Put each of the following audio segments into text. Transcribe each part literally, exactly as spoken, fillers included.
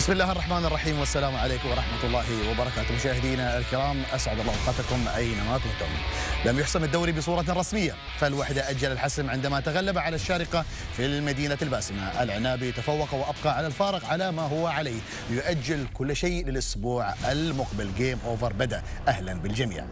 بسم الله الرحمن الرحيم والسلام عليكم ورحمة الله وبركاته. مشاهدينا الكرام أسعد الله أوقاتكم أينما كنتم. لم يحسم الدوري بصورة رسمية، فالوحدة أجل الحسم عندما تغلب على الشارقة في المدينة الباسمة. العنابي تفوق وأبقى على الفارق على ما هو عليه، يؤجل كل شيء للأسبوع المقبل. جيم أوفر بدأ، أهلا بالجميع.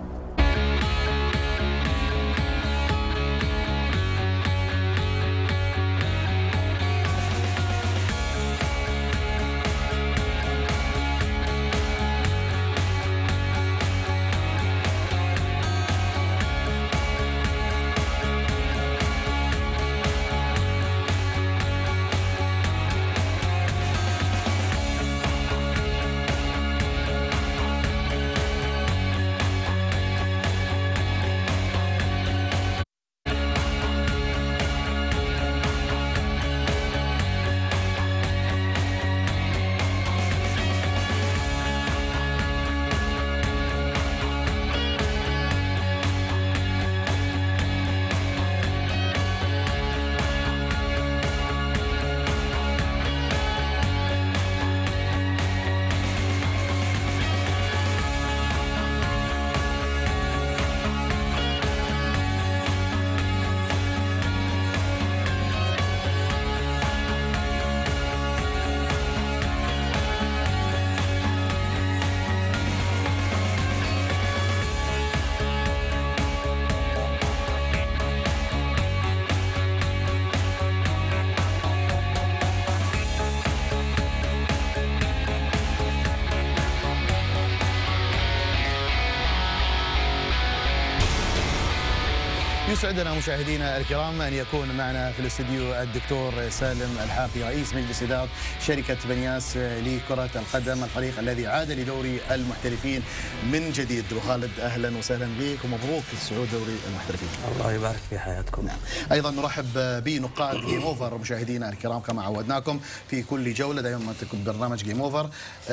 يسعدنا مشاهدينا الكرام أن يكون معنا في الاستديو الدكتور سالم الحافي، رئيس مجلس إدارة شركة بنياس لكرة القدم، الفريق الذي عاد لدوري المحترفين من جديد. وخالد أهلا وسهلا بك ومبروك صعود دوري المحترفين. الله يبارك في حياتكم. نعم. أيضا نرحب بنقاد جيم أوفر مشاهدينا الكرام كما عودناكم في كل جولة دائما تكون برنامج جيم أوفر.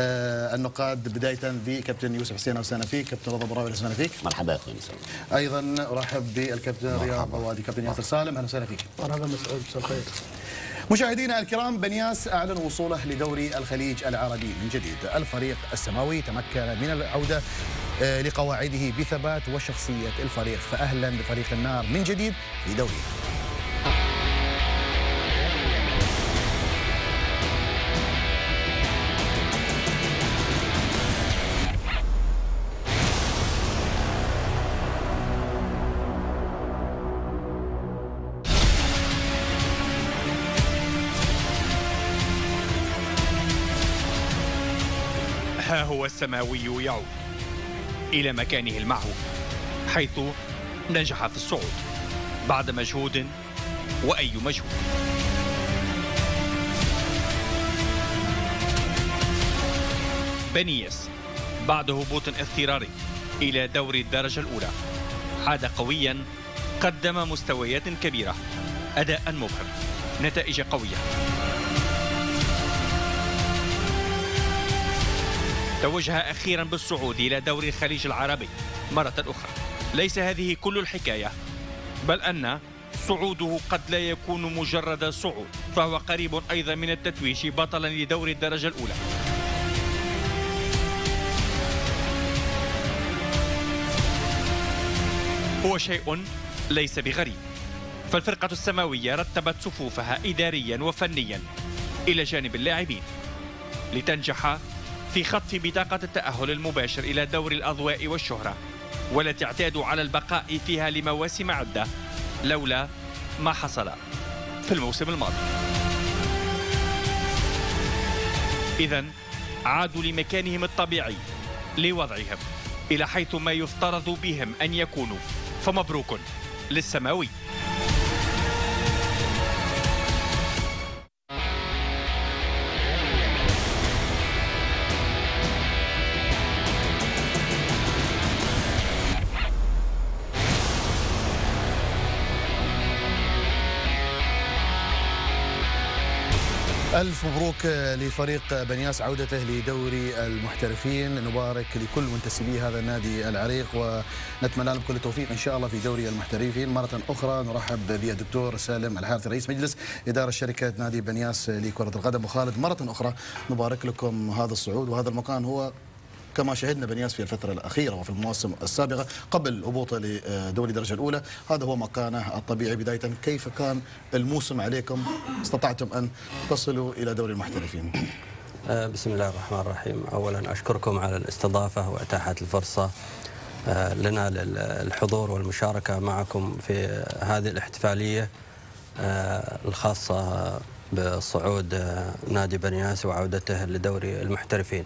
آه النقاد بداية بكابتن يوسف حسين، أهلا وسهلا فيك. كابتن رضا براوي، أهلا وسهلا فيك. مرحبا يا أخوي. أيضا أرحب بالكابتن رياض بوادي، كابتن ياسر سالم، اهلا وسهلا فيك. مرحبا مسعود، مساء الخير. مشاهدينا الكرام، بنياس اعلن وصوله لدوري الخليج العربي من جديد. الفريق السماوي تمكن من العوده لقواعده بثبات وشخصيه الفريق، فاهلا بفريق النار من جديد في دوري. ها هو السماوي يعود إلى مكانه المعهود، حيث نجح في الصعود بعد مجهود، وأي مجهود. بنياس بعد هبوط اضطراري إلى دوري الدرجة الأولى عاد قويا، قدم مستويات كبيرة، أداء مبهر، نتائج قوية. توجه أخيرا بالصعود إلى دوري الخليج العربي مرة أخرى. ليس هذه كل الحكاية، بل أن صعوده قد لا يكون مجرد صعود، فهو قريب أيضا من التتويج بطلا لدوري الدرجة الأولى. هو شيء ليس بغريب، فالفرقة السماوية رتبت صفوفها إداريا وفنيا إلى جانب اللاعبين لتنجح في خطف بطاقة التأهل المباشر إلى دوري الأضواء والشهرة، والتي اعتادوا على البقاء فيها لمواسم عدة لولا ما حصل في الموسم الماضي. إذن عادوا لمكانهم الطبيعي لوضعهم إلى حيث ما يفترض بهم أن يكونوا، فمبروك للسماوي. ألف مبروك لفريق بنياس عودته لدوري المحترفين. نبارك لكل منتسبي هذا النادي العريق ونتمنى لهم كل التوفيق إن شاء الله في دوري المحترفين. مرة أخرى نرحب بالدكتور سالم الحارثي رئيس مجلس إدارة شركة نادي بنياس لكرة القدم. وخالد مرة أخرى نبارك لكم هذا الصعود، وهذا المكان هو كما شهدنا بنياس في الفترة الأخيرة وفي المواسم السابقة قبل هبوطه لدوري الدرجة الأولى، هذا هو مكانه الطبيعي. بداية كيف كان الموسم عليكم؟ استطعتم أن تصلوا إلى دوري المحترفين. بسم الله الرحمن الرحيم. أولا أشكركم على الاستضافة وإتاحة الفرصة لنا للحضور والمشاركة معكم في هذه الاحتفالية الخاصة بصعود نادي بنياس وعودته لدوري المحترفين.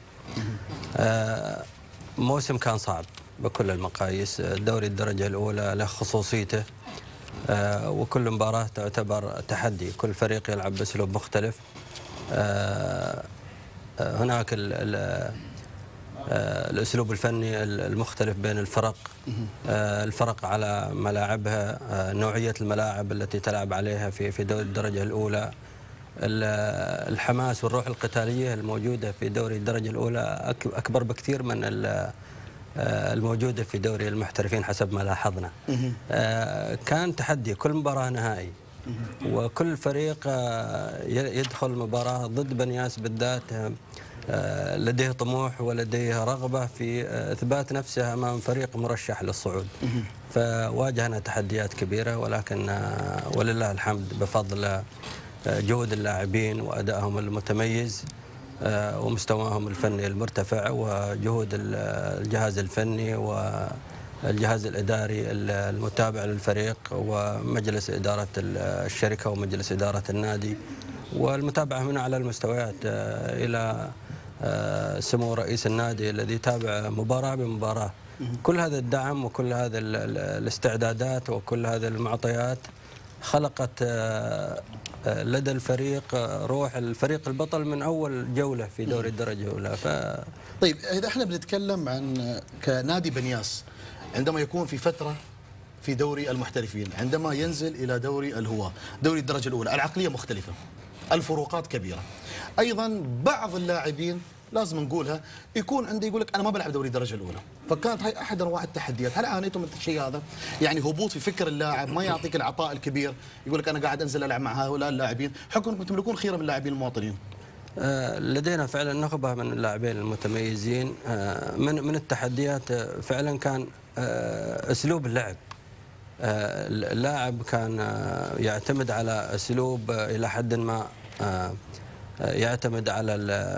موسم كان صعب بكل المقاييس. دوري الدرجة الأولى له خصوصيته، وكل مباراة تعتبر تحدي، كل فريق يلعب بأسلوب مختلف. هناك الأسلوب الفني المختلف بين الفرق، الفرق على ملاعبها، نوعية الملاعب التي تلعب عليها في في دوري الدرجة الأولى، الحماس والروح القتالية الموجودة في دوري الدرجة الأولى أكبر بكثير من الموجودة في دوري المحترفين حسب ما لاحظنا. كان تحدي، كل مباراة نهائي، وكل فريق يدخل المباراة ضد بنياس بالذات لديه طموح ولديه رغبة في إثبات نفسه أمام فريق مرشح للصعود. فواجهنا تحديات كبيرة، ولكن ولله الحمد بفضل جهود اللاعبين وأدائهم المتميز ومستواهم الفني المرتفع وجهود الجهاز الفني والجهاز الإداري المتابع للفريق ومجلس إدارة الشركة ومجلس إدارة النادي، والمتابعة من أعلى المستويات إلى سمو رئيس النادي الذي تابع مباراة بمباراة. كل هذا الدعم وكل هذا الاستعدادات وكل هذه المعطيات خلقت لدى الفريق روح الفريق البطل من أول جولة في دوري الدرجة الأولى. ف... طيب إذا احنا بنتكلم عن كنادي بنياس عندما يكون في فترة في دوري المحترفين، عندما ينزل إلى دوري الهواة دوري الدرجة الأولى، العقلية مختلفة، الفروقات كبيرة. أيضا بعض اللاعبين لازم نقولها يكون عنده يقول لك انا ما بلعب دوري الدرجه الاولى، فكانت هاي احد انواع التحديات. هل عانيتم من الشيء هذا؟ يعني هبوط في فكر اللاعب، ما يعطيك العطاء الكبير، يقول لك انا قاعد انزل العب مع هؤلاء اللاعبين، حكم انكم تملكون خيره من اللاعبين المواطنين. لدينا فعلا نخبه من اللاعبين المتميزين. من من التحديات فعلا كان اسلوب اللعب. اللاعب كان يعتمد على اسلوب الى حد ما يعتمد على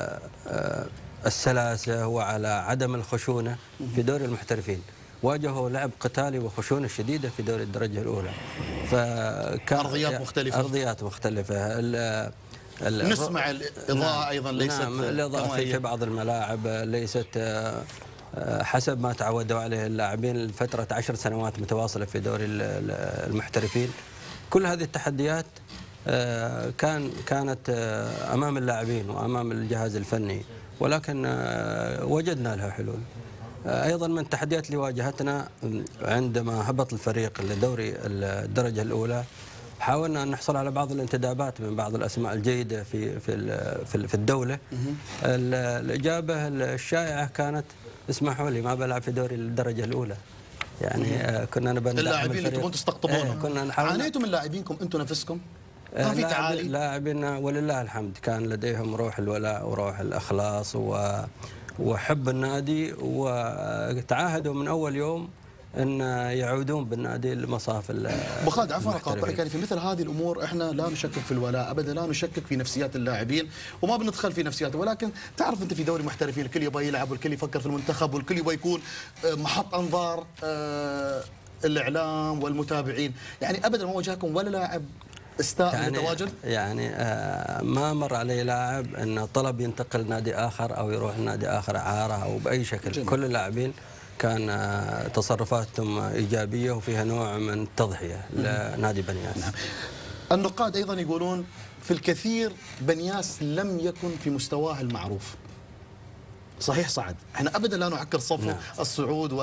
السلاسة وعلى عدم الخشونة. في دوري المحترفين واجهوا لعب قتالي وخشونة شديدة في دوري الدرجة الأولى، فكان أرضيات مختلفة أرضيات مختلفة ال ال نسمع الإضاءة نعم أيضا ليست نعم الإضاءة في بعض الملاعب ليست حسب ما تعودوا عليه اللاعبين لفترة عشر سنوات متواصلة في دوري المحترفين. كل هذه التحديات كان كانت أمام اللاعبين وأمام الجهاز الفني، ولكن وجدنا لها حلول. أيضا من التحديات اللي واجهتنا عندما هبط الفريق لدوري الدرجة الأولى، حاولنا أن نحصل على بعض الانتدابات من بعض الأسماء الجيدة في في في الدولة. الإجابة الشائعة كانت اسمحوا لي ما بلعب في دوري الدرجة الأولى. يعني كنا نبى اللاعبين اللي تبون تستقطبونهم. كنا عانيتوا من لاعبينكم أنتم نفسكم؟ كان في تعالي؟ لاعبنا ولله الحمد كان لديهم روح الولاء وروح الإخلاص وحب النادي، وتعاهدوا من أول يوم أن يعودون بالنادي لمصاف أبو خالد عفوا أقاطعك، يعني في مثل هذه الأمور إحنا لا نشكك في الولاء أبدا، لا نشكك في نفسيات اللاعبين وما بندخل في نفسياتهم، ولكن تعرف أنت في دوري محترفين الكل يبغى يلعب والكل يفكر في المنتخب والكل يبغى يكون محط أنظار الإعلام والمتابعين. يعني أبدا ما واجهكم ولا لاعب استاء يعني متواجد؟ يعني آه ما مر علي لاعب ان طلب ينتقل نادي اخر او يروح لنادي اخر اعاره او باي شكل. جميل. كل اللاعبين كان آه تصرفاتهم ايجابيه وفيها نوع من التضحيه لنادي بنياس. نعم. النقاد ايضا يقولون في الكثير بنياس لم يكن في مستواه المعروف. صحيح صعد، احنا ابدا لا نعكر صفو. نعم. الصعود و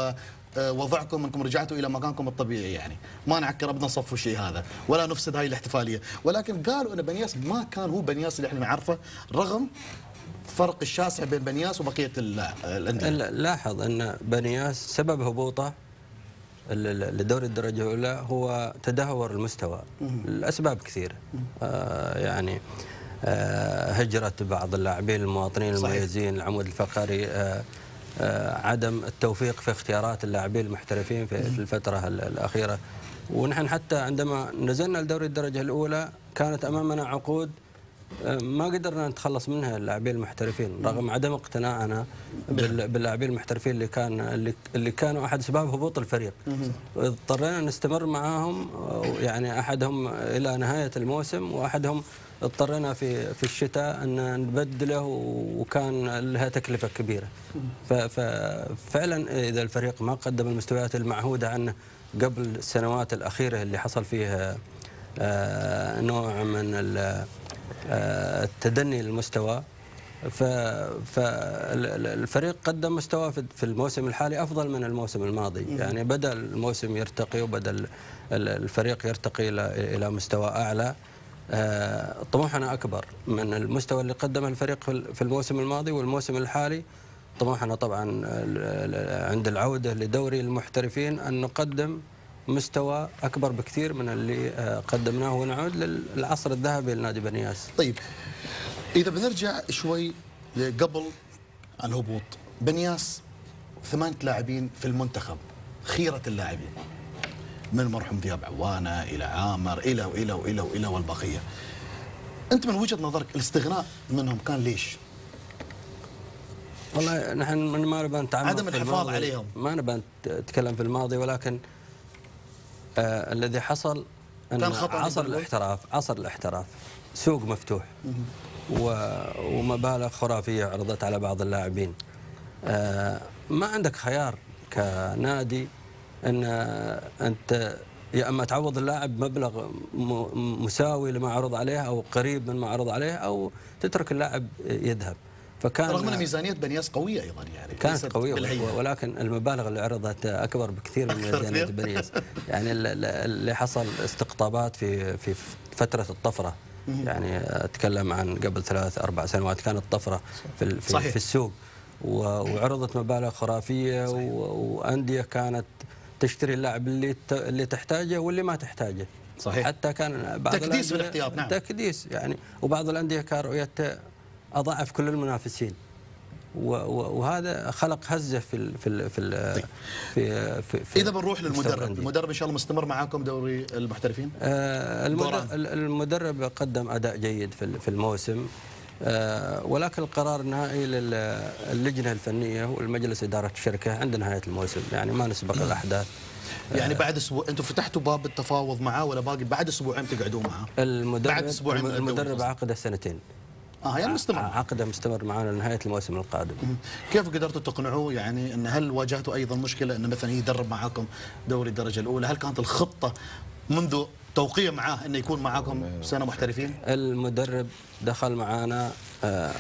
وضعكم انكم رجعتوا الى مكانكم الطبيعي، يعني ما نعكر ابدا صفوا الشيء هذا ولا نفسد هاي الاحتفاليه، ولكن قالوا ان بنياس ما كان هو بنياس اللي احنا نعرفه رغم فرق الشاسع بين بنياس وبقيه الانديه. لاحظ ان بنياس سبب هبوطه لدوري الدرجه الاولى هو تدهور المستوى. الاسباب كثيره، آه يعني آه هجره بعض اللاعبين المواطنين المميزين، العمود الفقري، آه آه عدم التوفيق في اختيارات اللاعبين المحترفين في الفتره الاخيره. ونحن حتى عندما نزلنا لدوري الدرجه الاولى كانت امامنا عقود ما قدرنا نتخلص منها اللاعبين المحترفين رغم عدم اقتناعنا باللاعبين المحترفين اللي كان اللي كانوا احد اسباب هبوط الفريق. اضطرينا نستمر معاهم، يعني احدهم الى نهايه الموسم واحدهم اضطرينا في في الشتاء ان نبدله وكان لها تكلفه كبيره. ففعلا اذا الفريق ما قدم المستويات المعهوده عنه قبل السنوات الاخيره اللي حصل فيها نوع من التدني للمستوى، فالفريق قدم مستوى في الموسم الحالي افضل من الموسم الماضي. يعني بدا الموسم يرتقي وبدا الفريق يرتقي الى الى مستوى اعلى. طموحنا اكبر من المستوى اللي قدمه الفريق في الموسم الماضي والموسم الحالي. طموحنا طبعا عند العوده لدوري المحترفين ان نقدم مستوى أكبر بكثير من اللي قدمناه ونعود للعصر الذهبي لنادي بنياس. طيب إذا بنرجع شوي قبل الهبوط، بنياس ثمانية لاعبين في المنتخب، خيرة اللاعبين من المرحوم ذياب عوانة إلى عامر إلى وإلى وإلى وإلى والبقية. أنت من وجهة نظرك الاستغناء منهم كان ليش؟ والله نحن ما نبغى نتعمق عدم الحفاظ عليهم، ما نبغى نتكلم في الماضي، ولكن آه الذي حصل أن عصر الاحتراف عصر الاحتراف سوق مفتوح ومبالغ خرافية عرضت على بعض اللاعبين. آه ما عندك خيار كنادي أن أنت يا أما تعوض اللاعب مبلغ مساوي لما عرض عليه أو قريب من ما عرض عليه أو تترك اللاعب يذهب. فكان رغم ان ميزانيه بنياس قويه ايضا، يعني كانت قويه بالهيئة. ولكن المبالغ اللي عرضت اكبر بكثير من ميزانيه بنياس. يعني اللي حصل استقطابات في في في فتره الطفره، يعني اتكلم عن قبل ثلاث اربع سنوات كانت طفره في في, في السوق، وعرضت مبالغ خرافيه، وانديه كانت تشتري اللاعب اللي اللي تحتاجه واللي ما تحتاجه. صحيح. حتى كان بعض تكديس في الاحتياط. نعم. تكديس يعني، وبعض الانديه كان رؤيته اضعف كل المنافسين، وهذا خلق هزه في ال في ال في ال في, في, في اذا بنروح للمدرب، المدرب ان شاء الله مستمر معاكم دوري المحترفين؟ آه المدرب, المدرب قدم اداء جيد في في الموسم، آه ولكن القرار النهائي للجنه الفنيه والمجلس اداره الشركه عند نهايه الموسم، يعني ما نسبق الاحداث. يعني بعد اسبوع انتم فتحتوا باب التفاوض معاه ولا باقي بعد اسبوعين تقعدوا معاه؟ المدرب بعد اسبوعين المدرب عقده سنتين. اه يعني مستمر، عقده مستمر معنا لنهايه الموسم القادم. كيف قدرتوا تقنعوه؟ يعني ان هل واجهتوا ايضا مشكله انه مثلا يدرب معاكم دوري الدرجه الاولى؟ هل كانت الخطه منذ توقيع معاه انه يكون معاكم سنه محترفين؟ المدرب دخل معنا آه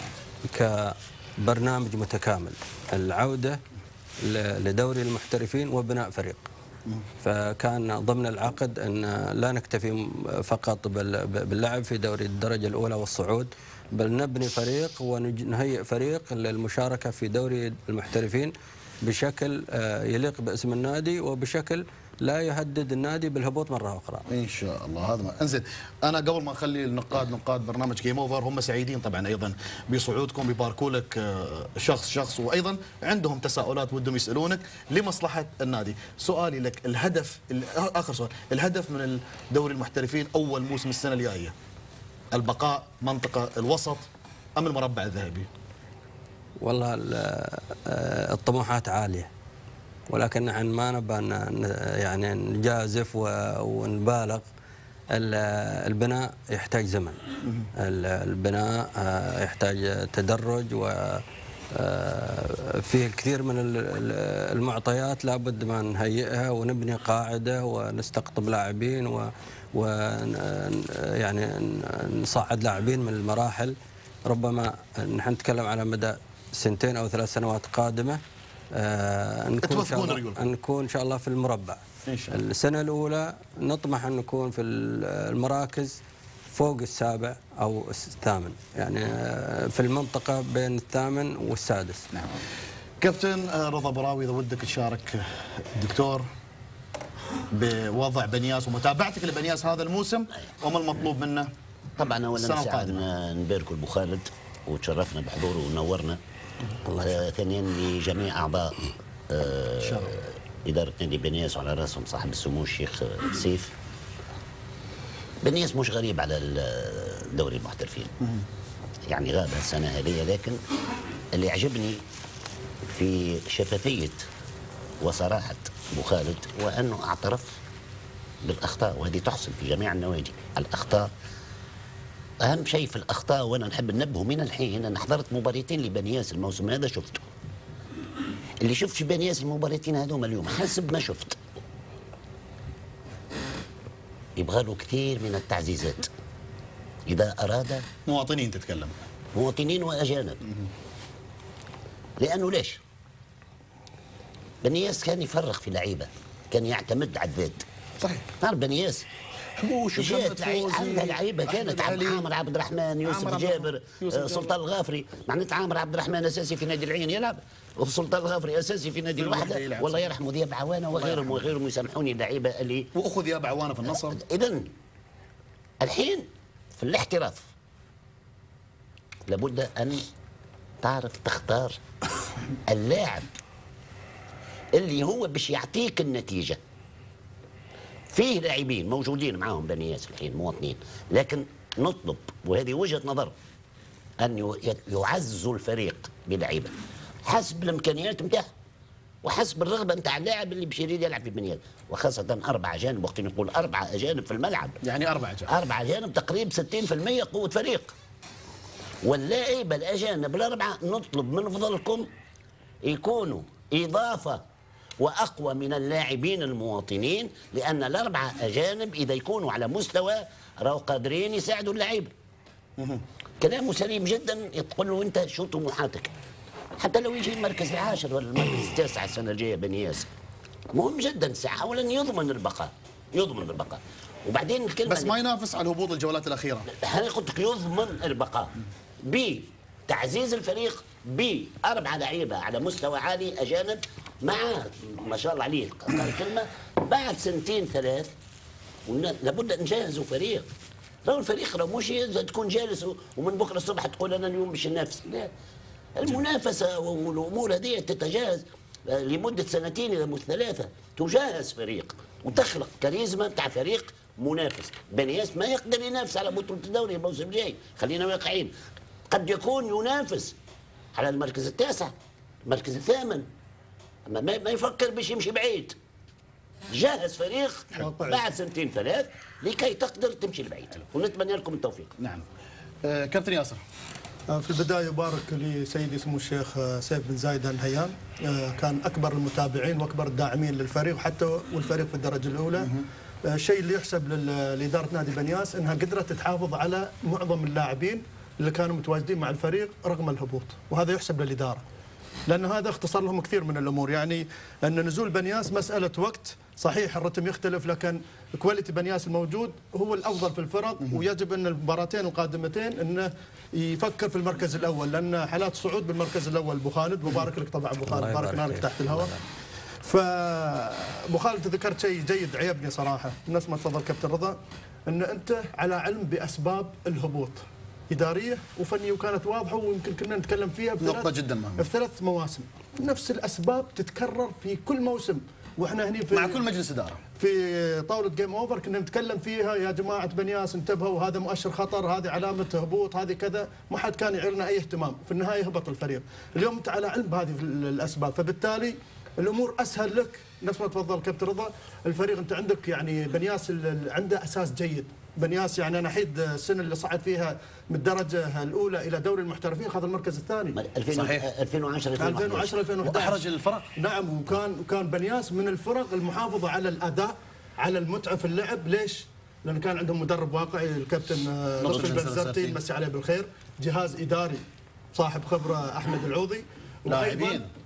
كبرنامج متكامل، العوده لدوري المحترفين وبناء فريق. فكان ضمن العقد ان لا نكتفي فقط باللعب في دوري الدرجه الاولى والصعود، بل نبني فريق ونهيئ فريق للمشاركه في دوري المحترفين بشكل يليق باسم النادي وبشكل لا يهدد النادي بالهبوط مره اخرى. ان شاء الله. هذا ما انزين. انا قبل ما اخلي النقاد نقاد برنامج جيم اوفر هم سعيدين طبعا ايضا بصعودكم، بيباركوا لك شخص شخص، وايضا عندهم تساؤلات ودهم يسالونك لمصلحه النادي. سؤالي لك، الهدف اخر سؤال، الهدف من الدوري المحترفين اول موسم السنه الجايه البقاء منطقه الوسط ام المربع الذهبي؟ والله الطموحات عاليه، ولكن نحن ما نبغى يعني نجازف ونبالغ. البناء يحتاج زمن، البناء يحتاج تدرج، وفيه الكثير من المعطيات لابد ما نهيئها ونبني قاعده ونستقطب لاعبين و يعني نصعد لاعبين من المراحل. ربما نحن نتكلم على مدى سنتين او ثلاث سنوات قادمه آه نكون إن شاء الله نكون إن شاء الله في المربع. إن شاء الله. السنة الأولى نطمح أن نكون في المراكز فوق السابع أو الثامن، يعني في المنطقة بين الثامن والسادس. نعم. كابتن رضا براوي، إذا ودك تشارك الدكتور بوضع بنياس ومتابعتك لبنياس هذا الموسم وما المطلوب منه؟ طبعا اولا سعدنا نبارك ابو خالد وتشرفنا بحضوره ونورنا. آه ثانيا لجميع اعضاء آه اداره نادي بنياس وعلى راسهم صاحب السمو الشيخ سيف. بنياس مش غريب على دوري المحترفين، يعني غاب السنه هذه، لكن اللي يعجبني في شفافيه وصراحه ابو خالد وانه اعترف بالاخطاء، وهذه تحصل في جميع النوادي. الاخطاء اهم شيء في الاخطاء، وانا نحب ننبهه من الحين. انا حضرت مباراتين لبنياس الموسم هذا شفته. اللي شفت في بنياس المباراتين هذوما اليوم حسب ما شفت يبغى له كثير من التعزيزات اذا اراد. مواطنين تتكلم؟ مواطنين واجانب. لانه ليش؟ بنياس كان يفرغ في لعيبه، كان يعتمد على الذات. صحيح. تعرف بنياس حبوش جات عندها لعيبه كانت عامر عبد الرحمن، يوسف جابر، سلطان الغافري. معناتها عامر عبد الرحمن اساسي في نادي العين يلعب، وسلطان الغافري اساسي في نادي الوحده، والله يرحمه ذياب عوانه وغيرهم وغيرهم، يسامحوني اللعيبه اللي واخذ ذياب عوانه في النصر. اذا الحين في الاحتراف لابد ان تعرف تختار اللاعب اللي هو باش يعطيك النتيجه. فيه لاعبين موجودين معاهم بنياس الحين مواطنين، لكن نطلب، وهذه وجهه نظر، ان يعزوا الفريق بلعيبه حسب الامكانيات نتاعه وحسب الرغبه نتاع اللاعب اللي باش يريد يلعب في بنياس، وخاصه اربع اجانب. وقت نقول اربع اجانب في الملعب، يعني اربع اجانب اربع اجانب تقريبا ستين بالمئة قوه فريق. واللاعب الاجانب الاربعه نطلب من فضلكم يكونوا اضافه واقوى من اللاعبين المواطنين، لان الاربعه اجانب اذا يكونوا على مستوى راهو قادرين يساعدوا اللعيبه. كلامه سليم جدا. تقول له انت شو طموحاتك؟ حتى لو يجي المركز العاشر ولا المركز التاسع السنه الجايه بنياس، مهم جدا اولا يضمن البقاء، يضمن البقاء. وبعدين الكلمه بس ما ينافس على الهبوط الجولات الاخيره. انا قلت لك يضمن البقاء بتعزيز الفريق باربعه لعيبه على مستوى عالي اجانب، مع ما شاء الله عليه الكلمه بعد سنتين ثلاث لابد نجهزوا فريق. لو الفريق لو مش تكون جالس ومن بكره الصبح تقول انا اليوم باش ننافس، لا. المنافسه والامور هذه تتجهز لمده سنتين الى ثلاثه، تجهز فريق وتخلق كاريزما تاع فريق منافس. بنياس ما يقدر ينافس على بطوله الدوري الموسم الجاي، خلينا واقعيين. قد يكون ينافس على المركز التاسع، المركز الثامن، اما ما يفكر باش يمشي بعيد. جهز فريق بعد سنتين ثلاث لكي تقدر تمشي لبعيد، ونتمنى لكم التوفيق. نعم. آه كابتن ياسر، في البداية أبارك لسيدي سمو الشيخ سيف بن زايد آل نهيان، كان أكبر المتابعين وأكبر الداعمين للفريق حتى والفريق في الدرجة الأولى. الشيء اللي يحسب لإدارة نادي بنياس أنها قدرت تحافظ على معظم اللاعبين اللي كانوا متواجدين مع الفريق رغم الهبوط، وهذا يحسب للإدارة، لأن هذا اختصر لهم كثير من الأمور. يعني أن نزول بنياس مسألة وقت، صحيح الرتم يختلف، لكن كواليتي بنياس الموجود هو الافضل في الفرق، ويجب ان المباراتين القادمتين انه يفكر في المركز الاول، لان حالات صعود بالمركز الاول. ابو خالد مبارك لك طبعا، ابو خالد باركنا لك تحت الهواء. فابو خالد ذكرت شيء جيد عيبني صراحه، نفس ما تفضل كابتن رضا، ان انت على علم باسباب الهبوط اداريه وفنيه، وكانت واضحه ويمكن كنا نتكلم فيها في نقطه جدا مهمه. في ثلاث مواسم نفس الاسباب تتكرر في كل موسم، واحنا هني في مع كل مجلس اداره في طاوله جيم اوفر كنا نتكلم فيها يا جماعه بنياس انتبهوا، هذا مؤشر خطر، هذه علامه هبوط، هذه كذا، ما حد كان يعيرنا اي اهتمام، في النهايه هبط الفريق. اليوم انت على علم بهذه الاسباب، فبالتالي الامور اسهل لك. نفس ما تفضل كابتن رضا، الفريق انت عندك يعني بنياس عنده اساس جيد. بنياس يعني انا حيد السنه اللي صعد فيها من الدرجه الاولى الى دوري المحترفين اخذ المركز الثاني. صحيح. ألفين وعشرة ألفين وعشرة ألفين وأحد عشر واحرج الفرق. نعم، وكان وكان بنياس من الفرق المحافظه على الاداء، على المتعه في اللعب. ليش؟ لان كان عندهم مدرب واقعي الكابتن لطفي البنزرتي، نمسي عليه بالخير، جهاز اداري صاحب خبره احمد العوضي، لاعبين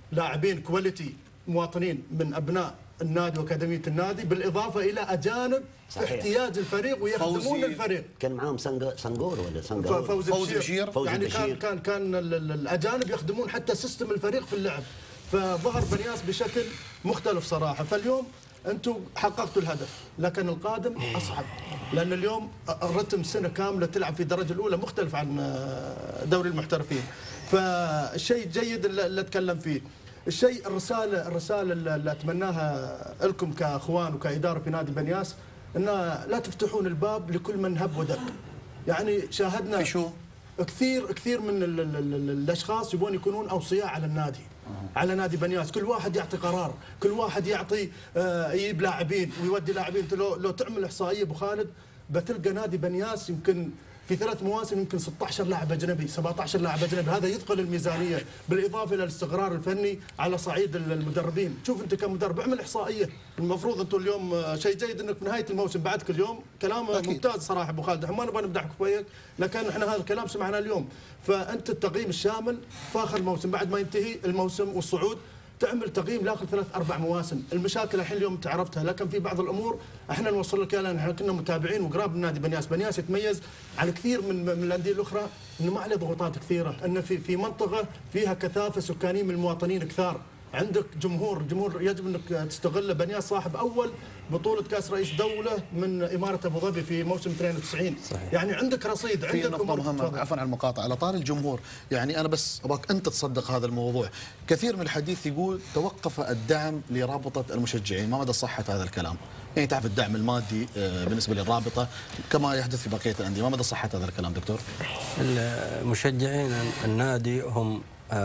لاعبين كواليتي مواطنين من ابناء النادي واكاديميه النادي، بالاضافه الى اجانب في احتياج الفريق ويخدمون الفريق. كان معاهم سنغور ولا سنغور فوزي, فوزي بشير, بشير. يعني كان كان كان الاجانب يخدمون حتى سيستم الفريق في اللعب، فظهر بنياس بشكل مختلف صراحه. فاليوم انتم حققتوا الهدف، لكن القادم اصعب، لان اليوم الرتم سنه كامله تلعب في الدرجه الاولى مختلف عن دوري المحترفين. فالشيء جيد اللي اتكلم فيه. الشيء الرساله الرساله اللي اتمناها لكم كاخوان وكاداره في نادي بنياس، ان لا تفتحون الباب لكل من هب ودب. يعني شاهدنا في شو؟ كثير كثير من ال ال ال الاشخاص يبون يكونون اوصياء على النادي، على نادي بنياس، كل واحد يعطي قرار، كل واحد يعطي آه يجيب لاعبين ويودي لاعبين. انت لو لو تعمل احصائيه ابو خالد بتلقى نادي بنياس يمكن في ثلاث مواسم يمكن ستة عشر لاعب اجنبي، سبعة عشر لاعب اجنبي، هذا يثقل الميزانيه، بالاضافه الى الاستقرار الفني على صعيد المدربين. شوف انت كمدرب اعمل احصائيه، المفروض انتم اليوم شيء جيد انك في نهايه الموسم بعدك اليوم كلام أكيد. ممتاز صراحه ابو خالد، ما نبغى نمدحك فويك، لكن احنا هذا الكلام سمعناه اليوم. فانت التقييم الشامل في اخر الموسم بعد ما ينتهي الموسم والصعود تعمل تقييم لاخر ثلاث اربع مواسم. المشاكل الحين اليوم انت عرفتها، لكن في بعض الامور احنا نوصل لك اياها لان احنا كنا متابعين وقراب من نادي بنياس. بنياس يتميز على كثير من من الانديه الاخرى انه ما عليه ضغوطات كثيره، انه في في منطقه فيها كثافه سكانيه من المواطنين كثار، عندك جمهور، جمهور يجب انك تستغله. بنياس صاحب اول بطوله كاس رئيس دوله من اماره ابو ظبي في موسم اثنين وتسعين. صحيح. يعني عندك رصيد، في عندك نقطه مهمه، عفوا على المقاطعه، على طار الجمهور، يعني انا بس ابغاك انت تصدق هذا الموضوع. كثير من الحديث يقول توقف الدعم لرابطه المشجعين، ما مدى صحه هذا الكلام؟ يعني تعرف الدعم المادي بالنسبه للرابطه كما يحدث في بقيه الانديه، ما مدى صحه هذا الكلام دكتور؟ المشجعين النادي هم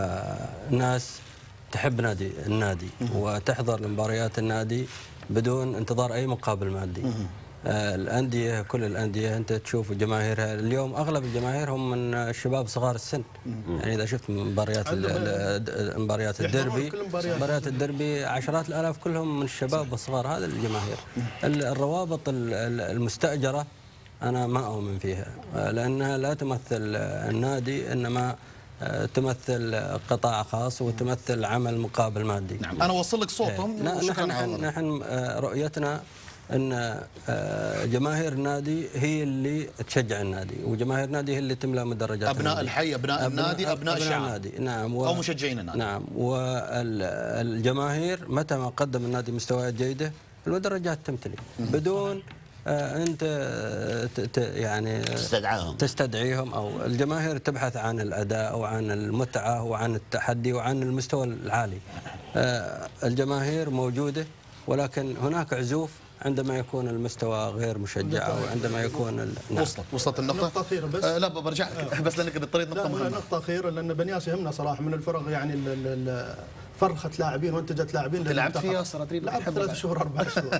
ناس تحب نادي النادي وتحضر لمباريات النادي بدون انتظار اي مقابل مادي. آه الانديه، كل الانديه انت تشوف جماهيرها اليوم اغلب الجماهير هم من الشباب صغار السن. يعني اذا شفت مباريات مباريات الديربي مباريات الديربي عشرات الالاف كلهم من الشباب والصغار، هذا الجماهير. الروابط المستاجره انا ما اؤمن فيها لانها لا تمثل النادي، انما تمثل قطاع خاص وتمثل عمل مقابل مادي. نعم. انا اوصل لك صوتهم. نحن نحن رؤيتنا ان جماهير النادي هي اللي تشجع النادي، وجماهير النادي هي اللي تملا مدرجات ابناء النادي. الحي، ابناء النادي، ابناء الشعب. النادي. نعم. و... او مشجعين النادي. نعم. والجماهير متى ما قدم النادي مستويات جيده المدرجات تمتلي بدون آه انت يعني تستدعاهم تستدعيهم، او الجماهير تبحث عن الاداء وعن المتعه وعن التحدي وعن المستوى العالي. آه الجماهير موجوده، ولكن هناك عزوف عندما يكون المستوى غير مشجع او عندما يكون ال... نعم. وصلت وصلت النقطه. نقطه اخيره بس. آه لا برجع لك بس لانك بتطرد نقطه مهمه. نقطه اخيره لان بنياس يهمنا صراحه من الفرق، يعني ال ال فرخة لاعبين وانتجت لاعبين. لعبت فيها سراتريب، لعبت ثلاث شهور اربع شهور.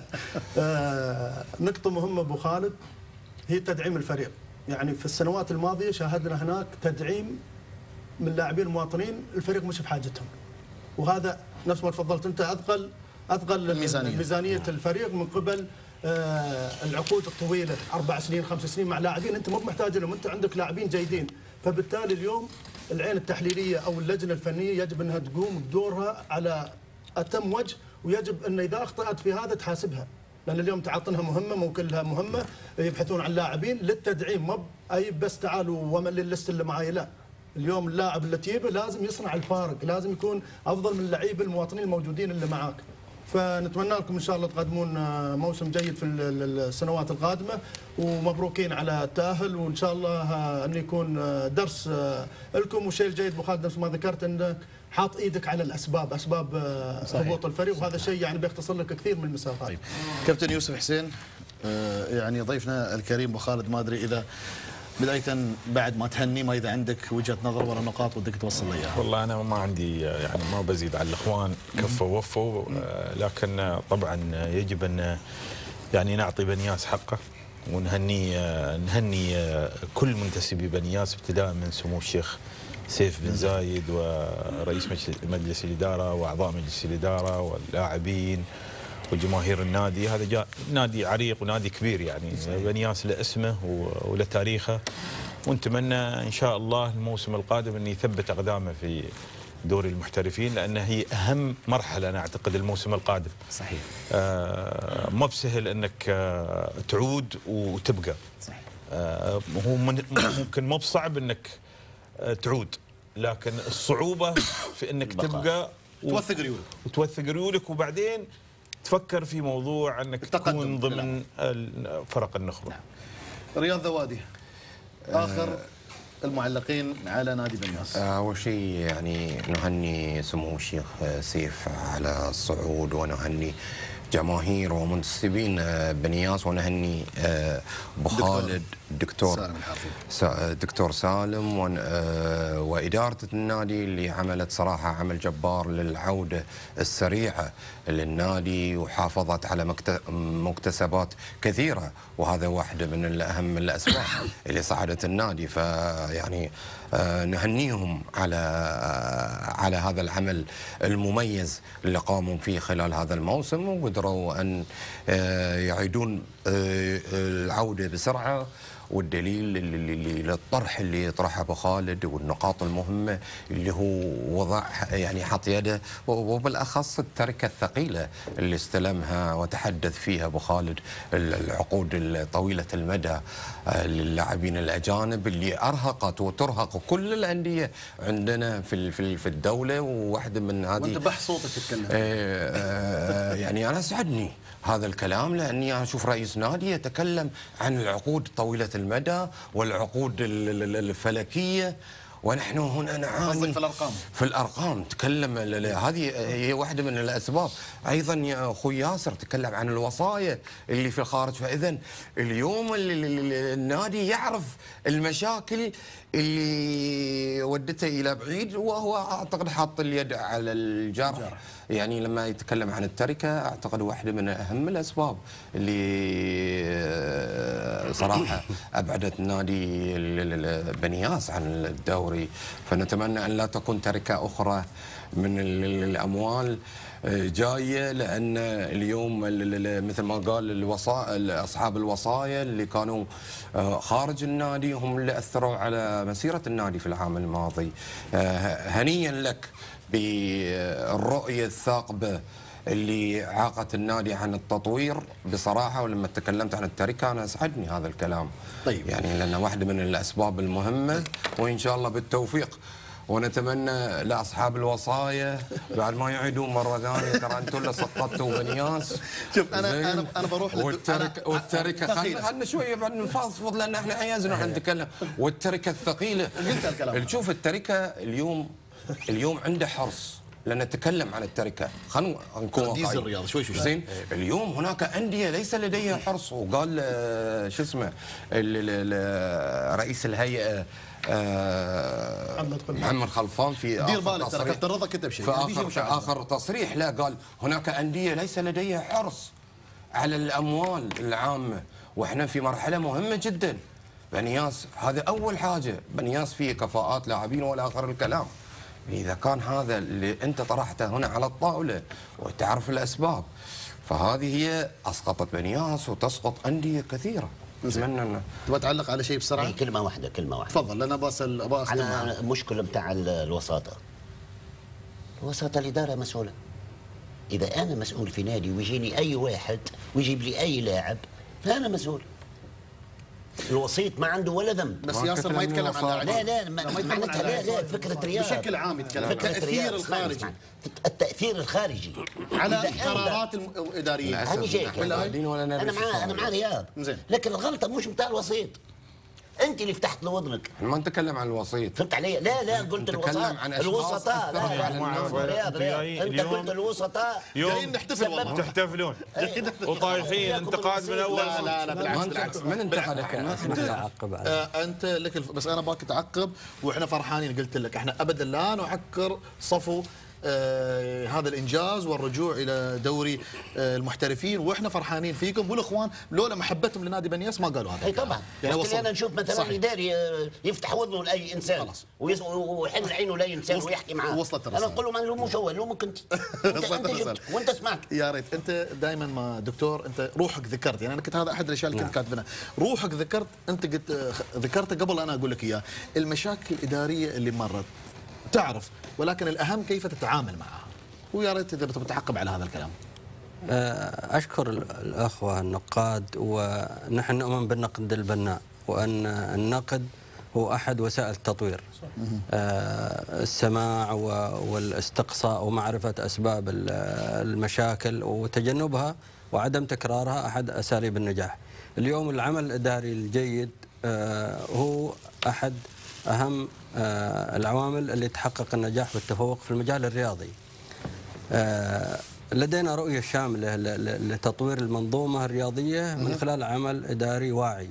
آه نقطة مهمة ابو خالد هي تدعيم الفريق. يعني في السنوات الماضية شاهدنا هناك تدعيم من لاعبين المواطنين، الفريق مش بحاجتهم. وهذا نفس ما تفضلت انت اثقل اثقل الميزانية, ميزانية الفريق من قبل آه العقود الطويلة، اربع سنين خمس سنين مع لاعبين انت مو محتاج لهم، انت عندك لاعبين جيدين. فبالتالي اليوم العين التحليليه او اللجنه الفنيه يجب انها تقوم بدورها على اتم وجه، ويجب ان اذا اخطات في هذا تحاسبها، لان اليوم تعاطنها مهمه، ممكن لها مهمه يبحثون عن لاعبين للتدعيم، مو اي بس تعالوا ومن للست اللي معاي، لا. اليوم اللاعب اللي تجيبه لازم يصنع الفارق، لازم يكون افضل من اللعيبه المواطنين الموجودين اللي معاك. فنتمنى لكم ان شاء الله تقدمون موسم جيد في السنوات القادمه، ومبروكين على التاهل، وان شاء الله انه يكون درس لكم. والشيء الجيد ابو خالد نفس ما ذكرت انك حاط ايدك على الاسباب، اسباب هبوط الفريق، وهذا الشيء يعني بيختصر لك كثير من المسافات. طيب. كابتن يوسف حسين، يعني ضيفنا الكريم ابو خالد، ما ادري اذا بداية بعد ما تهني ما إذا عندك وجهة نظر ولا نقاط ودك توصل لي إياها. والله أنا ما عندي يعني ما بزيد على الإخوان، كفوا ووفوا، لكن طبعا يجب أن يعني نعطي بنياس حقه ونهني نهني كل منتسبي بنياس ابتداء من سمو الشيخ سيف بن زايد ورئيس مجلس الإدارة وأعضاء مجلس الإدارة واللاعبين وجماهير النادي. هذا جاء نادي عريق ونادي كبير، يعني بنياس له اسمه وله تاريخه، ونتمنى ان شاء الله الموسم القادم ان يثبت اقدامه في دوري المحترفين، لأن هي أهم مرحلة أنا أعتقد الموسم القادم. صحيح. آه ما بسهل أنك آه تعود وتبقى. صحيح. آه هو من ممكن مو بصعب أنك آه تعود، لكن الصعوبة في أنك تبقى توثق ريولك وتوثق ريولك، وبعدين تفكر في موضوع أنك تكون ضمن فرق النخبة. نعم. رياض ذوادي، آخر المعلقين على نادي بنياس. أول شيء يعني نهني سمو الشيخ سيف على الصعود، ونهني جماهير ومنتسبين بنياس، ونهني ابو خالد الدكتور سالم الحارثي، دكتور سالم وإدارة النادي اللي عملت صراحة عمل جبار للعودة السريعة للنادي، وحافظت على مكتسبات كثيرة، وهذا واحدة من أهم الأسباب اللي صعدت النادي. فيعني نهنيهم على على هذا العمل المميز اللي قاموا فيه خلال هذا الموسم، وقدروا أن يعيدون العودة بسرعة. والدليل للطرح اللي طرحه ابو خالد والنقاط المهمه اللي هو وضع يعني حط يده، وبالاخص التركه الثقيله اللي استلمها وتحدث فيها ابو خالد، العقود الطويله المدى للاعبين الاجانب اللي ارهقت وترهق كل الانديه عندنا في في الدوله. وواحده من هذه وانت بح صوتك تتكلم. يعني انا سعدني هذا الكلام، لاني اشوف رئيس نادي يتكلم عن العقود طويله المدى والعقود الفلكيه، ونحن هنا نعاني في الارقام. في الارقام تكلم، هذه هي واحده من الاسباب. ايضا يا اخوي ياسر تكلم عن الوصايا اللي في الخارج. فاذا اليوم النادي يعرف المشاكل اللي ودته الى بعيد، وهو اعتقد حاط اليد على الجرح. يعني لما يتكلم عن التركه اعتقد واحده من اهم الاسباب اللي صراحه ابعدت نادي بنياس عن الدوري. فنتمنى ان لا تكون تركه اخرى من الاموال جايه، لان اليوم مثل ما قال الوصايا اصحاب الوصايا اللي كانوا خارج النادي هم اللي اثروا على مسيره النادي في العام الماضي. هنيا لك بالرؤيه الثاقبه اللي عاقت النادي عن التطوير بصراحه. ولما تكلمت عن التركه انا اسعدني هذا الكلام. طيب. يعني لانه واحده من الاسباب المهمه، وان شاء الله بالتوفيق. ونتمنى لاصحاب الوصايا بعد ما يعيدون مره ثانيه، ترى انتم اللي سقطتوا بنياس. شوف انا انا انا بروح والتركه والتركه خلينا شويه بعد نفضفض، لان احنا عيازنا نتكلم. والتركه الثقيله، قلت الكلام. تشوف التركه اليوم اليوم عنده حرص، لان نتكلم عن التركه. خلينا نكون واقعيين. الرياض شوي شوي زين. اليوم هناك انديه ليس لديها حرص، وقال شو اسمه رئيس الهيئه آه محمد خلفان في دير بالك ترى كابتن رضا كتب شيء في اخر في اخر تصريح لا، قال هناك انديه ليس لديها حرص على الاموال العامه، واحنا في مرحله مهمه جدا. بنياس هذا اول حاجه، بنياس فيه كفاءات لاعبين ولا اخر الكلام. اذا كان هذا اللي انت طرحته هنا على الطاوله وتعرف الاسباب، فهذه هي اسقطت بنياس وتسقط انديه كثيره. اتمنى انه تبغى تعلق على شيء بسرعه؟ هي كلمه واحده كلمه واحده تفضل. لان باسل ابغى اختم على المشكله بتاع الوساطه. الوساطه الاداره مسؤوله. اذا انا مسؤول في نادي ويجيني اي واحد ويجيب لي اي لاعب فانا مسؤول. الوسيط ما عنده ولا ذنب. بس ياسر ما يتكلم عن لاعبين. لا لا معناتها لا لا فكره رياض بشكل عام يتكلم عن التاثير الخارجي. التاثير الخارجي على القرارات الاداريه. انا جايك انا مع انا مع رياض، لكن الغلطه مش بتاع الوسيط. انت اللي فتحت له وضنك. ما نتكلم عن الوسيط. فهمت علي؟ لا لا قلت الوسطاء. الوسطاء لا رياض رياض انت قلت الوسطاء. جايين نحتفل والله. تحتفلون وطايحين انتقاد من اول. لا لا لا بالعكس بالعكس. من انتقدك؟ انت لك بس انا باك تعقب، واحنا فرحانين. قلت لك احنا ابدا لا نعكر صفو آه هذا الانجاز والرجوع الى دوري آه المحترفين، واحنا فرحانين فيكم. والاخوان لولا محبتهم لنادي بنياس ما قالوا هذا. اي طبعا. يعني انا نشوف مثلا اداري يفتح وضنه لاي انسان ويحل عينه لاي انسان ويحكي معاه. وصلت الرساله. انا اقول له ما نلوموش هو، لومك انت. انت, انت جبت وانت سمعت. يا ريت انت دائما ما دكتور انت روحك ذكرت. يعني انا كنت هذا احد الاشياء اللي كنت كاتبينها. روحك ذكرت، انت قلت ذكرت قبل انا اقول لك اياه، المشاكل الاداريه اللي مرت تعرف، ولكن الأهم كيف تتعامل معها. ويا ريت إذا بتعقب على هذا الكلام. أشكر الأخوة النقاد، ونحن نؤمن بالنقد البناء، وأن النقد هو أحد وسائل التطوير. السماع والاستقصاء ومعرفة أسباب المشاكل وتجنبها وعدم تكرارها أحد أساليب النجاح. اليوم العمل الإداري الجيد هو أحد أهم العوامل اللي تحقق النجاح والتفوق في المجال الرياضي. لدينا رؤية شاملة لتطوير المنظومة الرياضية من خلال عمل إداري واعي.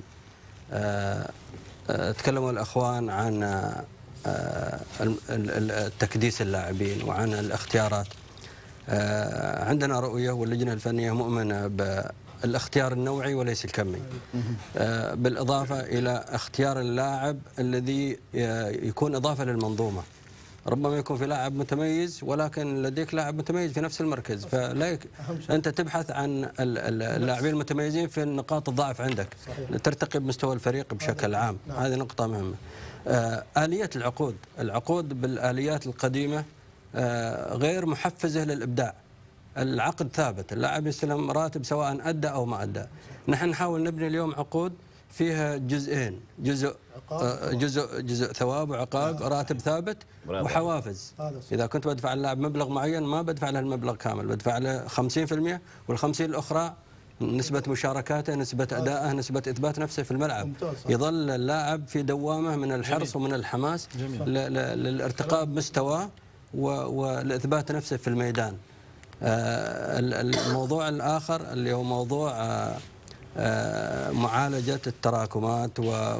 تكلموا الأخوان عن تكديس اللاعبين وعن الاختيارات. عندنا رؤية، واللجنة الفنية مؤمنة بالاختيار النوعي وليس الكمي، بالإضافة إلى اختيار اللاعب الذي يكون إضافة للمنظومة. ربما يكون في لاعب متميز ولكن لديك لاعب متميز في نفس المركز، فلا يك... أنت تبحث عن اللاعبين المتميزين في نقاط الضعف عندك، صحيح. ترتقي بمستوى الفريق بشكل عام. نعم. هذه نقطة مهمة. آلية العقود العقود بالآليات القديمة غير محفزة للإبداع. العقد ثابت، اللاعب يستلم راتب سواء أدى أو ما أدى. نحن نحاول نبني اليوم عقود فيها جزئين، جزء جزء جزء ثواب وعقاب، راتب ثابت وحوافز. إذا كنت بدفع اللاعب مبلغ معين ما بدفع له المبلغ كامل، بدفع له خمسين بالمئة، والخمسين الأخرى نسبة مشاركاته، نسبة أدائه، نسبة إثبات نفسه في الملعب. يظل اللاعب في دوامة من الحرص ومن الحماس للارتقاء بمستواه ولإثبات نفسه في الميدان. الموضوع الآخر اللي هو موضوع معالجة التراكمات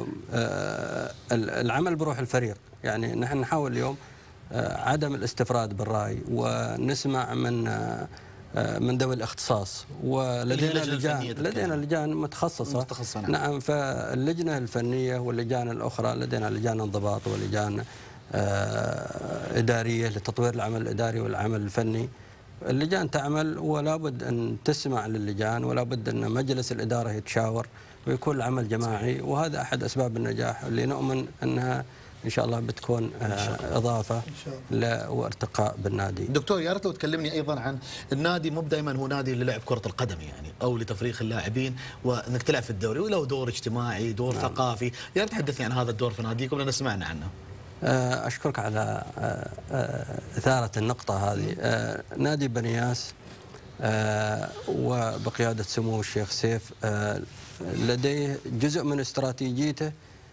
والعمل بروح الفريق. يعني نحن نحاول اليوم عدم الاستفراد بالرأي، ونسمع من من ذوي الاختصاص، ولدينا لجان لدينا لجان متخصصة, متخصصة نعم. نعم. فاللجنة الفنية واللجان الأخرى، لدينا لجان انضباط ولجان إدارية لتطوير العمل الإداري والعمل الفني. اللجان تعمل ولا بد أن تسمع للجان، ولا بد أن مجلس الإدارة يتشاور ويكون العمل جماعي، وهذا أحد أسباب النجاح اللي نؤمن أنها إن شاء الله بتكون إضافة وارتقاء بالنادي. دكتور يا ريت لو تكلمني أيضا عن النادي. مو دائما هو نادي للعب كرة القدم يعني أو لتفريغ اللاعبين وأنك تلعب في الدوري، وله دور اجتماعي، دور نعم. ثقافي. يا ريت تحدثني عن هذا الدور في ناديكم لأن سمعنا عنه. أشكرك على إثارة النقطة هذه. نادي بنياس وبقيادة سمو الشيخ سيف لديه جزء من استراتيجيته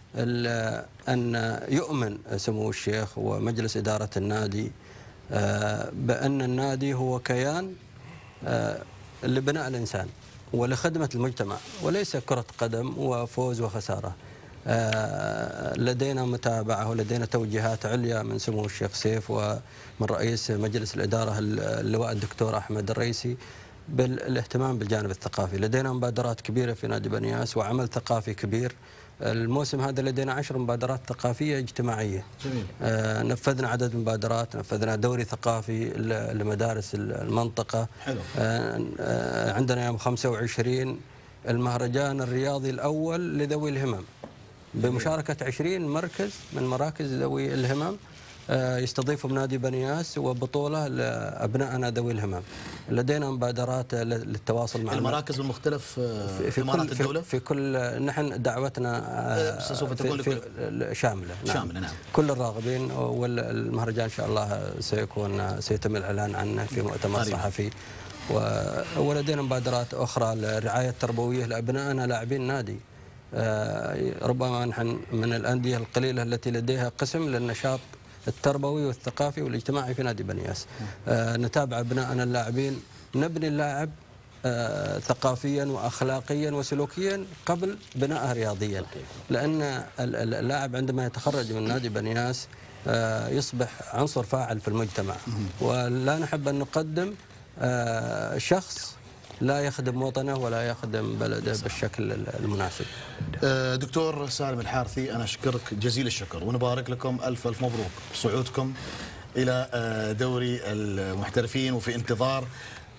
أن يؤمن سمو الشيخ ومجلس إدارة النادي بأن النادي هو كيان لبناء الإنسان ولخدمة المجتمع، وليس كرة قدم وفوز وخسارة. لدينا متابعة ولدينا توجيهات عليا من سمو الشيخ سيف ومن رئيس مجلس الإدارة اللواء الدكتور أحمد الرئيسي بالاهتمام بالجانب الثقافي. لدينا مبادرات كبيرة في نادي بنياس وعمل ثقافي كبير. الموسم هذا لدينا عشر مبادرات ثقافية اجتماعية. جميل. آه نفذنا عدد مبادرات، نفذنا دوري ثقافي لمدارس المنطقة. حلو. آه آه عندنا يوم خمسة وعشرين المهرجان الرياضي الأول لذوي الهمم بمشاركة عشرين مركز من مراكز ذوي الهمم يستضيفوا بنادي بنياس وبطولة لأبنائنا ذوي الهمم. لدينا مبادرات للتواصل مع المراكز المختلف في, في إمارات الدولة. في كل نحن دعوتنا سوف تكون في في شاملة. نعم. شاملة نعم. كل الراغبين، والمهرجان إن شاء الله سيكون سيتم الإعلان عنه في مؤتمر صحفي. ولدينا مبادرات أخرى للرعاية التربوية لأبنائنا لاعبين نادي. ربما نحن من الأندية القليلة التي لديها قسم للنشاط التربوي والثقافي والاجتماعي في نادي بنياس. آه نتابع أبنائنا اللاعبين، نبني اللاعب آه ثقافيا وأخلاقيا وسلوكيا قبل بنائه رياضيا، لأن اللاعب عندما يتخرج من نادي بنياس آه يصبح عنصر فاعل في المجتمع، ولا نحب أن نقدم آه شخص لا يخدم وطنه ولا يخدم بلده بالشكل المناسب. دكتور سالم الحارثي، أنا أشكرك جزيل الشكر ونبارك لكم ألف ألف مبروك بصعودكم إلى دوري المحترفين، وفي انتظار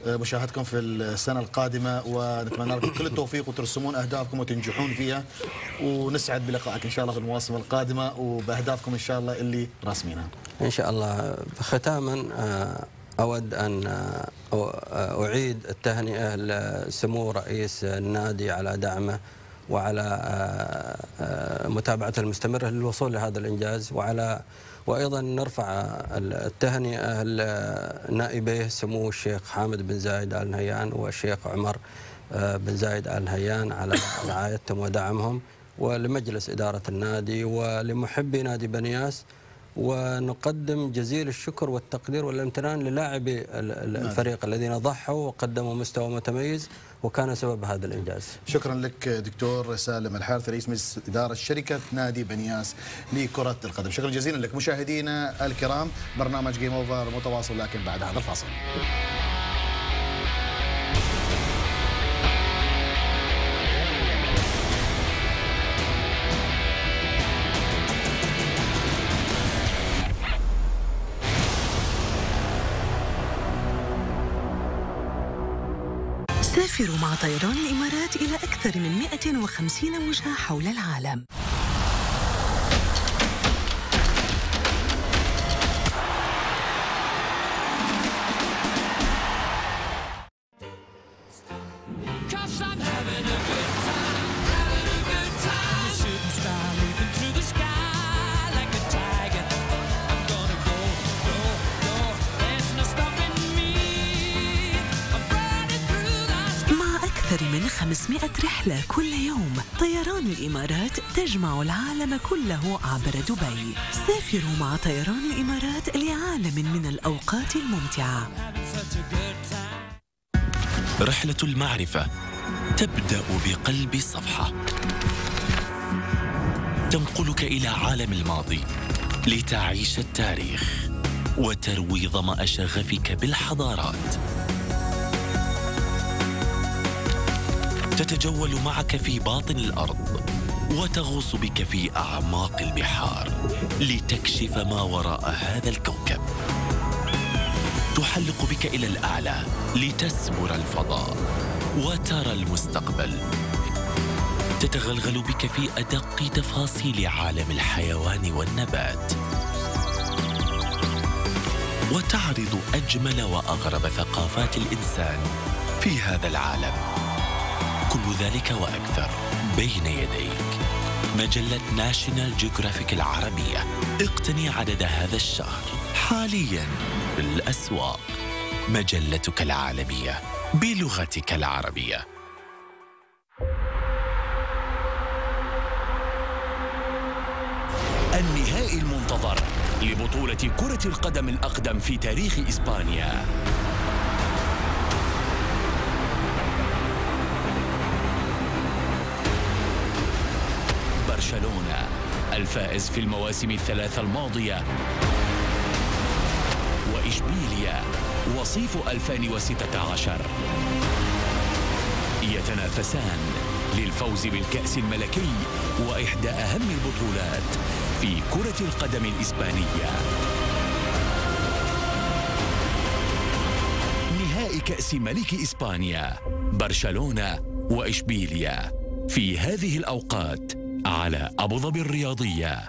مشاهدتكم في السنة القادمة، ونتمنى لكم كل التوفيق وترسمون أهدافكم وتنجحون فيها، ونسعد بلقائك إن شاء الله في المواسم القادمة وبأهدافكم إن شاء الله اللي راسمينها. إن شاء الله. ختاما أود أن أعيد التهنئة لسمو رئيس النادي على دعمه وعلى متابعته المستمرة للوصول لهذا الإنجاز، وعلى وأيضا نرفع التهنئة لنائبيه سمو الشيخ حامد بن زايد آل نهيان والشيخ عمر بن زايد آل نهيان على رعايتهم ودعمهم، ولمجلس إدارة النادي ولمحبي نادي بنياس، ونقدم جزيل الشكر والتقدير والامتنان للاعبي الفريق الذين ضحوا وقدموا مستوى متميز وكان سبب هذا الإنجاز. شكرا لك دكتور سالم الحارث رئيس مجلس إدارة شركة نادي بنياس لكرة القدم. شكرا جزيلا لك. مشاهدينا الكرام، برنامج جيم أوفر متواصل لكن بعد هذا الفاصل. سافروا مع طيران الإمارات إلى أكثر من مئة وخمسين وجهة حول العالم. من خمسمئة رحلة كل يوم، طيران الإمارات تجمع العالم كله عبر دبي. سافروا مع طيران الإمارات لعالم من الأوقات الممتعة. رحلة المعرفة تبدأ بقلب الصفحة، تنقلك إلى عالم الماضي لتعيش التاريخ وتروي ظمأ شغفك بالحضارات. تتجول معك في باطن الأرض وتغوص بك في أعماق البحار لتكشف ما وراء هذا الكوكب. تحلق بك إلى الأعلى لتسمر الفضاء وترى المستقبل. تتغلغل بك في أدق تفاصيل عالم الحيوان والنبات، وتعرض أجمل وأغرب ثقافات الإنسان في هذا العالم. كل ذلك وأكثر بين يديك. مجلة ناشيونال جيوغرافيك العربية، اقتني عدد هذا الشهر حالياً في الأسواق. مجلتك العالمية بلغتك العربية. النهائي المنتظر لبطولة كرة القدم الأقدم في تاريخ إسبانيا. برشلونة الفائز في المواسم الثلاثة الماضية، وإشبيليا وصيف ألفين وستة عشر يتنافسان للفوز بالكأس الملكي وإحدى أهم البطولات في كرة القدم الإسبانية. نهائي كأس ملك إسبانيا، برشلونة وإشبيليا في هذه الأوقات على أبو ظبي الرياضية.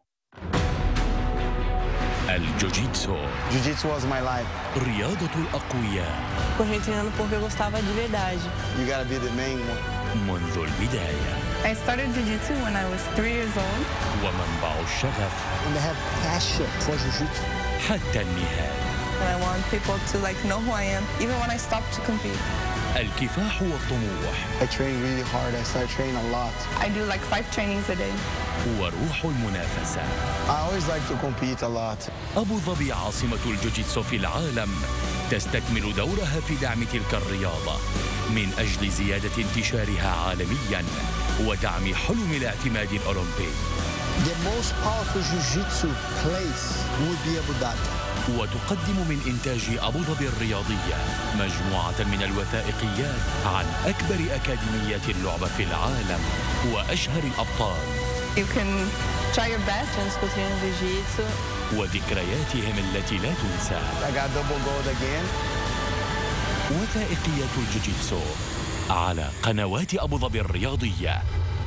الجوجيتسو. Jiu-Jitsu was my life. رياضة الأقوياء. Corri treinando porque eu gostava de verdade. You gotta be the main one. منذ البداية. I started Jiu-Jitsu when I was three years old. ومنبع الشغف. And they have passion for Jiu-Jitsu. حتى النهاية. And I want people to like know who I am, even when I stopped to compete. الكفاح والطموح. I train really hard. I start training a lot. I do like five trainings a day. وروح المنافسة. I always like to compete a lot. أبو ظبي عاصمة الجوجيتسو في العالم، تستكمل دورها في دعم تلك الرياضة من أجل زيادة انتشارها عالمياً ودعم حلم الاعتماد الأولمبي. The most powerful Jiu-Jitsu place would be Abu Dhabi. وتقدم من إنتاج أبو ظبي الرياضية مجموعة من الوثائقيات عن أكبر أكاديميات اللعبة في العالم وأشهر الأبطال. You can try your best and discutir no Jiu-Jitsu. وذكرياتهم التي لا تنسى. I got double gold again. وثائقيات الجوجيتسو على قنوات أبو ظبي الرياضية.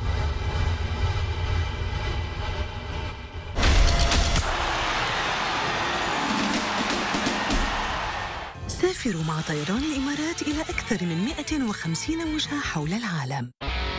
سافروا مع طيران الإمارات إلى أكثر من مئة وخمسين وجهة حول العالم.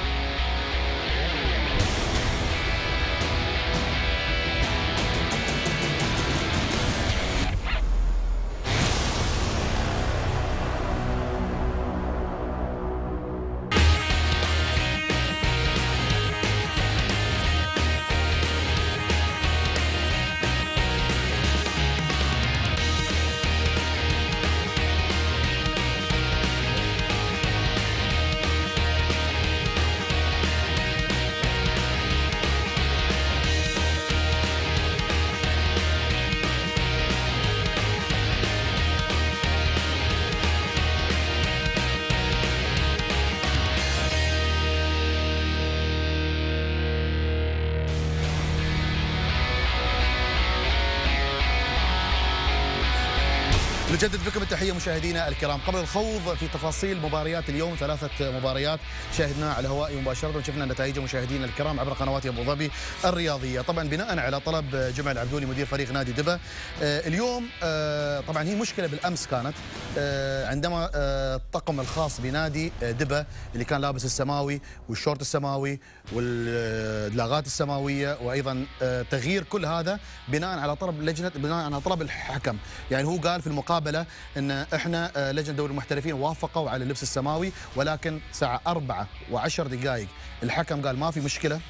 نجدد بكم التحية مشاهدينا الكرام. قبل الخوض في تفاصيل مباريات اليوم، ثلاثة مباريات شاهدناها على الهواء مباشرة وشفنا نتائج مشاهدينا الكرام عبر قنوات أبو ظبي الرياضية. طبعا بناء على طلب جمع العبدولي مدير فريق نادي دبا، اليوم طبعا هي مشكلة بالأمس كانت عندما الطقم الخاص بنادي دبا اللي كان لابس السماوي والشورت السماوي والدلاغات السماوية وأيضا تغيير كل هذا بناء على طلب لجنة، بناء على طلب الحكم. يعني هو قال في المقابلة ان احنا لجنه دوري المحترفين وافقوا على اللبس السماوي، ولكن الساعه أربعة وعشر دقائق الحكم قال ما في مشكله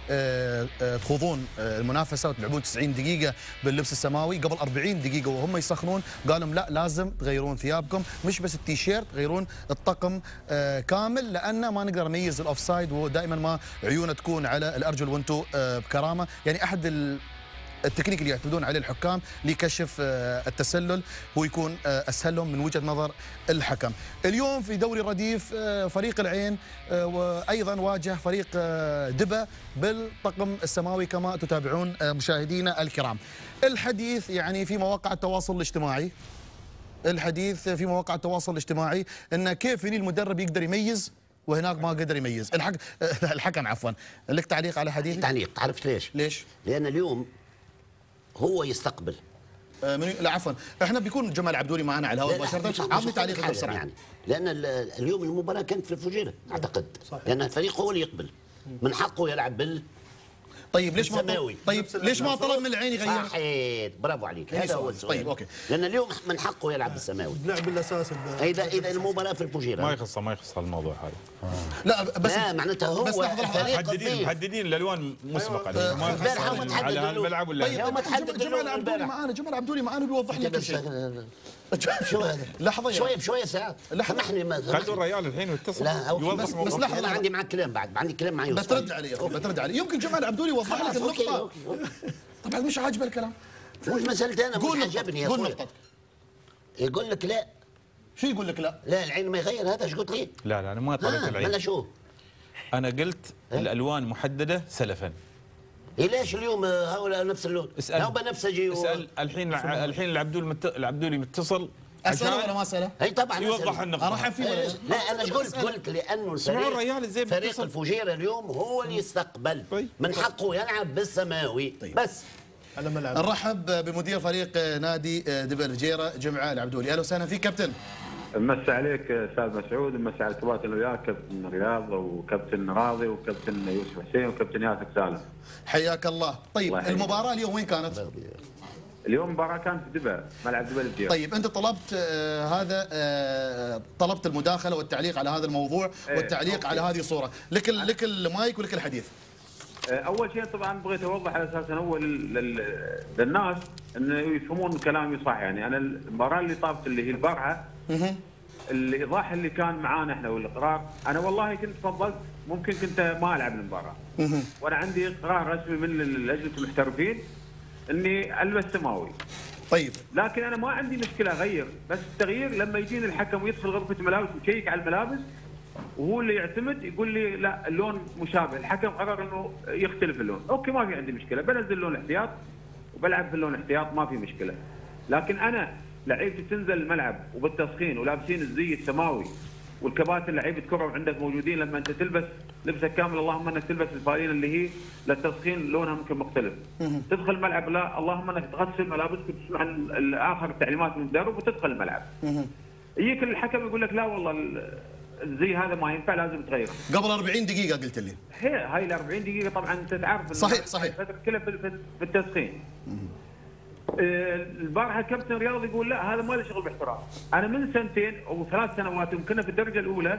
تخوضون المنافسه وتلعبون تسعين دقيقه باللبس السماوي. قبل أربعين دقيقه وهم يسخنون قال لهم لا، لازم تغيرون ثيابكم، مش بس التيشيرت، غيرون الطقم كامل، لان ما نقدر نميز الاوفسايد ودائما ما عيونه تكون على الارجل وانتم بكرامه. يعني احد التكنيك اللي يعتمدون عليه الحكام لكشف التسلل هو يكون اسهل لهم من وجهه نظر الحكم. اليوم في دوري رديف فريق العين وايضا واجه فريق دبا بالطقم السماوي كما تتابعون مشاهدينا الكرام. الحديث يعني في مواقع التواصل الاجتماعي، الحديث في مواقع التواصل الاجتماعي ان كيف هني المدرب يقدر يميز وهناك ما قدر يميز. الحك... الحكم عفوا. لك تعليق على حديث؟ تعليق. عرفت ليش؟ ليش؟ لان اليوم هو يستقبل. آه من... لا عفوا، احنا بيكون جمال عبدولي معنا على الهواء مباشره. عطني تعليق بسرعه. يعني لان اليوم المباراه كانت في الفجيره اعتقد، صحيح. لان الفريق هو اللي يقبل، من حقه يلعب بال طيب ليش ما طيب ليش ما طلب من العين يغير؟ صحيح، برافو عليك، هذا هو السؤال. طيب اوكي، لان اليوم من حقه يلعب بالسماوي. اللعب الاساسي اذا اذا المباراه في الفجيره ما يخص ما يخص الموضوع هذا. لا بس لا معناتها هو بس محددين محددين الالوان مسبقا. ما يخص على هالملعب ولا طيب ما تحدد جمال عبدولي معانا، جمال عبدولي معانا بيوضح لك كل شيء. شو هذا؟ لحظه شويه بشويه ساعات. سامحني ما خلوا الريال الحين يتصل. لا بس, بس لحظه، انا عندي معك كلام بعد، عندي كلام معي. بترد علي بترد علي يمكن جمال عبدولي يوضح لك النقطه. طبعا مش عاجبه الكلام، مش مسألة انا مش عجبني يا اخوي. يقول لك لا. شو يقول لك لا؟ لا العين ما يغير، هذا ايش قلت لي؟ لا لا انا ما طلعت العين. انا شو؟ انا قلت الالوان محدده سلفا. إيه ليش اليوم هؤلاء نفس اللون؟ اسال هو بنفسجي. اسال الحين الحين العبدولي مت... العبدولي متصل. اساله ولا ما اساله؟ اي طبعا يوضح النقطه. ارحب فيه ولا لا انا ايش قلت؟ قلت لانه الفريق فريق الفجيره اليوم هو اللي يستقبل، من حقه يلعب بالسماوي. طيب. بس نرحب بمدير فريق نادي دبا الفجيره جمعه العبدولي. اهلا وسهلا فيك كابتن. مسا عليك استاذ مسعود، مسا على الكباتن وياك، كابتن رياض وكابتن راضي وكابتن يوسف حسين وكابتن ياسر سالم. حياك الله. طيب الله المباراه اليوم وين كانت؟ اليوم المباراه كانت في دبا، ملعب دبا الفجيره. طيب انت طلبت آه هذا آه طلبت المداخله والتعليق على هذا الموضوع والتعليق أوكي. على هذه الصوره، لك لك المايك ولك الحديث. اول شيء طبعا بغيت اوضح على اساس انه هو للناس انه يفهمون كلامي صح. يعني انا المباراه اللي طافت اللي هي البارحه الايضاح اللي كان معانا احنا والاقرار، انا والله كنت فضلت ممكن كنت ما العب المباراه، وانا عندي قرار رسمي من لجنه المحترفين اني البس سماوي. طيب لكن انا ما عندي مشكله اغير، بس التغيير لما يجيني الحكم ويدخل غرفه الملابس ويشيك على الملابس وهو اللي يعتمد يقول لي لا اللون مشابه، الحكم قرر انه يختلف اللون، اوكي ما في عندي مشكله، بنزل لون احتياط وبلعب باللون احتياط ما في مشكله. لكن انا لعيبتي تنزل الملعب وبالتسخين ولابسين الزي السماوي والكباتن لعيبه كره عندك موجودين، لما انت تلبس لبسك كامل اللهم انك تلبس الفانيله اللي هي للتسخين لونها ممكن مختلف. تدخل الملعب لا اللهم انك تغسل ملابسك وتسمع اخر التعليمات من المدرب وتدخل الملعب. يجيك الحكم يقول لك لا والله الزي هذا ما ينفع لازم تغيره. قبل أربعين دقيقة قلت لي. هي هاي ال أربعين دقيقة طبعا انت تعرف صحيح صحيح الفترة كلها في التسخين. البارحه كابتن رياض يقول لا هذا ما له شغل باحتراف. انا من سنتين او ثلاث سنوات يمكن في الدرجه الاولى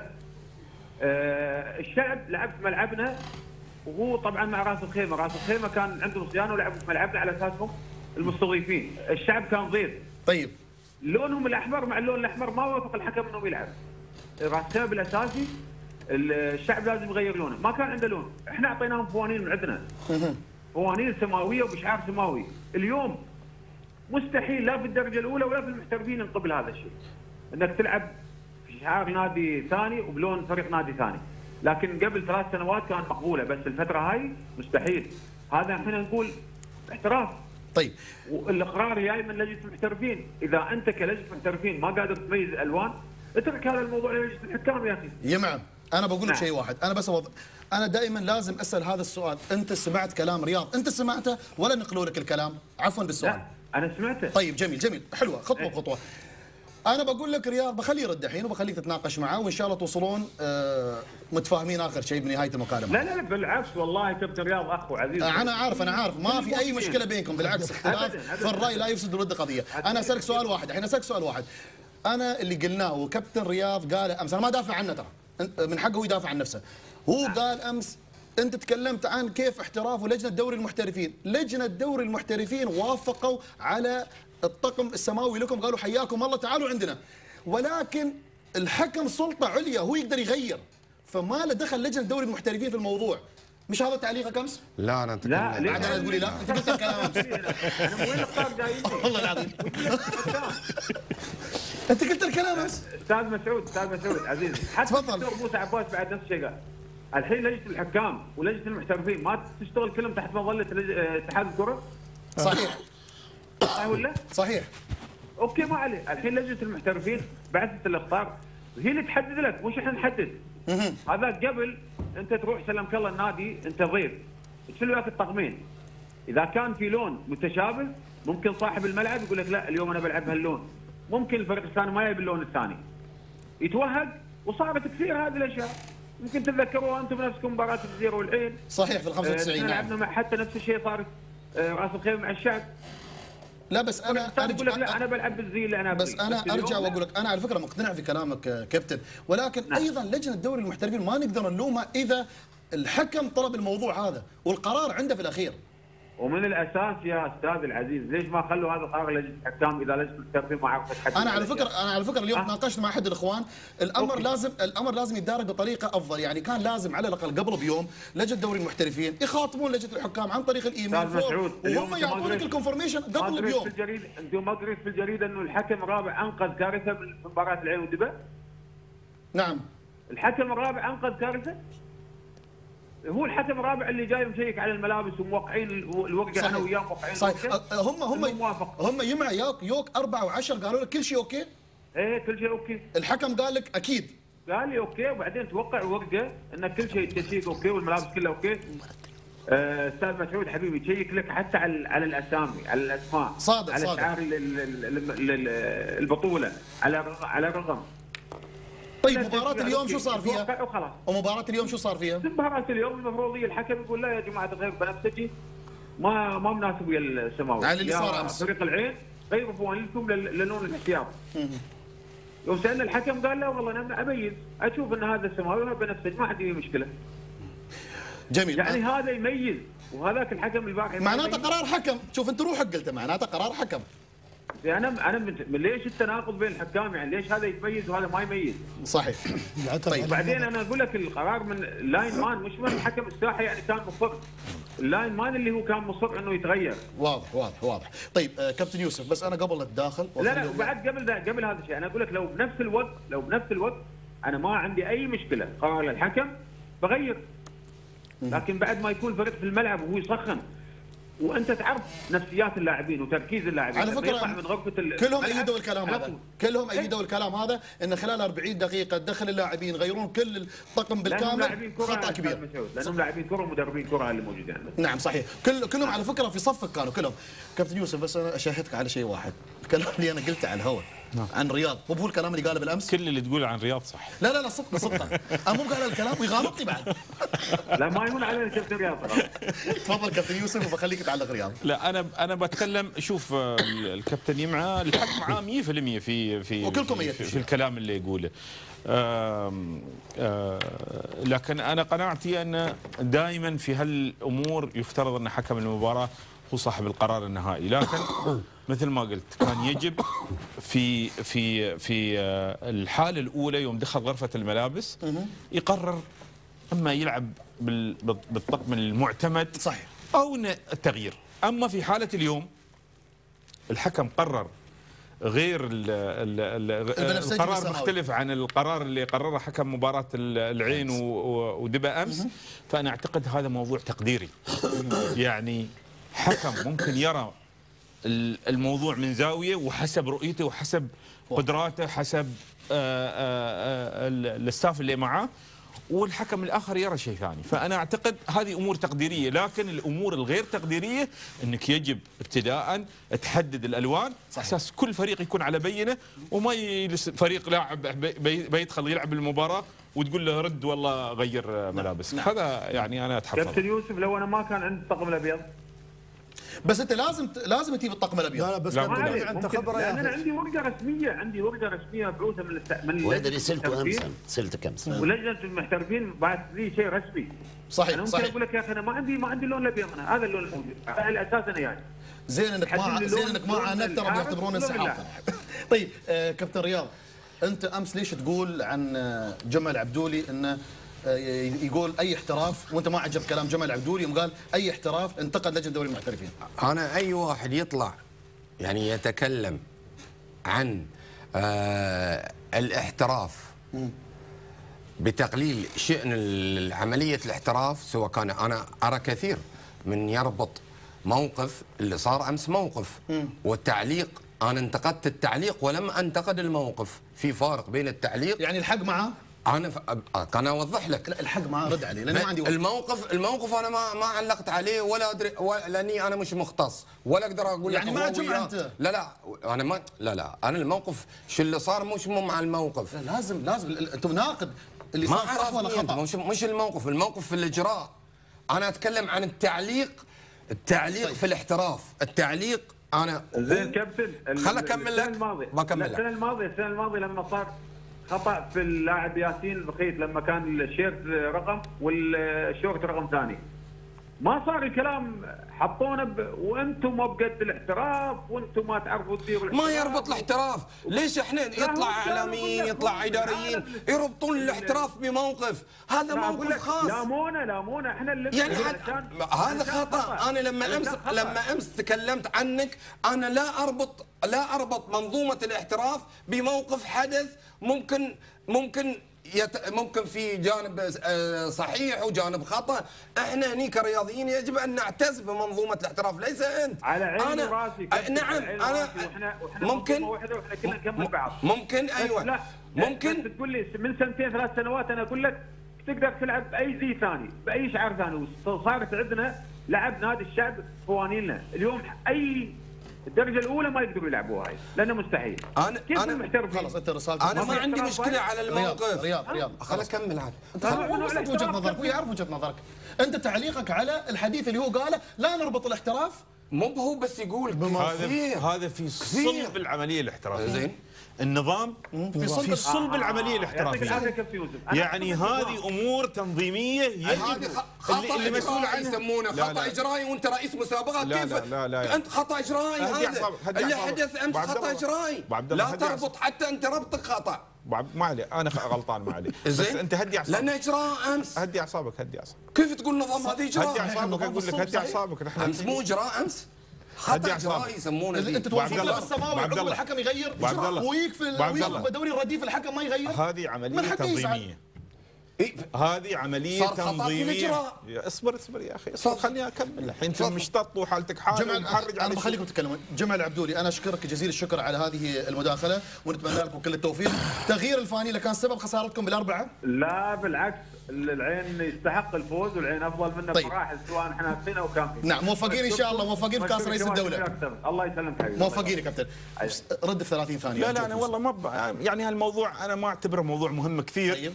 الشعب لعب في ملعبنا، وهو طبعا مع راس الخيمه، راس الخيمه كان عندهم صيانه ولعبوا في ملعبنا على اساسهم المستضيفين، الشعب كان ضيف. طيب لونهم الاحمر مع اللون الاحمر ما وافق الحكم انه يلعب. راس الخيمه بالاساسي الشعب لازم يغير لونه، ما كان عنده لون، احنا اعطيناهم فوانين من عندنا. فوانين سماويه وبشعار سماوي، اليوم مستحيل لا في الدرجه الاولى ولا في المحترفين نقبل هذا الشيء. انك تلعب في شعار نادي ثاني وبلون فريق نادي ثاني، لكن قبل ثلاث سنوات كانت مقبوله، بس الفتره هاي مستحيل. هذا احنا نقول احتراف. طيب والاقرار جاي من لجنه المحترفين، اذا انت كلجنه محترفين ما قادر تميز الالوان اترك هذا الموضوع للجنه الحكام يا اخي. يمعن انا بقول لك نعم. شيء واحد، انا بس أوضح. انا دائما لازم اسال هذا السؤال، انت سمعت كلام رياض، انت سمعته ولا نقلوا لك الكلام؟ عفوا بالسؤال. لا انا سمعته. طيب جميل جميل حلوه خطوه بخطوه. انا بقول لك رياض بخليه يرد الحين وبخليك تتناقش معاه وان شاء الله توصلون آه متفاهمين اخر شيء بنهايه المكالمه. لا لا بالعكس والله كابتن رياض اخ وعزيز. انا عارف انا عارف ما في اي مشكله بينكم، بالعكس اختلاف في الراي لا يفسد الود قضيه. انا اسالك سؤال واحد الحين، اسالك سؤال واحد. انا اللي قلناه وكابتن رياض قال امس، انا ما دافع عنه ترى، من حقه يدافع عن نفسه. هو قال امس انت تكلمت عن كيف احتراف لجنه دوري المحترفين، لجنه دوري المحترفين وافقوا على الطقم السماوي لكم، قالوا حياكم الله تعالوا عندنا، ولكن الحكم سلطه عليا هو يقدر يغير، فما له دخل لجنه دوري المحترفين في الموضوع. مش هذا تعليقك امس؟ لا انا لا بعد انا تقول لي لا انت قلت الكلام امس. انا مو وين اختار جايين والله العظيم انت قلت الكلام امس. استاذ مسعود استاذ مسعود عزيز، حتى الدكتور موسى عباس بعد نفس الشيء قال. الحين لجنه الحكام ولجنه المحترفين ما تشتغل كلهم تحت مظله اتحاد الكره؟ صحيح صحيح ولا؟ صحيح. اوكي ما عليه، الحين لجنه المحترفين بعثه الاخطار هي اللي تحدد لك مش احنا نحدد. هذا قبل انت تروح سلمك الله النادي انت ضيف تشيل وياك الطقمين، اذا كان في لون متشابه ممكن صاحب الملعب يقول لك لا اليوم انا بلعب بهاللون، ممكن الفريق الثاني ما يبي اللون الثاني يتوهق، وصارت كثير هذه الاشياء. ممكن تتذكروها انتم بنفسكم مباراه الجزيره والعين صحيح في ال خمسة وتسعين. آه لعبنا مع حتى نفس الشيء صارت آه راس الخيمه مع الشعب. لا بس انا ارجع لك لا انا بلعب بالزي اللي انا بس انا بس ارجع واقول لك انا على فكره مقتنع في كلامك كابتن، ولكن نعم. ايضا لجنه دوري المحترفين ما نقدر نلومها اذا الحكم طلب الموضوع هذا والقرار عنده في الاخير. ومن الاساس يا استاذ العزيز ليش ما خلوا هذا القرار لجنه الحكام اذا لجنه المحترفين ما عرفت تحدد؟ انا على فكره انا على فكره اليوم تناقشت مع احد الاخوان، الامر أوكي. لازم الامر لازم يتدارك بطريقه افضل، يعني كان لازم على الاقل قبل بيوم لجنه دوري المحترفين يخاطبون لجنه الحكام عن طريق الايميل وهم يعطونك الكونفرميشن قبل بيوم. في الجريده انتم ما قريت في الجريده انه الحكم الرابع انقذ كارثه في مباراه العين ودبا؟ نعم. الحكم الرابع انقذ كارثه؟ هو الحكم الرابع اللي جاي مشيك على الملابس وموقعين الورقه انا وياه موقعين صحيح. هم هم موافق. هم يمع يوك يوك أربعة وعشرة قالوا لك كل شيء اوكي؟ ايه كل شيء اوكي. الحكم قال لك اكيد. قال لي اوكي وبعدين توقع ورقه ان كل شيء التشيك اوكي والملابس كلها اوكي. آه استاذ مسعود حبيبي تشيك لك حتى على على الاسامي على الاسماء صادق على صادق. شعار البطوله على على الرقم. طيب مباراة اليوم شو صار فيها؟ وخلاص. ومباراة اليوم شو صار فيها؟ مباراة اليوم المفروض الحكم يقول لا يا جماعة الخير بنفسجي ما ما مناسب ويا السماوي. على اللي صار امس. فريق العين غيروا فوانيلكم للون الاحتياط. يوم سألنا الحكم قال لا والله انا اميز اشوف ان هذا السماوي وهذا بنفسجي ما عندي مشكلة. جميل. يعني أه. هذا يميز وهذاك الحكم الباقي معناته قرار حكم، شوف انت روحك قلت معناته قرار حكم. انا انا من ليش التناقض بين الحكام يعني ليش هذا يتميز وهذا ما يميز؟ صحيح. طيب وبعدين انا اقول لك القرار من اللاين مان مش من الحكم الساحه يعني كان مصر. اللاين مان اللي هو كان مصر انه يتغير. واضح واضح واضح. طيب آه كابتن يوسف بس انا قبل اتداخل لا لا وبعد قبل ده قبل هذا الشيء انا اقول لك لو بنفس الوقت لو بنفس الوقت انا ما عندي اي مشكله قرار الحكم بغير. لكن بعد ما يكون فريق في الملعب وهو يسخن وانت تعرف نفسيات اللاعبين وتركيز اللاعبين. على فكره من غرفه كلهم ايدوا الكلام هذا، كلهم ايدوا الكلام هذا ان خلال أربعين دقيقه دخل اللاعبين يغيرون كل الطقم بالكامل، خطا كبير. لانهم لاعبين كره ومدربين كره اللي موجودين عندنا. نعم صحيح، كل كلهم على فكره في صفك كانوا كلهم. كابتن يوسف بس انا اشاهدك على شيء واحد، الكلام اللي انا قلته على الهواء نعم. عن رياض، مو هو الكلام اللي قاله بالامس؟ كل اللي تقوله عن رياض صح. لا لا لا صدق صدق انا مو قال الكلام ويغالطني بعد. لا ما يهون علينا كابتن رياض. تفضل كابتن يوسف وبخليك تعلق رياض. لا انا انا بتكلم، شوف الكابتن يمعه الحق معاه مية بالمية في في وكلكم في, في, في الكلام اللي يقوله. آم آم لكن انا قناعتي ان دائما في هالامور يفترض ان حكم المباراه هو صاحب القرار النهائي، لكن مثل ما قلت كان يجب في في في الحاله الاولى يوم دخل غرفه الملابس يقرر اما يلعب بالطقم المعتمد صحيح او التغيير. اما في حاله اليوم الحكم قرر غير ال ال القرار مختلف عن القرار اللي قرره حكم مباراة العين ودبا أمس، فأنا أعتقد هذا موضوع تقديري. يعني حكم ممكن يرى الموضوع من زاوية وحسب رؤيته وحسب قدراته حسب الستاف اللي معاه، والحكم الآخر يرى شيء ثاني. فأنا أعتقد هذه أمور تقديرية، لكن الأمور الغير تقديرية أنك يجب ابتداء تحدد الألوان أساس كل فريق يكون على بينه، وما يجلس فريق لاعب بيدخل يلعب المباراة وتقول له رد والله غير ملابسك. هذا يعني أنا أتحفظ. كابتن يوسف لو أنا ما كان عندي الطقم الأبيض بس انت لازم لازم تجيب الطقم الابيض. لا لا بس انت خبره يا انا عندي ورقه رسميه، عندي ورقه رسميه مبعوثه من الت... من وهذا اللي سلته امس سلتك امس ولجنه المحترفين بعث لي شيء رسمي. صحيح انا ممكن صحيح. اقول لك يا اخي انا ما عندي ما عندي اللون الابيض، انا هذا اللون الموجود على الاساس انا يعني زين انك ما زين انك ما عاندت ترى بيعتبرون انسحاب. طيب آه كابتن رياض، انت امس ليش تقول عن جمال العبدولي انه يقول اي احتراف، وانت ما عجب كلام جمال العبدولي يوم قال اي احتراف انتقد لجنه دوري المحترفين؟ انا اي واحد يطلع يعني يتكلم عن آه الاحتراف بتقليل شأن عمليه الاحتراف، سواء كان انا ارى كثير من يربط موقف اللي صار امس موقف والتعليق. انا انتقدت التعليق ولم انتقد الموقف، في فارق بين التعليق يعني الحق معاه. انا ف... كان اوضح لك. لا الحق معاه رد عليه لاني ما عندي وقت. الموقف الموقف انا ما ما علقت عليه ولا ادري ولا لاني انا مش مختص ولا اقدر اقول يعني لك ما جمع انت. لا لا انا ما لا لا انا الموقف شو اللي صار مش مو مع الموقف. لا لازم لازم انتم ناقد اللي صار صح ولا خطا. مش مش الموقف، الموقف في الاجراء. انا اتكلم عن التعليق، التعليق طيب. في الاحتراف، التعليق انا زين كابتن خل اكمل لك ما اكمل لك. السنه الماضيه السنه الماضيه لما صار خطا في اللاعب ياسين بخيت لما كان الشيرت رقم والشورت رقم ثاني، ما صار الكلام حطونا ب... وانتم ما بقد الاحتراف وانتم ما تعرفوا تديروا ما يربط الاحتراف. ليش احنا يطلع اعلاميين يطلع اداريين يربطون الاحتراف بموقف؟ هذا موقف خاص. لامونا لامونا احنا اللي يعني هذا خطا. انا لما امس لما امس تكلمت عنك انا لا اربط لا اربط منظومه الاحتراف بموقف حدث ممكن ممكن يت... ممكن في جانب صحيح وجانب خطا. احنا هني كرياضيين يجب ان نعتز بمنظومه الاحتراف، ليس انت. على عيني وراسي. نعم انا وإحنا وإحنا ممكن واحده واحنا كلنا نكمل بعض. ممكن ايوه لا ممكن تقول لي من سنتين ثلاث سنوات انا اقول لك تقدر تلعب باي زي ثاني باي شعار ثاني، وصارت عندنا لعب نادي الشعب قوانيننا. اليوم اي الدرجه الاولى ما يقدروا يلعبوها هاي لانه مستحيل. انا كيف انا المحترفين؟ خلاص انت رسالتك. انا ما عندي مشكله على الموقف. رياض رياض خل اكمل عاد. انت وصلت وجهه نظرك ويعرف وجهه نظرك. انت تعليقك على الحديث اللي هو قاله لا نربط الاحتراف. مو هو بس يقول هذا هذا في صلب العمليه الاحترافيه. زين النظام في صلب, في صلب آه العمليه الاحترافيه. يعني هذه امور تنظيميه يجب خطا اللي مسؤول عنه يسمونه خطا اجرائي، وانت رئيس مسابقه. لا كيف لا لا لا انت خطا اجرائي؟ هذا اللي حدث امس خطا اجرائي. لا تربط حتى انت ربطك خطا. ما عليه انا غلطان ما عليه. بس انت هدي اعصابك لان اجراء امس. هدي اعصابك هدي اعصابك. كيف تقول نظام هذه اجراء؟ هدي اعصابك اقول لك هدي اعصابك. نحن امس مو اجراء امس خطا اجرائي يسمونه. انت توصف له بالسماوي عقب الحكم يغير ويكفي الدوري الرديف الحكم ما يغير. هذه عمليه تنظيميه. إيه؟ هذه عمليه صار خطأ في تنظيميه. الإجراء. يا اصبر اصبر يا اخي اصبر خليني اكمل. الحين انت مشتط وحالتك حاله جمال ومحرج. انا بخليكم تتكلمون. جمال العبدولي انا اشكرك جزيل الشكر على هذه المداخله ونتمنى لكم كل التوفيق. تغيير الفانيله كان سبب خسارتكم بالاربعه؟ لا بالعكس، العين يستحق الفوز والعين افضل منا طيب. بمراحل سواء احنا ناسين او كاملين. نعم موفقين ان شاء الله، موفقين في كاس رئيس الدوله. الله يسلمك حبيبي. موفقين يا كابتن. رد في ثلاثين ثانيه. لا لا انا والله ما ب... يعني هالموضوع انا ما اعتبره موضوع مهم كثير. طيب.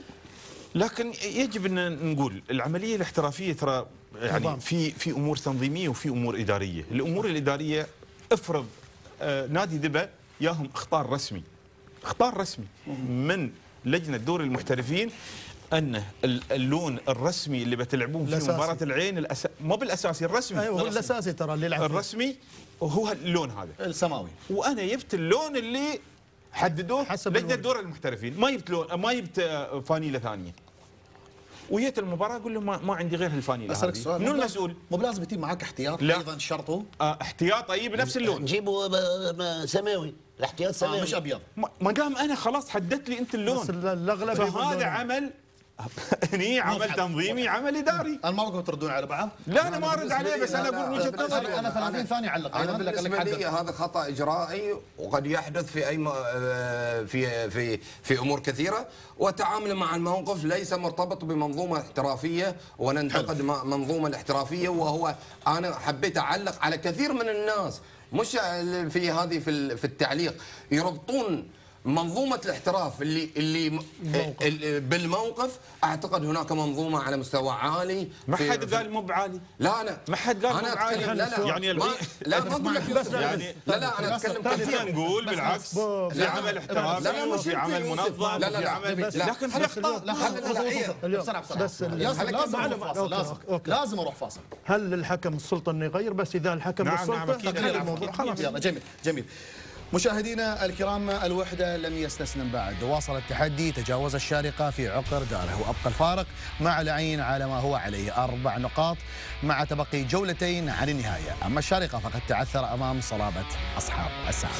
لكن يجب ان نقول العمليه الاحترافيه ترى يعني في في امور تنظيميه وفي امور اداريه. الامور الاداريه افرض آه نادي ذبه ياهم اخطار رسمي اخطار رسمي من لجنه دوري المحترفين انه اللون الرسمي اللي بتلعبون فيه مباراه العين الأس... مو بالاساسي الرسمي. ايوه هو الاساسي ترى اللي يلعب الرسمي وهو اللون هذا السماوي. وانا جبت اللون اللي حددوه حسب لجنه دوري المحترفين، ما جبت لون ما جبت فانيله ثانيه. وجيت المباراه اقول له ما, ما عندي غير هالفانيله هذه. سؤال منو المسؤول؟ مو بلازم يتم معك احتياط لا. ايضا شرطه؟ آه احتياط اي بنفس اللون. نجيبوا سماوي، الاحتياط سماوي آه مش ابيض. ما دام انا خلاص حددت لي انت اللون. بس الاغلب فهذا عمل هني عمل تنظيمي عمل اداري. انا ما بقول تردون على بعض. لا انا ما ارد عليه بس انا اقول وجهه نظري. انا ثلاثين ثانيه اعلق. انا بالنسبه لي هذا خطا اجرائي وقد يحدث في اي م... في في في امور كثيره، وتعامل مع الموقف ليس مرتبط بمنظومه احترافيه وننتقد منظومه الاحترافيه. وهو انا حبيت اعلق على كثير من الناس مش في هذه في في التعليق يربطون منظومة الاحتراف اللي اللي بالموقف. اعتقد هناك منظومه على مستوى عالي. ما حد قال مو بعالي. لا انا ما حد قال انا مو بعالي. لا لا يعني ما لا ما اقول لك يوسف يعني لا لا انا اتكلم كثير نقول بالعكس في عمل احترافي وفي عمل منظم وفي عمل لكن في اخطاء. بسرعه بسرعه لازم اروح فاصل. لازم لازم اروح فاصل. هل الحكم السلطه انه يغير؟ بس اذا الحكم بالسلطه الموضوع خلاص. يلا جميل جميل. مشاهدينا الكرام الوحدة لم يستسلم بعد، واصل التحدي، تجاوز الشارقة في عقر داره وأبقى الفارق مع العين على ما هو عليه أربع نقاط مع تبقي جولتين عن النهاية. أما الشارقة فقد تعثر أمام صلابة أصحاب السعادة.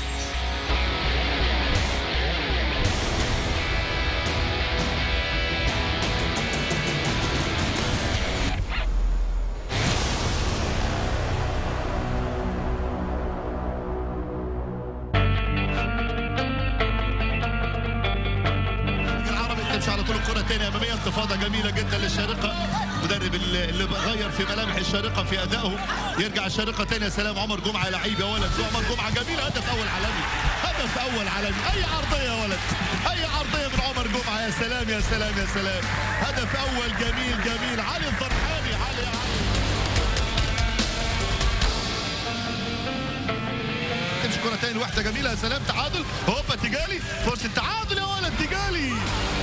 انتفاضه جميله جدا للشارقه، مدرب اللي غير في ملامح الشارقه في ادائه. يرجع الشارقه تاني. يا سلام عمر جمعه يا لعيب يا ولد. عمر جمعه جميل. هدف اول عالمي، هدف اول عالمي. اي عرضيه يا ولد، اي عرضيه من عمر جمعه. يا سلام يا سلام يا سلام. هدف اول جميل جميل. علي الفرحاني. علي يا علي تمشي كره تاني واحده جميله. يا سلام تعادل. هوبا تيجالي فرصه تعادل يا ولد. تيجالي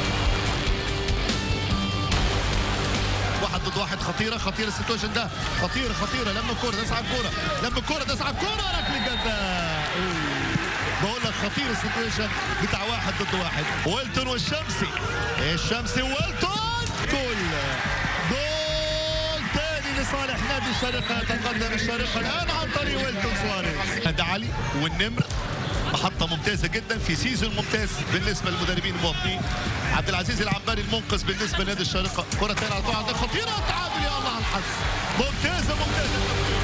واحد ضد واحد. خطيره خطيره السيتويشن ده. خطيره خطيره. لما الكوره داس على الكوره. لما الكوره داس على الكوره. ركله جزاء. بقول لك خطير السيتويشن بتاع واحد ضد واحد. ويلتون والشمسي. الشمسي ويلتون. جول جول تاني لصالح نادي الشارقه. يتقدم الشارقه الان عن طريق ويلتون سواريز. ده علي والنمر. محطة ممتازة جدا في سيزون ممتاز بالنسبة للمدربين المواطنين. عبد العزيز العنبري المنقذ بالنسبة لنادي الشارقة. كرة تانية على طول عندك خطيرة. تعادل يا الله على الحظ. ممتازة ممتازة.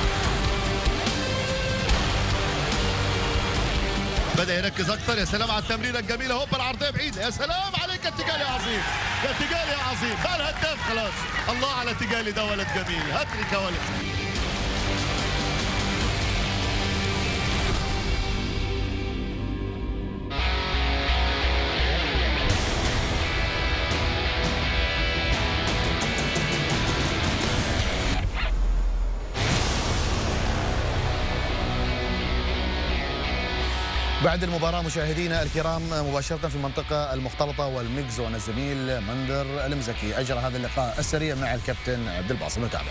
بدأ يركز أكثر. يا سلام على التمريرة الجميلة. هوبا العرضية بعيدة. يا سلام عليك يا تيجالي يا عظيم. يا تيجالي يا عظيم. خال هداف خلاص. الله على تيجالي ده ولد جميل. هاتريك يا ولد. بعد المباراة مشاهدينا الكرام مباشرة في المنطقة المختلطة والميكس زون الزميل مندر المزكي أجرى هذا اللقاء السريع مع الكابتن عبد الباسط. نتابع.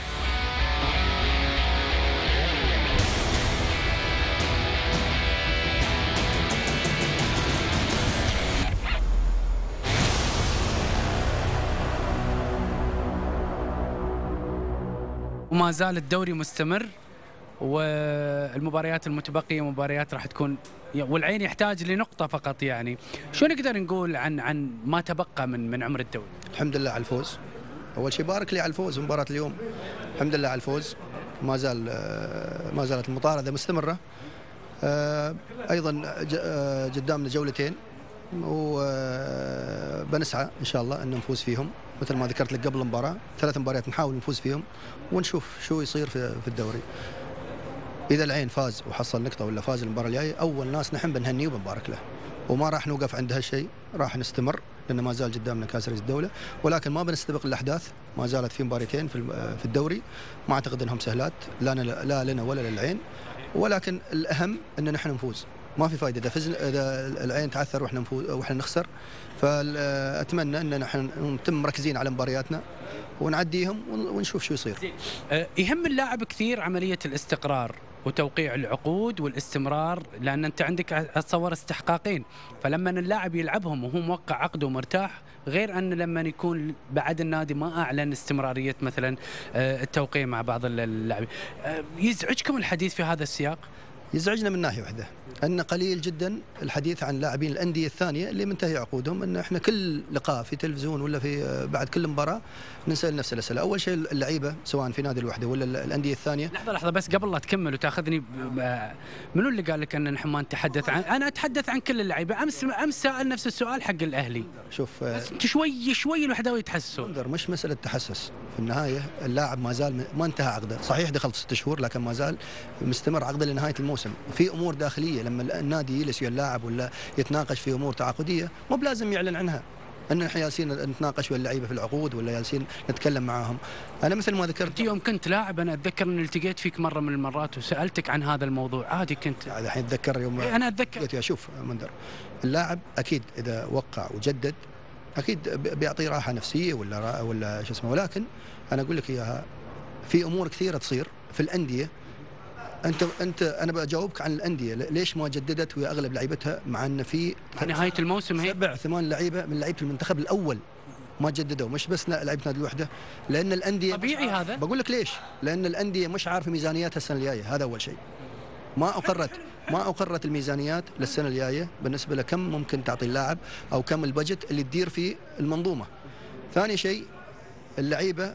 وما زال الدوري مستمر والمباريات المتبقية مباريات راح تكون والعين يحتاج لنقطة فقط. يعني شو نقدر نقول عن عن ما تبقى من من عمر الدوري؟ الحمد لله على الفوز. اول شيء بارك لي على الفوز في مباراه اليوم، الحمد لله على الفوز. ما زال ما زالت المطارده مستمره. ايضا قدامنا جولتين وبنسعى ان شاء الله ان نفوز فيهم، مثل ما ذكرت لك قبل المباراه ثلاث مباريات نحاول نفوز فيهم ونشوف شو يصير في في الدوري. اذا العين فاز وحصل نقطه ولا فاز المباراه الجايه، اول ناس نحن بنهنيه وبنبارك له، وما راح نوقف عند هالشيء، راح نستمر لان ما زال قدامنا كاس رئيس الدوله، ولكن ما بنستبق الاحداث. ما زالت في مباراتين في في الدوري، ما اعتقد انهم سهلات لا لا لنا ولا للعين، ولكن الاهم ان نحن نفوز. ما في فائده اذا فزنا اذا العين تعثر واحنا نفوز واحنا نخسر. فاتمنى ان نحن نتم مركزين على مبارياتنا ونعديهم ونشوف شو يصير. يهم اللاعب كثير عمليه الاستقرار وتوقيع العقود والاستمرار، لان انت عندك اتصور استحقاقين، فلما اللاعب يلعبهم وهو موقع عقده ومرتاح، غير ان لما يكون بعد النادي ما اعلن استمراريه مثلا التوقيع مع بعض اللاعبين. يزعجكم الحديث في هذا السياق؟ يزعجنا من ناحيه واحده، ان قليل جدا الحديث عن لاعبين الانديه الثانيه اللي منتهي عقودهم، ان احنا كل لقاء في تلفزيون ولا في بعد كل مباراه نسال نفس الاسئله. اول شيء اللعيبه سواء في نادي الوحده ولا الانديه الثانيه. لحظه لحظه بس قبل لا تكمل وتاخذني، منو اللي قال لك ان نحن ما نتحدث عن؟ انا اتحدث عن كل اللعيبه. امس امس سال نفس السؤال حق الاهلي. شوف انت شوي شوي الوحداوي يتحسسون. مش مساله تحسس، في النهايه اللاعب ما زال ما انتهى عقده، صحيح دخل ست شهور لكن ما زال مستمر عقده لنهايه الموسم. وفي امور داخليه لما النادي يجلس ويا اللاعب ولا يتناقش في امور تعاقديه مو بلازم يعلن عنها، ان احنا جالسين نتناقش ويا اللعيبه في العقود ولا جالسين نتكلم معاهم. انا مثل ما ذكرت يوم كنت لاعب، انا اتذكر اني التقيت فيك مره من المرات وسالتك عن هذا الموضوع عادي. كنت الحين اتذكر يوم انا اتذكر. شوف منذر، اللاعب اكيد اذا وقع وجدد اكيد بيعطيه راحه نفسيه ولا ولا شو اسمه، ولكن انا اقول لك اياها، في امور كثيره تصير في الانديه. انت انت انا بجاوبك عن الانديه ليش ما جددت ويا اغلب لعيبتها، مع ان في نهايه الموسم هي سبع ثمان لعيبه من لعيبه المنتخب الاول ما جددوا، مش بس لعيبه نادي الوحده، لان الانديه طبيعي هذا. بقول لك ليش؟ لان الانديه مش عارفه ميزانياتها السنه الجايه، هذا اول شيء. ما اقرت ما اقرت الميزانيات للسنه الجايه بالنسبه لكم ممكن تعطي اللاعب او كم البجت اللي تدير فيه المنظومه. ثاني شيء اللعيبه،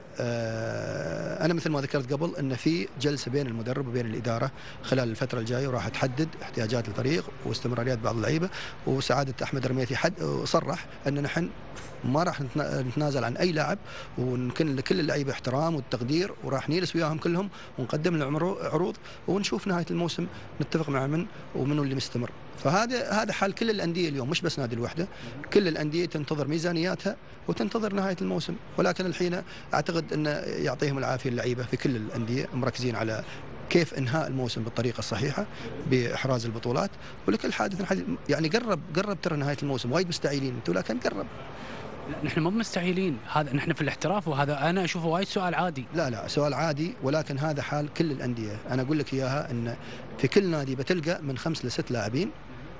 آه أنا مثل ما ذكرت قبل أن في جلسة بين المدرب وبين الإدارة خلال الفترة الجاية، وراح تحدد احتياجات الفريق واستمراريات بعض اللعيبة. وسعادة أحمد الرميتي حد وصرح أن نحن ما راح نتنازل عن أي لاعب، ونكن لكل اللعيبة احترام والتقدير، وراح نجلس وياهم كلهم ونقدم لهم عروض ونشوف نهاية الموسم نتفق مع من ومنو اللي مستمر. فهذا هذا حال كل الأندية اليوم، مش بس نادي الوحدة، كل الأندية تنتظر ميزانياتها وتنتظر نهاية الموسم. ولكن الحين أعتقد أن يعطيهم العافية اللعيبة في كل الأندية مركزين على كيف إنهاء الموسم بالطريقة الصحيحة بإحراز البطولات. ولكل حادث يعني قرب قرب ترى نهاية الموسم، وايد مستعجلين انتم لكن قرب. لا نحن مو مستعجلين، هذا نحن في الاحتراف، وهذا انا اشوفه وايد سؤال عادي. لا لا سؤال عادي، ولكن هذا حال كل الأندية. أنا أقول لك إياها أن في كل نادي بتلقى من خمس لست لاعبين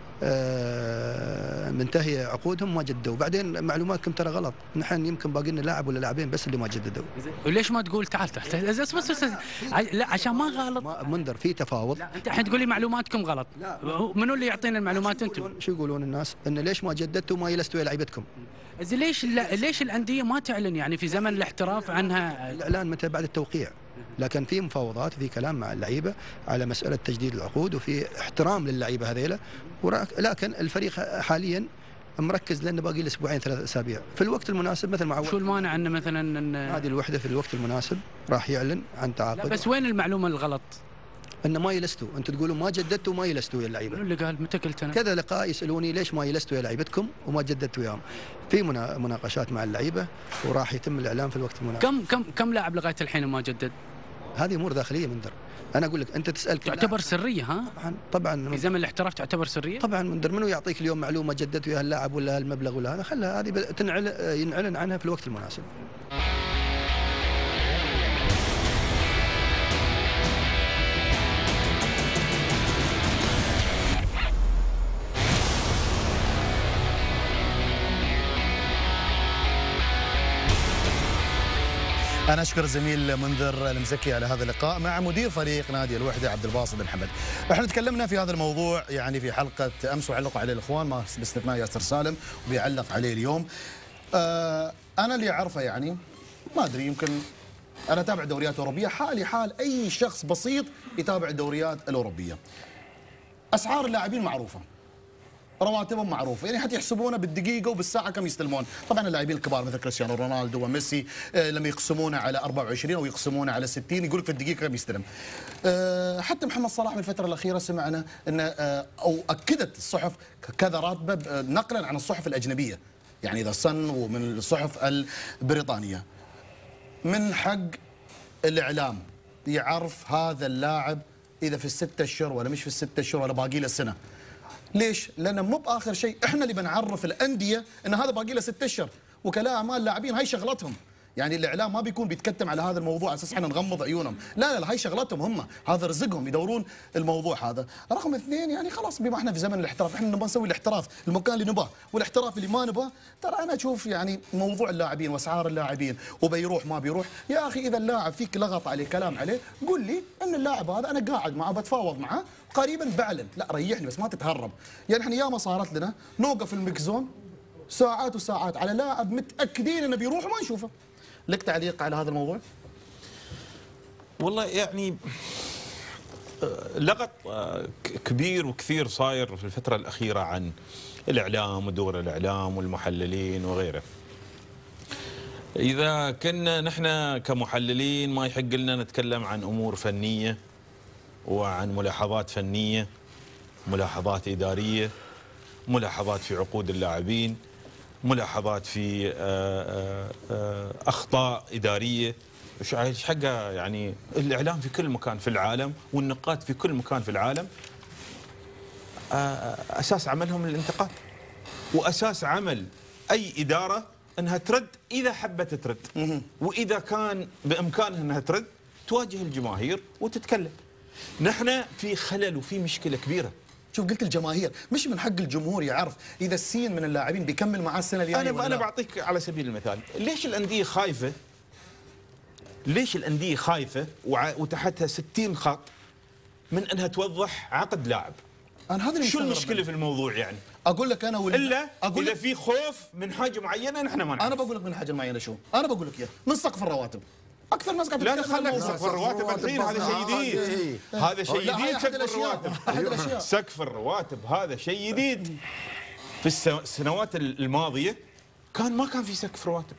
آه منتهي عقودهم ما جددوا. بعدين معلوماتكم ترى غلط، نحن يمكن باقي لنا لاعب ولا لاعبين بس اللي ما جددوا. وليش ما تقول تعال تعال بس بس لا عشان ما غلط. ما منذر في تفاوض. لا انت الحين تقول لي معلوماتكم غلط. لا منو اللي يعطينا المعلومات؟ انتم شو يقولون الناس؟ ان ليش ما جددتوا وما جلستوا لعيبتكم؟ زين ليش ليش الانديه ما تعلن يعني في زمن الاحتراف عنها؟ الاعلان متى؟ بعد التوقيع. لكن في مفاوضات وفي كلام مع اللعيبه على مساله تجديد العقود، وفي احترام للعيبه هذيلا. لكن الفريق حاليا مركز لانه باقي له اسبوعين ثلاث اسابيع في الوقت المناسب. مثل ما شو المانع انه مثلا ان نادي الوحده في الوقت المناسب راح يعلن عن تعاقد. بس وين المعلومه الغلط؟ انه ما يلستوا، انتم تقولون ما جددتوا وما يلستوا ويا اللعيبه. اللي قال متى قلت انا؟ كذا لقاء يسالوني ليش ما يلستوا ويا لعيبتكم وما جددتوا وياهم. في مناقشات مع اللعيبه وراح يتم الاعلان في الوقت المناسب. كم كم كم لاعب لغايه الحين ما جدد؟ هذه امور داخليه منذر. انا اقول لك انت تسال تعتبر سريه ها؟ طبعا طبعا في زمن الاحتراف تعتبر سريه؟ طبعا منذر. منو يعطيك اليوم معلومه جدد ويا اللاعب ولا المبلغ ولا هذا؟ خلها هذه تنعلن ينعلن عنها في الوقت المناسب. أنا أشكر الزميل منذر المزكي على هذا اللقاء مع مدير فريق نادي الوحدة عبد الباسط محمد. احنا تكلمنا في هذا الموضوع يعني في حلقة أمس وعلقوا عليه الإخوان ما باستثناء ياسر سالم وبيعلق عليه اليوم. آه انا اللي اعرفه يعني ما ادري، يمكن انا اتابع دوريات اوروبيه حالي حال اي شخص بسيط يتابع الدوريات الاوروبيه. اسعار اللاعبين معروفه، رواتبهم معروفه، يعني حتى يحسبونه بالدقيقه وبالساعه كم يستلمون. طبعا اللاعبين الكبار مثل كريستيانو رونالدو وميسي آه لما يقسمونه على أربعة وعشرين او يقسمونه على ستين يقول لك في الدقيقه كم يستلم. آه حتى محمد صلاح في الفتره الاخيره سمعنا ان آه او اكدت الصحف كذا راتبه نقلا عن الصحف الاجنبيه، يعني اذا صن ومن الصحف البريطانيه. من حق الاعلام يعرف هذا اللاعب اذا في الستة اشهر ولا مش في الستة اشهر ولا باقي له سنه. ليش؟ لأن مو بآخر شيء احنا اللي بنعرف الأندية ان هذا باقي له ست اشهر، وكلاء اعمال اللاعبين هاي شغلتهم. يعني الاعلام ما بيكون بيتكتم على هذا الموضوع على اساس احنا نغمض عيونهم، لا لا لا هاي شغلتهم هم، هذا رزقهم يدورون الموضوع هذا. رقم اثنين يعني خلاص بما احنا في زمن الاحتراف، احنا نبغى نسوي الاحتراف المكان اللي نباه، والاحتراف اللي ما نباه. ترى انا اشوف يعني موضوع اللاعبين واسعار اللاعبين وبيروح ما بيروح، يا اخي اذا اللاعب فيك لغط عليه كلام عليه قول لي ان اللاعب هذا انا قاعد معه بتفاوض معه قريبا بعلن، لا ريحني بس ما تتهرب. يعني احنا ياما صارت لنا نوقف المكزون ساعات وساعات على لاعب متاكدين انه بيروح وما نشوفه. لك تعليق على هذا الموضوع؟ والله يعني لغط كبير وكثير صاير في الفترة الأخيرة عن الإعلام ودور الإعلام والمحللين وغيره. إذا كنا نحن كمحللين ما يحق لنا نتكلم عن أمور فنية وعن ملاحظات فنية، ملاحظات إدارية، ملاحظات في عقود اللاعبين، ملاحظات في أخطاء إدارية، ايش حقها؟ يعني الإعلام في كل مكان في العالم والنقاد في كل مكان في العالم أساس عملهم الانتقاد، وأساس عمل أي إدارة أنها ترد إذا حبت ترد، وإذا كان بإمكانها أنها ترد تواجه الجماهير وتتكلم. نحن في خلل وفي مشكلة كبيرة. شوف قلت الجماهير، مش من حق الجمهور يعرف اذا السين من اللاعبين بيكمل معاه السنه الجايه. انا انا بعطيك على سبيل المثال، ليش الانديه خايفه؟ ليش الانديه خايفه وتحتها ستين خط من انها توضح عقد لاعب؟ انا هذا شو المشكله في الموضوع يعني؟ اقول لك انا الا اقول اذا في خوف من حاجه معينه نحن ما نعرف. انا بقول لك من حاجه معينه شو؟ انا بقول لك اياه من سقف الرواتب. اكثر ناس قاعده تتكلم عن الموضوع. سقف الرواتب الحين هذا شيء جديد، هذا شيء جديد. سقف الرواتب سقف الرواتب هذا شيء جديد. في السنوات الماضيه كان ما كان في سقف رواتب.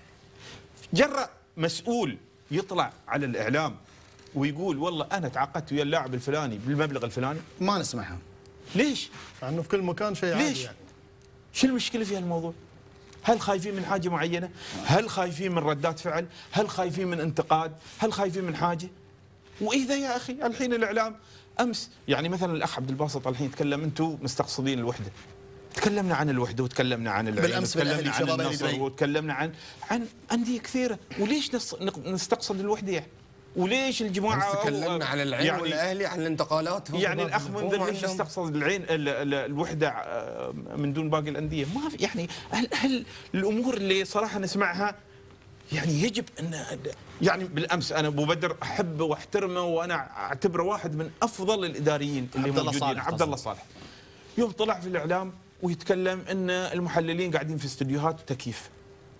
جرأ مسؤول يطلع على الاعلام ويقول والله انا تعاقدت ويا اللاعب الفلاني بالمبلغ الفلاني؟ ما نسمعها. ليش؟ لانه في كل مكان شيء عادي. ليش؟ يعني. شو المشكله في هالموضوع؟ هل خايفين من حاجة معينة؟ هل خايفين من ردات فعل؟ هل خايفين من انتقاد؟ هل خايفين من حاجة؟ وإذا يا أخي الحين الإعلام أمس يعني مثلا الأخ عبد الباسط الحين تكلم أنتم مستقصدين الوحدة. تكلمنا عن الوحدة وتكلمنا عن العين بالأمس وتكلمنا عن النصر وتكلمنا عن عن أندية كثيرة، وليش نستقصد الوحدة يعني؟ وليش الجماعه تكلمنا عن العين يعني والاهلي عن الانتقالات؟ يعني الاخ منذر ليش استقصد العين الوحده من دون باقي الانديه؟ ما في يعني هل, هل الامور اللي صراحه نسمعها يعني يجب ان يعني بالامس انا ابو بدر احبه واحترمه وانا اعتبره واحد من افضل الاداريين اللي موجودين، عبد الله صالح. يوم طلع في الاعلام ويتكلم ان المحللين قاعدين في استديوهات وتكييف.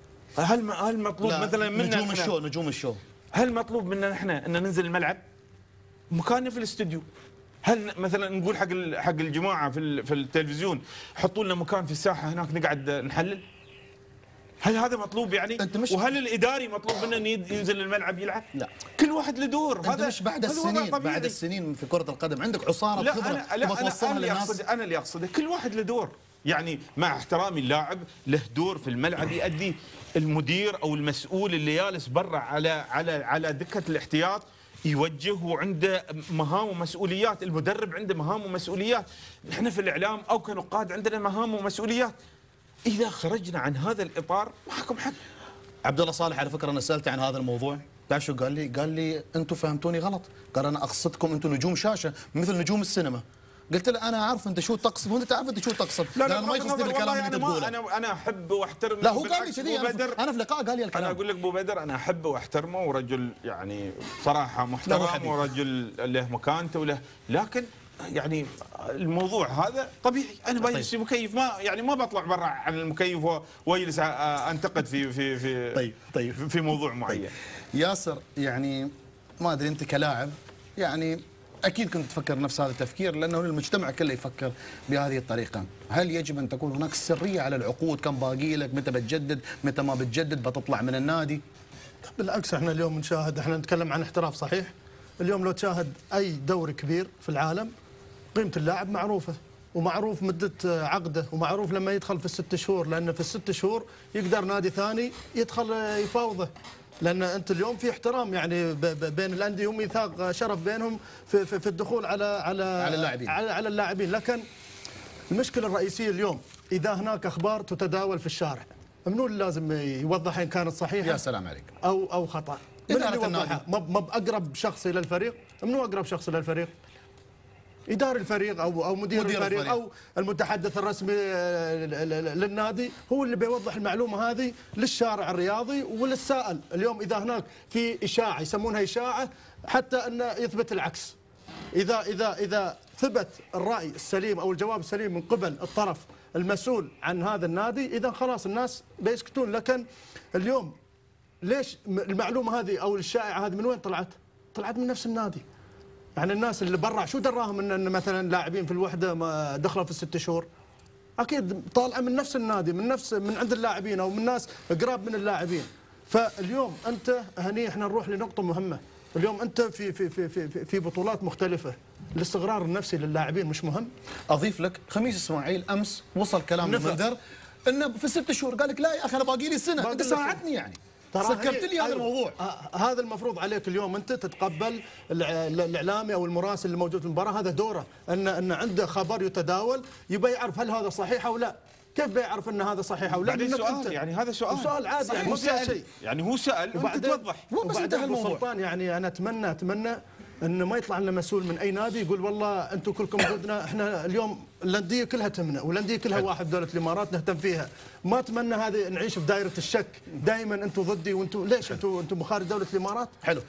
هل هل مطلوب مثلا منا نجوم الشو نجوم الشو هل مطلوب منا نحن ان ننزل الملعب؟ مكاننا في الاستوديو. هل مثلا نقول حق حق الجماعه في في التلفزيون حطوا لنا مكان في الساحه هناك نقعد نحلل؟ هل هذا مطلوب يعني؟ انت مش وهل الاداري مطلوب منه انه ينزل الملعب يلعب؟ لا، كل واحد له دور. هذا مش بعد السنين بعد السنين في كره القدم عندك عصاره لا خبره أنا لا أنا, أنا اللي اقصد انا اللي اقصده كل واحد له دور. يعني مع احترامي اللاعب له دور في الملعب يؤدي. المدير او المسؤول اللي جالس برا على على على دكه الاحتياط يوجه وعنده مهام ومسؤوليات، المدرب عنده مهام ومسؤوليات، نحن في الاعلام او كنقاد عندنا مهام ومسؤوليات. اذا خرجنا عن هذا الاطار معكم حق. عبد الله صالح على فكره انا سالته عن هذا الموضوع، تعرف شو قال لي؟ قال لي انتم فهمتوني غلط، قال انا اقصدكم انتم نجوم شاشه مثل نجوم السينما. قلت له انا عارف انت شو تقصد وانت تعرف انت شو تقصد. لا لا انا ما يقصدني بالكلام اللي انت تقوله. انا انا احب واحترمه. لا هو قال لي كذي، انا في لقاء قال لي الكلام. انا اقول لك ابو بدر انا احبه واحترمه ورجل يعني صراحه محترم ورجل له مكانته وله، لكن يعني الموضوع هذا طبيعي، انا بجلس في مكيف، ما يعني ما بطلع برا عن المكيف واجلس انتقد في في في طيب طيب في موضوع معين. طيب. ياسر، يعني ما ادري انت كلاعب يعني اكيد كنت تفكر نفس هذا التفكير، لانه المجتمع كله يفكر بهذه الطريقه. هل يجب ان تكون هناك سريه على العقود؟ كم باقي لك؟ متى بتجدد؟ متى ما بتجدد؟ بتطلع من النادي؟ بالعكس، احنا اليوم نشاهد، احنا نتكلم عن احتراف صحيح. اليوم لو تشاهد اي دوري كبير في العالم قيمه اللاعب معروفه، ومعروف مده عقده، ومعروف لما يدخل في الست شهور، لان في الست شهور يقدر نادي ثاني يدخل يفاوضه، لان انت اليوم في احترام يعني بين الانديه وميثاق شرف بينهم في, في, في الدخول على على على اللاعبين على, على اللاعبين. لكن المشكله الرئيسيه اليوم اذا هناك اخبار تتداول في الشارع، منو اللي لازم يوضح ان كانت صحيحه؟ يا سلام عليك. او او خطا. إدارة النادي. ما باقرب شخص الى الفريق، منو اقرب شخص الى الفريق؟ إداري الفريق او او مدير, مدير الفريق, الفريق او المتحدث الرسمي للنادي هو اللي بيوضح المعلومه هذه للشارع الرياضي وللسائل. اليوم اذا هناك في اشاعه يسمونها اشاعه حتى انه يثبت العكس. اذا اذا اذا ثبت الراي السليم او الجواب السليم من قبل الطرف المسؤول عن هذا النادي، اذا خلاص الناس بيسكتون. لكن اليوم ليش المعلومه هذه او الشائعه هذه من وين طلعت؟ طلعت من نفس النادي. يعني الناس اللي برا شو دراهم ان مثلا لاعبين في الوحده ما دخلوا في الست شهور؟ اكيد طالعه من نفس النادي، من نفس من عند اللاعبين او من ناس قراب من اللاعبين. فاليوم انت هني احنا نروح لنقطه مهمه. اليوم انت في في في في, في بطولات مختلفه، الاستقرار النفسي للاعبين مش مهم؟ اضيف لك خميس اسماعيل امس وصل كلام المنذر انه في ست شهور، قال لك لا يا اخي انا باقي لي سنه، انت ساعدتني يعني سكرت لي هذا الموضوع. آه هذا المفروض عليك اليوم انت تتقبل الاعلامي او المراسل اللي موجود في المباراه، هذا دوره، ان ان عنده خبر يتداول يبي يعرف هل هذا صحيح او لا. كيف بيعرف ان هذا صحيح او لا؟ بعدين سؤال يعني هذا سؤال سؤال عادي يعني ما فيها شيء، يعني هو سال وانت توضح. وبعدين ابو سلطان يعني انا اتمنى اتمنى انه ما يطلع لنا مسؤول من اي نادي يقول والله انتم كلكم ضدنا. احنا اليوم الانديه كلها تهمنا، والانديه كلها واحد دوله الامارات نهتم فيها. ما اتمنى هذه نعيش في دائره الشك، دائما انتم ضدي وانتم ليش انتم انتم خارج دوله الامارات؟ حلو.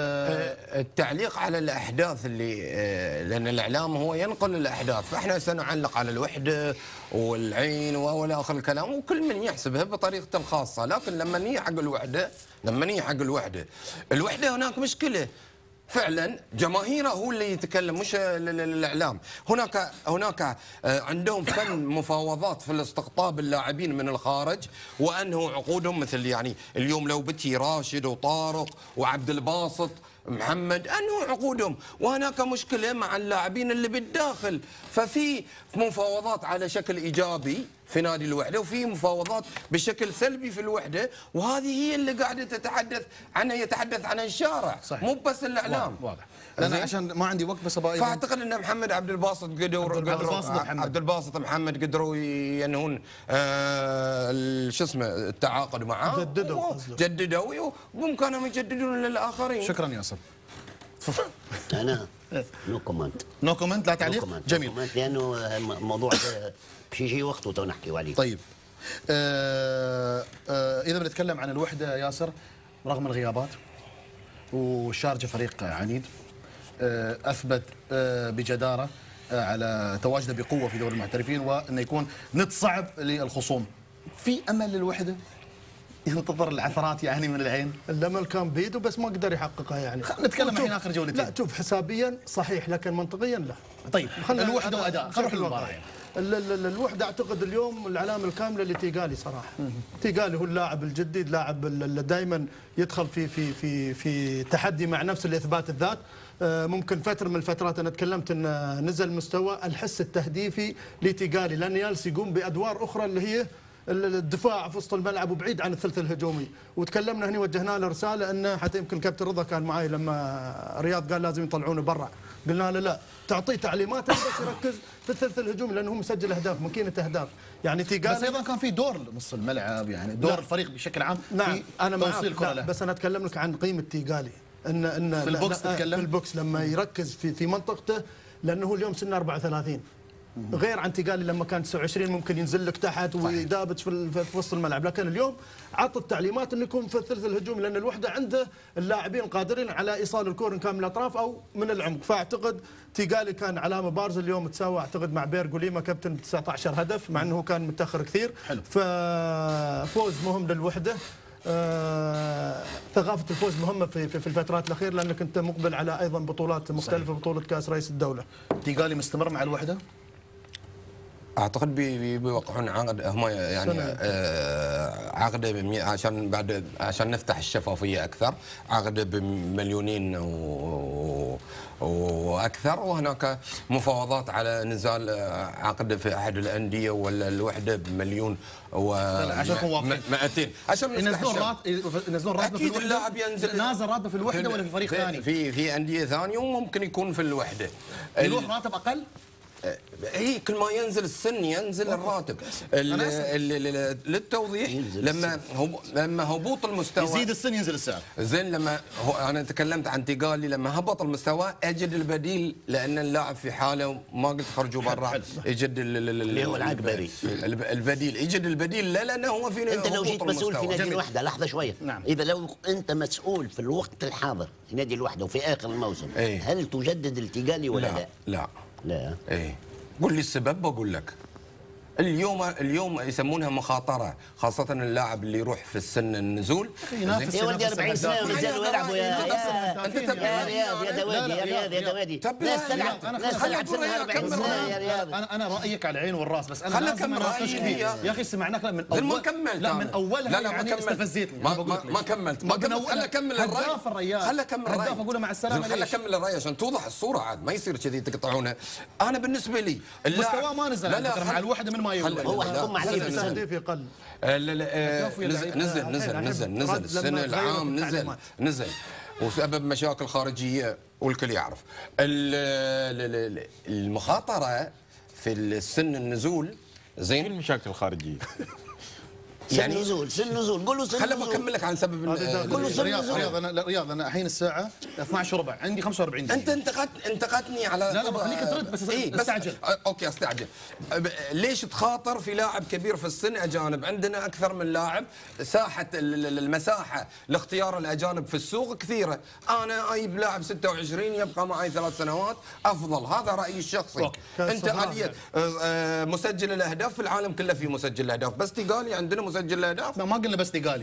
أه التعليق على الاحداث اللي أه لان الاعلام هو ينقل الاحداث، فاحنا سنعلق على الوحده والعين والى اخر الكلام، وكل من يحسبها بطريقته الخاصه. لكن لما نيجي حق الوحده لما نيجي حق الوحده الوحده هناك مشكله فعلا جماهيره هو اللي يتكلم مش الاعلام. هناك هناك عندهم فن مفاوضات في الاستقطاب اللاعبين من الخارج وانهوا عقودهم، مثل يعني اليوم لو بتي راشد وطارق وعبد الباسط محمد انهوا عقودهم، وهناك مشكله مع اللاعبين اللي بالداخل. ففي مفاوضات على شكل ايجابي في نادي الوحده وفي مفاوضات بشكل سلبي في الوحده، وهذه هي اللي قاعده تتحدث عنها يتحدث عنها الشارع صحيح. مو بس الاعلام. واضح. انا عشان ما عندي وقت بس ابغى فاعتقد ان محمد عبد الباسط قدروا قدروا عبد الباسط محمد قدروا ينهون آه شو اسمه التعاقد معاه، جددوا جددوا وبامكانهم يجددون للاخرين. شكرا ياسر. انا نو كومنت نو كومنت لا تعليق. جميل. لانه الموضوع ده بشيء وقته تو نحكي عليه. طيب آه آه اذا بنتكلم عن الوحده ياسر، رغم الغيابات والشارجه فريق عنيد آه اثبت آه بجداره آه على تواجده بقوه في دوري المحترفين، وانه يكون ند صعب للخصوم. في امل للوحده؟ ينتظر العثرات يعني من العين؟ الامل كان بيده بس ما قدر يحققها يعني. خلينا نتكلم الحين اخر جولتين. لا شوف حسابيا صحيح لكن منطقيا لا. طيب الوحده واداء، خلينا نروح للمباراه يعني. الوحده اعتقد اليوم العلامه الكامله لتيغالي صراحه. تيغالي هو اللاعب الجدي، اللاعب اللي دائما يدخل في في في في تحدي مع نفسه لاثبات الذات. ممكن فتره من الفترات انا تكلمت ان نزل مستوى الحس التهديفي لتيغالي، لان يالس يقوم بادوار اخرى اللي هي الدفاع في وسط الملعب وبعيد عن الثلث الهجومي. وتكلمنا هنا وجهنا له رساله انه حتى يمكن كابتن رضا كان معي لما رياض قال لازم يطلعونه برا، قلنا له لا تعطيه تعليمات بس يركز في الثلث الهجومي لانه هو مسجل اهداف ماكينه اهداف. يعني تيغالي بس ايضا كان في دور نص الملعب، يعني دور لا. الفريق بشكل عام نعم في انا توصيل كره له. بس انا اتكلم لك عن قيمه تيغالي ان ان في البوكس تتكلم في البوكس لما يركز في في منطقته، لانه هو اليوم سنه أربعة وثلاثين غير عن تيغالي لما كان تسعة وعشرين ممكن ينزل لك تحت ويدابج في في وسط الملعب، لكن اليوم عطى التعليمات انه يكون في الثلث الهجومي، لان الوحده عنده اللاعبين القادرين على ايصال الكور ان كان من الاطراف او من العمق. فاعتقد تيغالي كان علامه بارزه اليوم، تساوى اعتقد مع بيرغو ليما كابتن ب تسعة عشر هدف مع انه كان متاخر كثير. حلو. ففوز مهم للوحده. آه، ثقافة الفوز مهمة في في الفترات الأخيرة، لأنك أنت مقبل على أيضا بطولات مختلفة. صحيح. بطولة كأس رئيس الدولة. تيغالي مستمر مع الوحدة؟ اعتقد بي بيوقعون عقد هم يعني آه عقد عشان بعد عشان نفتح الشفافيه اكثر، عقد بمليونين و واكثر، وهناك مفاوضات على نزال عقد في احد الانديه ولا الوحده بمليون و مئتين عشان ينزلون راتب ينزلون راتب في الوحده. اللاعب ينزل نازل راتب في الوحده ولا في فريق ثاني؟ في في انديه ثانيه وممكن يكون في الوحده. يروح راتب اقل؟ اي كل ما ينزل السن ينزل الراتب. للتوضيح لما لما هبوط المستوى يزيد السن ينزل السعر. زين لما انا تكلمت عن تيغالي لما هبط المستوى اجد البديل، لان اللاعب في حاله ما قلت خرجوا برا يجد اللي هو العقبري البديل يجد البديل. لا لانه هو في انت لو جيت مسؤول في نادي الوحده لحظه شويه. نعم. اذا لو انت مسؤول في الوقت الحاضر في نادي الوحده وفي اخر الموسم ايه؟ هل تجدد التيغالي ولا لا؟ لا لا, لا. ايه قول لي السبب بقول لك. اليوم اليوم يسمونها مخاطره، خاصه اللاعب اللي يروح في السن النزول. ينافس يا ولدي أربعين سنه ومازالوا يلعبوا يا انت يا رياض يا دوادي يا رياض يا دوادي. ناس تلعب ناس تلعب سنها أربعين سنه يا رياض. انا انا رايك على العين والراس، بس انا خلنا كمل رايي يا اخي سمعناك من اول ما كملت. لا من اولها لا لا يعني استفزيتني. ما, ما, ما كملت ما كملت. خلنا اكمل الراي. هداف الريال خلنا اكمل الراي. هداف اقول مع السلامه. خلنا اكمل الراي عشان توضح الصوره، عاد ما يصير كذي تقطعونه. انا بالنسبه لي مستواه ما نزل لا لا مع الوحده من ما يقول هو حكم عليه التهديف يقل. لا لا نزل نزل نزل نزل نزل السنه العام نزل نزل وسبب مشاكل خارجيه والكل يعرف. المخاطره في السن النزول زين المشاكل الخارجيه يعني سن نزول سن نزول قول له سن خليني بكمل لك عن سبب قول له سن نزول. رياض انا رياض انا الحين الساعه اثنعش وربع عندي خمسة وأربعين دقيقه. انت انتقدت انتقدتني على لا لا بخليك ترد بس إيه استعجل. اوكي استعجل. ليش تخاطر في لاعب كبير في السن اجانب؟ عندنا اكثر من لاعب، ساحه المساحه لاختيار الاجانب في السوق كثيره. انا اجيب لاعب ستة وعشرين يبقى معي ثلاث سنوات افضل، هذا رايي الشخصي. أوكي. انت اليه مسجل الاهداف في العالم كله في مسجل الاهداف، بس تيغالي عندنا مسجل الاهداف. ما قلنا بس تيغالي.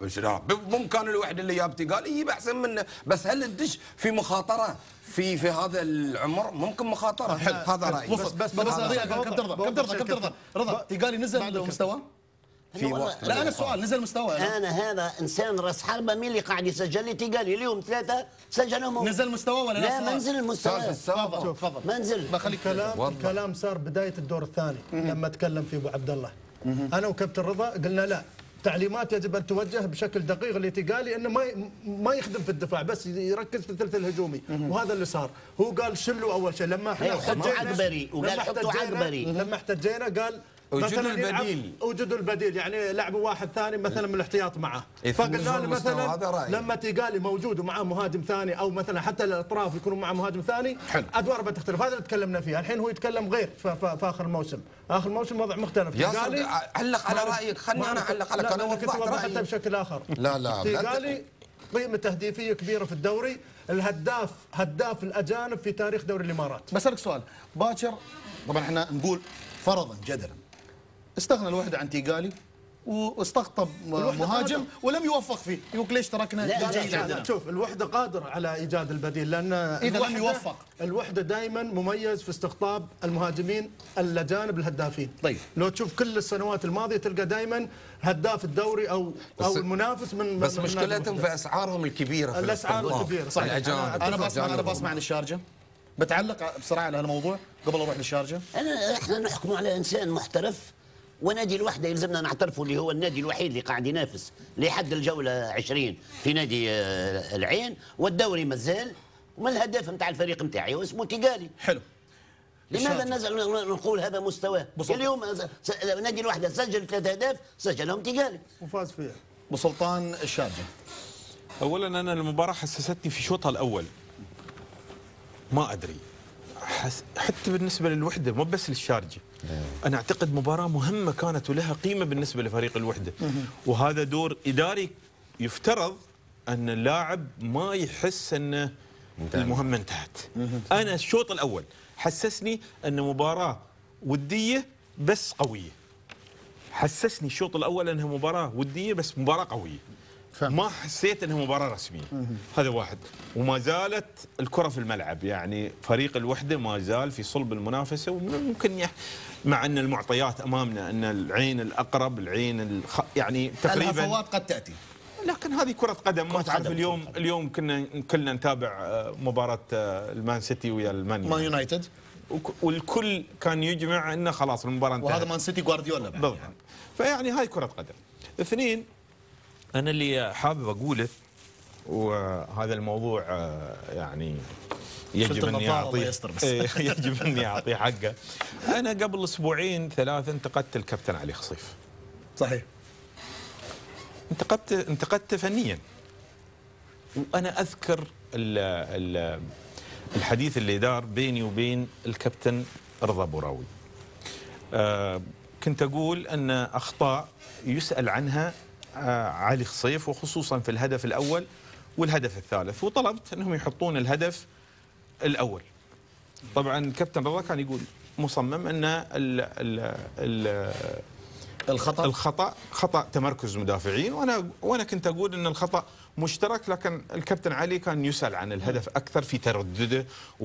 بامكان الواحد اللي جاب تيغالي يجيب احسن منه، بس هل تدش في مخاطره في في هذا العمر؟ ممكن مخاطره. هذا رايي. بس بس بس كم ترضى كم ترضى كم ترضى رضا تيغالي نزل مستوى؟ في وقت لا انا السؤال نزل مستوى. انا هذا انسان راس حربه مين اللي قاعد يسجل لي تيغالي اليوم ثلاثه سجلهم. نزل مستوى ولا لا؟ ما نزل المستوى. تفضل تفضل ما نزل. بخليك كلام الكلام صار بدايه الدور الثاني لما تكلم في ابو عبد الله. انا وكابتن رضا قلنا لا، تعليمات يجب ان توجه بشكل دقيق لتيغالي انه ما ما يخدم في الدفاع بس يركز في الثلث الهجومي، وهذا اللي صار. هو قال شلوا اول شيء لما احنا عقبري وقال حطوا عقبري لما احتجينا قال وجدوا البديل وجدوا البديل يعني لعبوا واحد ثاني مثلا من الاحتياط معه. فقلنا له مثلا لما تيغالي موجود ومعه مهاجم ثاني او مثلا حتى الاطراف يكونوا معه مهاجم ثاني ادوار بتختلف. هذا اللي تكلمنا فيه. الحين هو يتكلم غير في اخر الموسم. اخر الموسم وضع مختلف. تيغالي علق على رايك. خلني انا اعلق على انا وضحت رايي بشكل اخر. لا لا تيغالي قيمه تهديفيه كبيره في الدوري، الهداف هداف الاجانب في تاريخ دوري الامارات. بسالك سؤال باكر، طبعا احنا نقول فرضا جدلا استغنى الوحده عن تيغالي واستقطب مهاجم ولم يوفق فيه، يقول ليش تركنا الجيد عندنا؟ شوف الوحده قادر على ايجاد البديل، لان اذا لم يوفق الوحده دائما مميز في استقطاب المهاجمين الاجانب الهدافين. طيب لو تشوف كل السنوات الماضيه تلقى دائما هداف الدوري او او المنافس من بس مشكلتهم في اسعارهم الكبيره في الاسعار الكبيره. صحيح. انا بسمع انا بسمع عن الشارجه. بتعلق بسرعه على هالموضوع قبل اروح للشارجه. انا احنا نحكم على انسان محترف، ونادي الوحده يلزمنا نعترفوا اللي هو النادي الوحيد اللي قاعد ينافس لحد الجوله عشرين في نادي العين، والدوري مازال، ومن الهداف نتاع الفريق نتاعي واسمه تيغالي. حلو. لماذا نزل نقول هذا مستواه؟ اليوم نادي الوحده سجل ثلاث اهداف سجلهم تيغالي وفاز فيها. ابو سلطان الشارجه. اولا انا المباراه حسستني في شوطها الاول ما ادري حتى بالنسبه للوحده مو بس للشارجه. انا اعتقد مباراه مهمه كانت ولها قيمه بالنسبه لفريق الوحده، وهذا دور اداري. يفترض ان اللاعب ما يحس ان المهمه انتهت. انا الشوط الاول حسسني ان مباراه وديه بس قويه. حسسني الشوط الاول انها مباراه وديه بس مباراه قويه. فهم. ما حسيت انها مباراه رسميه. هذا واحد. وما زالت الكره في الملعب، يعني فريق الوحده ما زال في صلب المنافسه، وممكن يح... مع ان المعطيات امامنا ان العين الاقرب، العين الخ... يعني تقريبا الهفوات قد تاتي، لكن هذه كرة قدم. ما تعرف اليوم قدم. اليوم كنا كلنا نتابع مباراة المان سيتي ويا المان مان يونايتد، والكل كان يجمع انه خلاص المباراة انتهت، وهذا مان سيتي جوارديولا بالضبط. يعني. فيعني هاي كرة قدم. اثنين، انا اللي حابب اقوله، وهذا الموضوع يعني يجب اني اعطيه يجب اني اعطيه حقه. انا قبل اسبوعين ثلاثه انتقدت الكابتن علي خصيف. صحيح. انتقدت انتقدته فنيا. وانا اذكر ال ال الحديث اللي دار بيني وبين الكابتن رضا بوراوي. آه كنت اقول ان اخطاء يسال عنها آه علي خصيف، وخصوصا في الهدف الاول والهدف الثالث، وطلبت انهم يحطون الهدف الاول. طبعا الكابتن رضا كان يقول مصمم ان ال ال ال الخطأ الخطأ خطأ تمركز مدافعين، وانا وانا كنت اقول ان الخطأ مشترك، لكن الكابتن علي كان يسأل عن الهدف اكثر في تردده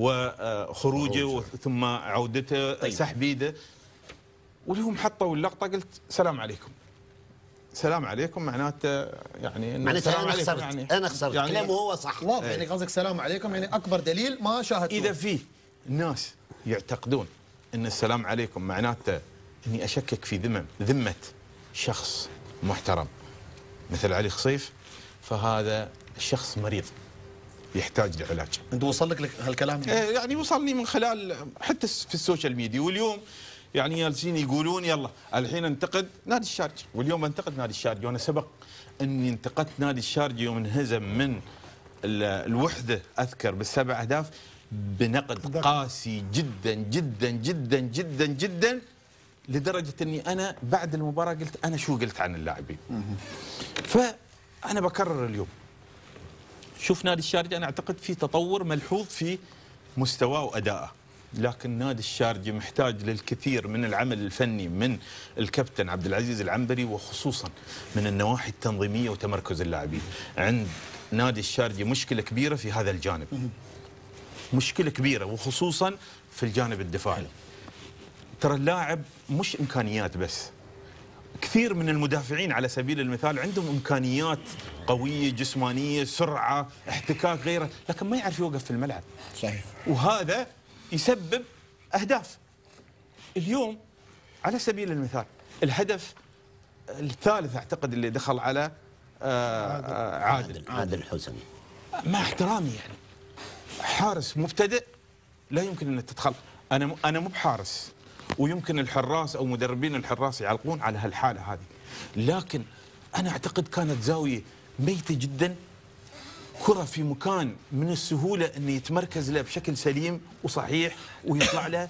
وخروجه ثم عودته. طيب. سحب يده. والهم حطوا اللقطه، قلت سلام عليكم. سلام عليكم معناته يعني انه سلام عليكم. خسرت. يعني انا خسرت يعني كلامه هو صح واضح. يعني قصدك سلام عليكم يعني اكبر دليل ما شاهدتوه. اذا في ناس يعتقدون ان السلام عليكم معناته اني اشكك في ذمم ذمه شخص محترم مثل علي خصيف، فهذا الشخص مريض يحتاج لعلاج. انت وصل لك هالكلام؟ يعني وصلني من خلال حتى في السوشيال ميديا، واليوم يعني جالسين يقولون يلا الحين انتقد نادي الشارجة، واليوم انتقد نادي الشارجة، وانا سبق اني انتقدت نادي الشارجة يوم انهزم من الوحده اذكر بالسبع اهداف بنقد قاسي جدا جدا جدا جدا جدا، لدرجه اني انا بعد المباراه قلت انا شو قلت عن اللاعبين. فانا بكرر اليوم، شوف نادي الشارجة انا اعتقد في تطور ملحوظ في مستواه وادائه، لكن نادي الشارجة محتاج للكثير من العمل الفني من الكابتن عبد العزيز العنبري، وخصوصا من النواحي التنظيميه وتمركز اللاعبين. عند نادي الشارجة مشكله كبيره في هذا الجانب، مشكله كبيره وخصوصا في الجانب الدفاعي. ترى اللاعب مش امكانيات بس، كثير من المدافعين على سبيل المثال عندهم امكانيات قويه جسمانيه، سرعه، احتكاك، غيره، لكن ما يعرف يوقف في الملعب. صحيح. وهذا يسبب اهداف. اليوم على سبيل المثال الهدف الثالث اعتقد اللي دخل على آه عادل عادل حسني، مع احترامي يعني حارس مبتدئ لا يمكن ان تدخل. انا انا مو بحارس، ويمكن الحراس او مدربين الحراس يعلقون على هالحاله هذه، لكن انا اعتقد كانت زاويه ميته جدا، كره في مكان من السهوله انه يتمركز له بشكل سليم وصحيح ويطلع له.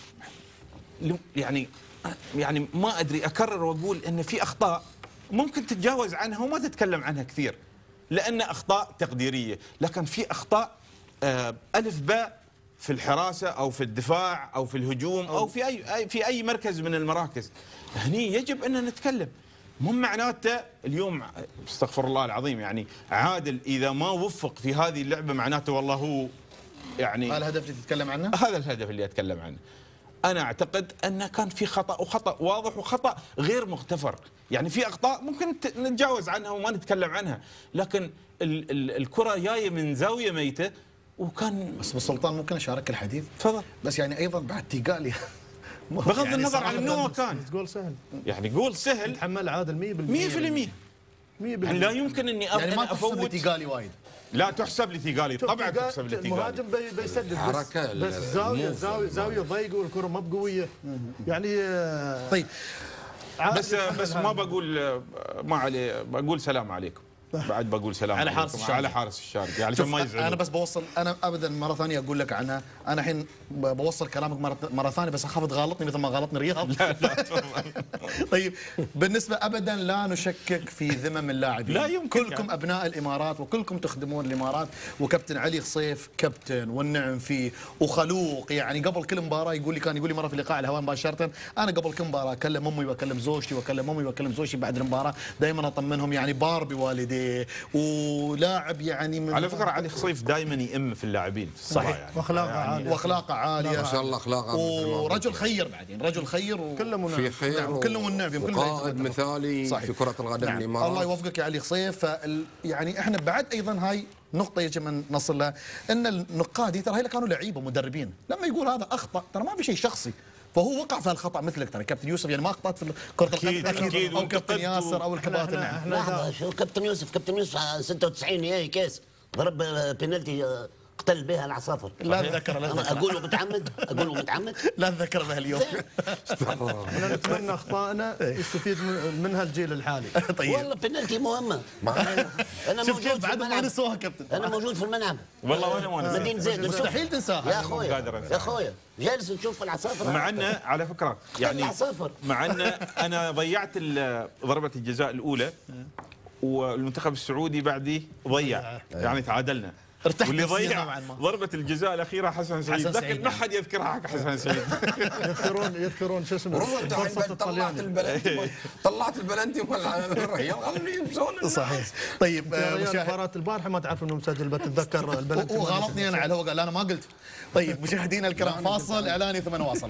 يعني يعني ما ادري، اكرر واقول ان في اخطاء ممكن تتجاوز عنها وما تتكلم عنها كثير لان اخطاء تقديريه، لكن في اخطاء آه الف باء في الحراسه او في الدفاع او في الهجوم او في اي في اي مركز من المراكز. هني يجب ان نتكلم. مو معناته اليوم استغفر الله العظيم يعني عادل اذا ما وفق في هذه اللعبه معناته والله هو يعني هذا الهدف اللي تتكلم عنه؟ هذا الهدف اللي اتكلم عنه. انا اعتقد انه كان في خطا، وخطا واضح وخطا غير مغتفر. يعني في اخطاء ممكن نتجاوز عنها وما نتكلم عنها، لكن ال ال الكره جايه من زاويه ميته وكان. بس بالسلطان ممكن اشارك الحديث؟ تفضل. بس يعني ايضا بعد تيقالي بغض يعني النظر عن انه كان تقول سهل، يعني قول سهل يتحمل عادل مية بالمية مية بالمية مية بالمية. لا يمكن اني يعني ما تحسب لي تيقالي وايد. لا تحسب لي تيقالي، طبعا تحسب لي تيقالي. المهاجم بيسدد حركه بس زاويه زاويه زاويه ضيقه والكره ما بقويه يعني. طيب بس بس ما بقول ما عليه، بقول سلام عليكم. بعد بقول سلام على عليكم. حارس الشارقة. على حارس الشارقة علشان ما يزعلون. انا بس بوصل، انا ابدا مره ثانيه اقول لك عنها، انا الحين بوصل كلامك مره مره ثانيه بس اخاف تغلطني مثل ما غلطني رياض. لا لا طيب بالنسبه ابدا لا نشكك في ذمم اللاعبين، لا يمكن كلكم يعني. ابناء الامارات وكلكم تخدمون الامارات، وكابتن علي خصيف كابتن والنعم فيه وخلوق، يعني قبل كل مباراه يقول لي كان يقول لي مره في لقاء على الهواء مباشره، انا قبل كل مباراه اكلم امي واكلم زوجتي واكلم امي واكلم زوجتي بعد المباراه، دائما اطمنهم يعني بار بوالديه ولاعب يعني من على فكره علي خصيف دائما يئم في اللاعبين صحيح يعني. واخلاقه يعني عاليه واخلاقه عاليه ما شاء الله اخلاقه ورجل خير بعدين، رجل خير كله في خير نعم وكله والنعم وقائد مثالي صحيح. في كره القدم نعم. الامارات. الله يوفقك يا علي خصيف. فال... يعني احنا بعد ايضا هاي نقطة يجب أن نصل لها، أن النقاد ترى هي كانوا لعيبة مدربين، لما يقول هذا أخطأ ترى ما في شيء شخصي، فهو وقع في الخطأ مثلك ترى كابتن يوسف يعني ما أخطأت في كرة القدم أكيد، أو كابتن ياسر أو الكباتن. نعم لحظة شو كابتن يوسف كابتن يوسف ستة وتسعين ياي كيس ضرب بينالتي قتل بها العصافر. لا ذكر لا ذكر اقوله متعمد اقوله متعمد لا ذكر بها اليوم. احنا نتمنى اخطائنا يستفيد منها الجيل الحالي. طيب والله بنالتي مهمه. انا موجود في الملعب، ما نسوها كابتن، انا موجود في الملعب والله وانا وانا مدينه زيد مستحيل تنساها يا اخويا يا اخويا جالس نشوف العصافر. مع انه على فكره يعني العصافر مع انه انا ضيعت ضربه الجزاء الاولى والمنتخب السعودي بعدي ضيع يعني تعادلنا، واللي ضيع ضربة الجزاء الأخيرة حسن سعيد، لكن ما حد يذكرها حق حسن سعيد. يذكرون يذكرون شو اسمه فرصة طلعت البلنتي طلعت البلنتي ولا صحيح. طيب مباراة البارحة ما تعرف انه مسجل بتتذكر البلنتي وغلطني انا على هو قال انا ما قلت. طيب مشاهدينا الكرام فاصل اعلاني ثم نواصل.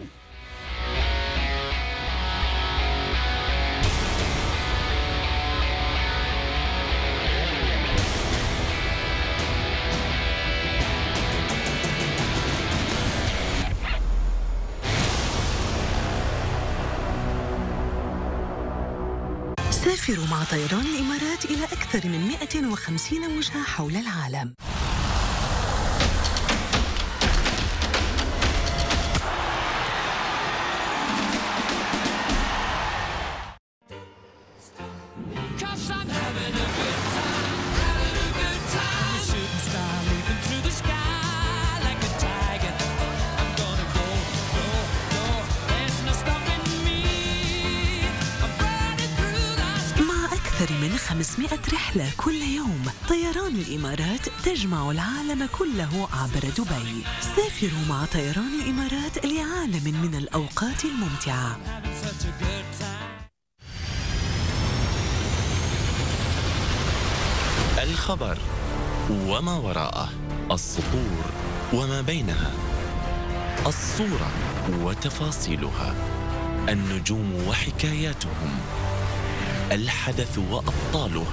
سافروا مع طيران الإمارات إلى أكثر من مئة وخمسين وجهة حول العالم. من خمسمئة رحلة كل يوم، طيران الإمارات تجمع العالم كله عبر دبي. سافروا مع طيران الإمارات لعالم من الأوقات الممتعة. الخبر وما وراءه، السطور وما بينها، الصورة وتفاصيلها، النجوم وحكاياتهم، الحدث وأبطاله،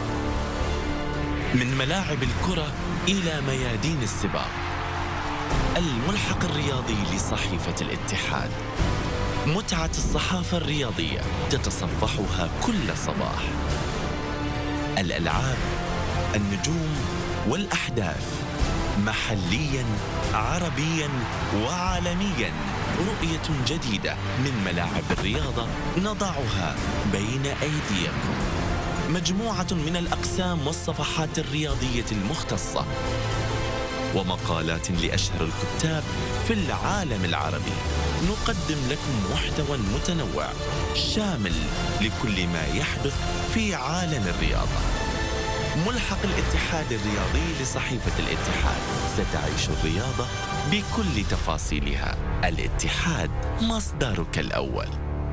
من ملاعب الكرة إلى ميادين السباق. الملحق الرياضي لصحيفة الاتحاد، متعة الصحافة الرياضية تتصفحها كل صباح. الألعاب، النجوم والأحداث، محلياً عربياً وعالمياً، رؤية جديدة من ملاعب الرياضة نضعها بين أيديكم. مجموعة من الأقسام والصفحات الرياضية المختصة، ومقالات لأشهر الكتاب في العالم العربي. نقدم لكم محتوى متنوع شامل لكل ما يحدث في عالم الرياضة. ملحق الاتحاد الرياضي لصحيفة الاتحاد، ستعيش الرياضة بكل تفاصيلها. الاتحاد مصدرك الأول.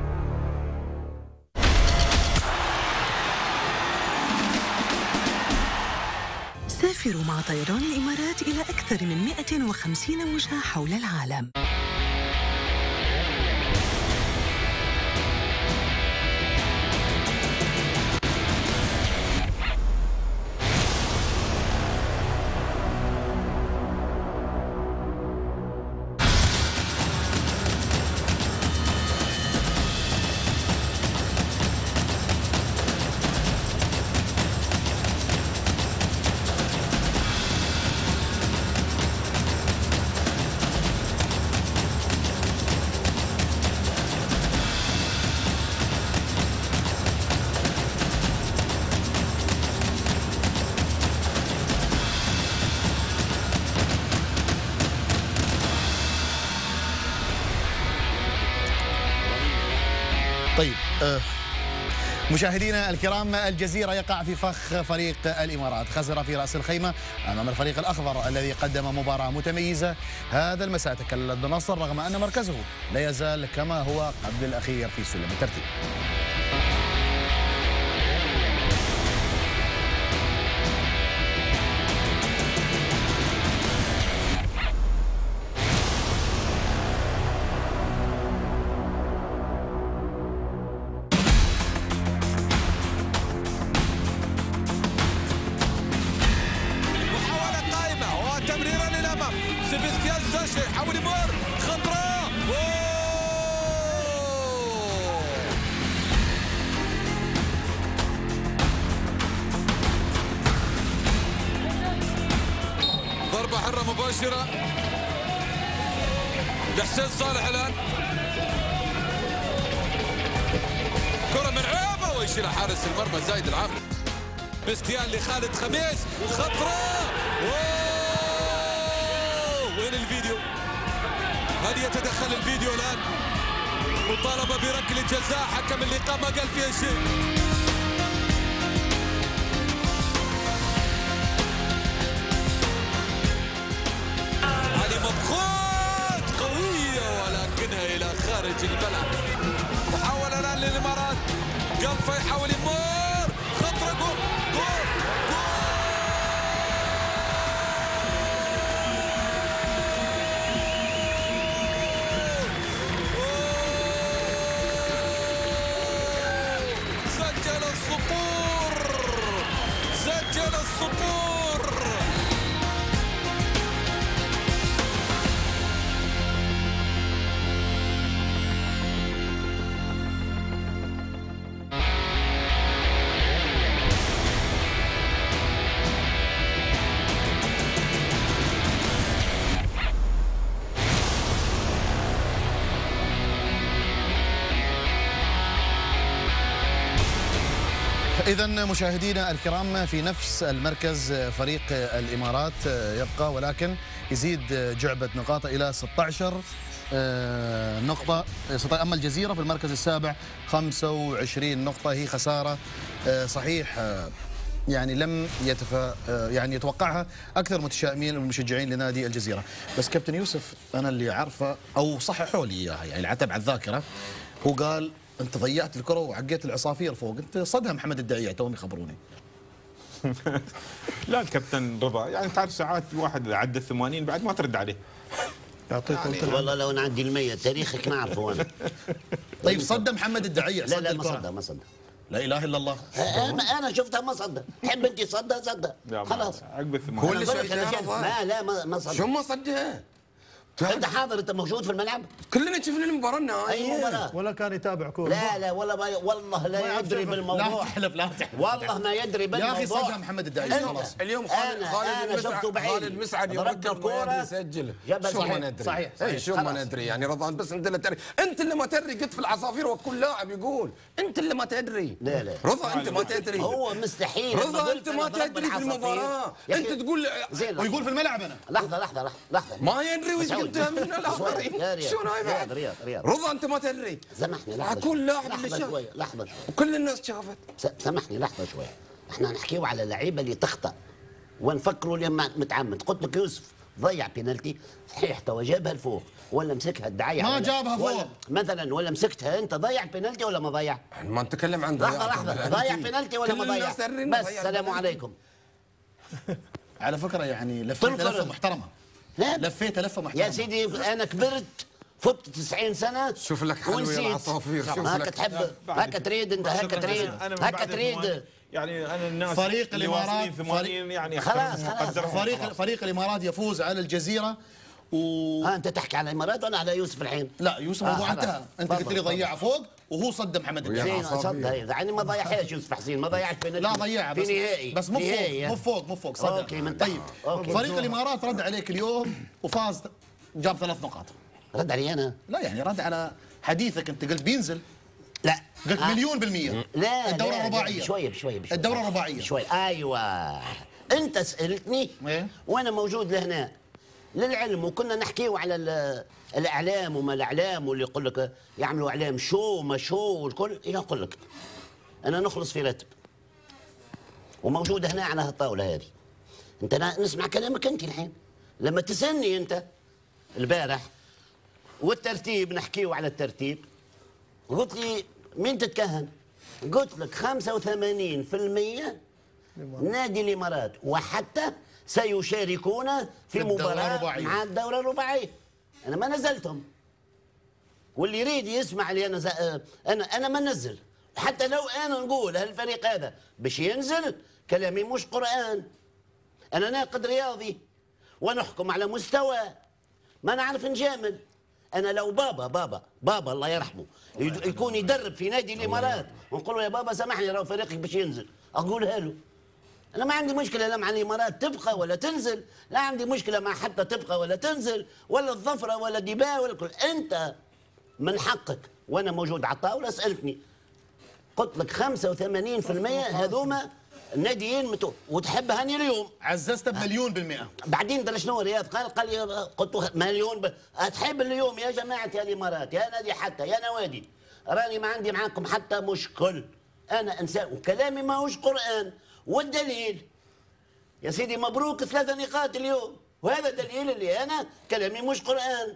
سافروا مع طيران الإمارات إلى أكثر من مئة وخمسين وجهة حول العالم. أه مشاهدينا الكرام، الجزيرة يقع في فخ فريق الإمارات، خسر في رأس الخيمة أمام الفريق الأخضر الذي قدم مباراة متميزة هذا المساء. تكلل بالنصر رغم أن مركزه لا يزال كما هو قبل الأخير في سلم الترتيب. ضربة حرة مباشرة لحسين صالح الآن، كرة ملعوبة ويشيلها حارس المرمى زايد العامر. بستيان لخالد خميس، خطرة، أوه وين الفيديو؟ هل يتدخل الفيديو الآن؟ مطالبة بركلة جزاء، حكم اللقاء ما قال فيها شيء. مضغوط قوية ولكنها إلى خارج الملعب. محاولة الآن للإمارات، قلفة يحاول يمر، خطرة، جول جول جول. سجل الصقور، سجل الصقور. إذا مشاهدينا الكرام، في نفس المركز فريق الإمارات يبقى، ولكن يزيد جعبة نقاطه إلى ستة عشر نقطة. أما الجزيرة في المركز السابع خمسة وعشرين نقطة. هي خسارة صحيح يعني لم يتفا يعني يتوقعها أكثر متشائمين والمشجعين لنادي الجزيرة. بس كابتن يوسف، أنا اللي عارفه أو صححوا لي إياها، يعني العتب على الذاكرة، هو قال انت ضيعت الكره وعقيت العصافير فوق، انت صدها محمد الدعيع توهم يخبروني. لا الكابتن رضا، يعني تعرف ساعات الواحد عدى الثمانين بعد ما ترد عليه. يعطيكم يعني والله لو نعدي المية تاريخك ما اعرفه انا. طيب صد محمد الدعيع؟ لا لا ما صدها ما صدها. لا اله الا الله. انا شفتها ما صدها، تحب انت صدها صدها خلاص. عقب الثمانين هو اللي ما لا ما ما صدها. شو ما صدها؟ انت حاضر، انت موجود في الملعب؟ كلنا شفنا المباراه النهائيه. اي مباراه؟ ولا كان يتابع كوره؟ لا لا والله ما والله لا يدري بالموضوع. لا تحلف لا تحلف والله ما يدري بالموضوع. يا اخي صدها محمد الدعيع خلاص. اليوم خالد خالد المسعد خالد المسعد يوم الكوره يسجل. شو ما ندري صحيح اي شو ما ندري يعني رضوان، بس انت اللي تدري، انت اللي ما تدري. قلت في العصافير وكل لاعب يقول انت اللي ما تدري. لا لا رضا انت ما تدري. هو مستحيل رضا انت ما تدري في المباراه. انت تقول ويقول في الملعب انا. لحظه لحظه لحظه ما يدري وش قلتها من الأخضر. شو رياض رياض رياض رضا انت ما تدري. سامحني لحظه، كل لاعب اللي شاف شوي لحظه شوي وكل الناس شافت. سامحني لحظه شوي، احنا نحكيو على لعيبه اللي تخطأ ونفكروا لما متعمد. قلت لك يوسف ضيع بينالتي صحيح، تو جابها لفوق ولا مسكها الدعايه ما جابها فوق مثلا، ولا مسكتها انت، ضيع بينالتي ولا ما ضيع؟ ما نتكلم عن لحظه لحظه، ضيع بينالتي ولا ما ضيع؟ بس السلام عليكم. على فكره يعني لفيت لفه محترمه. لا لفيت لفه محترمه يا سيدي، انا كبرت فت تسعين سنه. شوف لك حلوه يا العصافير. شوف هاك لك تحب هاك تريد انت، هاك تريد هاك تريد. يعني انا الناس فريق الامارات ثمانين يعني خلاص خلاص فريق فريق الامارات يفوز على الجزيره و ها انت تحكي على الامارات وانا على يوسف الحين. لا يوسف الموضوع آه انتهى، انت قلت لي ضيعها فوق وهو صد محمد الدعيع. صدها يعني ما ضيعهاش يوسف حسين، ما ضيعش بين لا ضيعها في نهائي بس مو فوق مو فوق مو فوق صدها. اوكي من طيب أوكي. فريق الامارات رد عليك اليوم وفاز، جاب ثلاث نقاط. رد علي انا؟ لا يعني رد على حديثك، انت قلت بينزل. لا قلت آه. مليون بالمية. لا الدورة لا الرباعية بشوية بشوية بشوية الدورة الرباعية شوي. ايوه انت سألتني إيه؟ وانا موجود لهنا. للعلم وكنا نحكيه على الاعلام وما الاعلام واللي يقول لك يعملوا اعلام شو ما شو والكل يقول لك انا نخلص في راتب وموجوده هنا على هالطاوله هذه. انت نسمع كلامك انت الحين لما تسالني انت البارح والترتيب نحكيه على الترتيب قلت لي مين تتكهن؟ قلت لك خمسة وثمانين بالمئة نادي الامارات وحتى سيشاركون في مباراة مع الدورة الرباعية. أنا ما نزلتهم واللي يريد يسمع لي أنا ز... أنا أنا ما نزل حتى لو أنا نقول هالفريق هذا باش ينزل كلامي مش قرآن. أنا ناقد رياضي ونحكم على مستوى ما نعرف نجامل. أنا لو بابا بابا بابا الله يرحمه يكون يدرب في نادي الإمارات ونقول له يا بابا سامحني راهو فريقك باش ينزل أقولها له. أنا ما عندي مشكلة لا مع الإمارات تبقى ولا تنزل، لا عندي مشكلة مع حتى تبقى ولا تنزل ولا الظفرة ولا ديباء ولا كل. أنت من حقك وأنا موجود على الطاولة سألتني قلت لك خمسة وثمانين بالمئة هذوما الناديين متو وتحب هاني اليوم عززت بمليون بالمئة. بعدين درا شنو رياض قال قال لي قلت مليون ب... تحب اليوم يا جماعة يا الإمارات يا نادي حتى يا نوادي راني ما عندي معاكم حتى مشكل. أنا إنسان وكلامي ما هوش قرآن. والدليل يا سيدي مبروك ثلاثة نقاط اليوم وهذا دليل اللي أنا كلامي مش قرآن.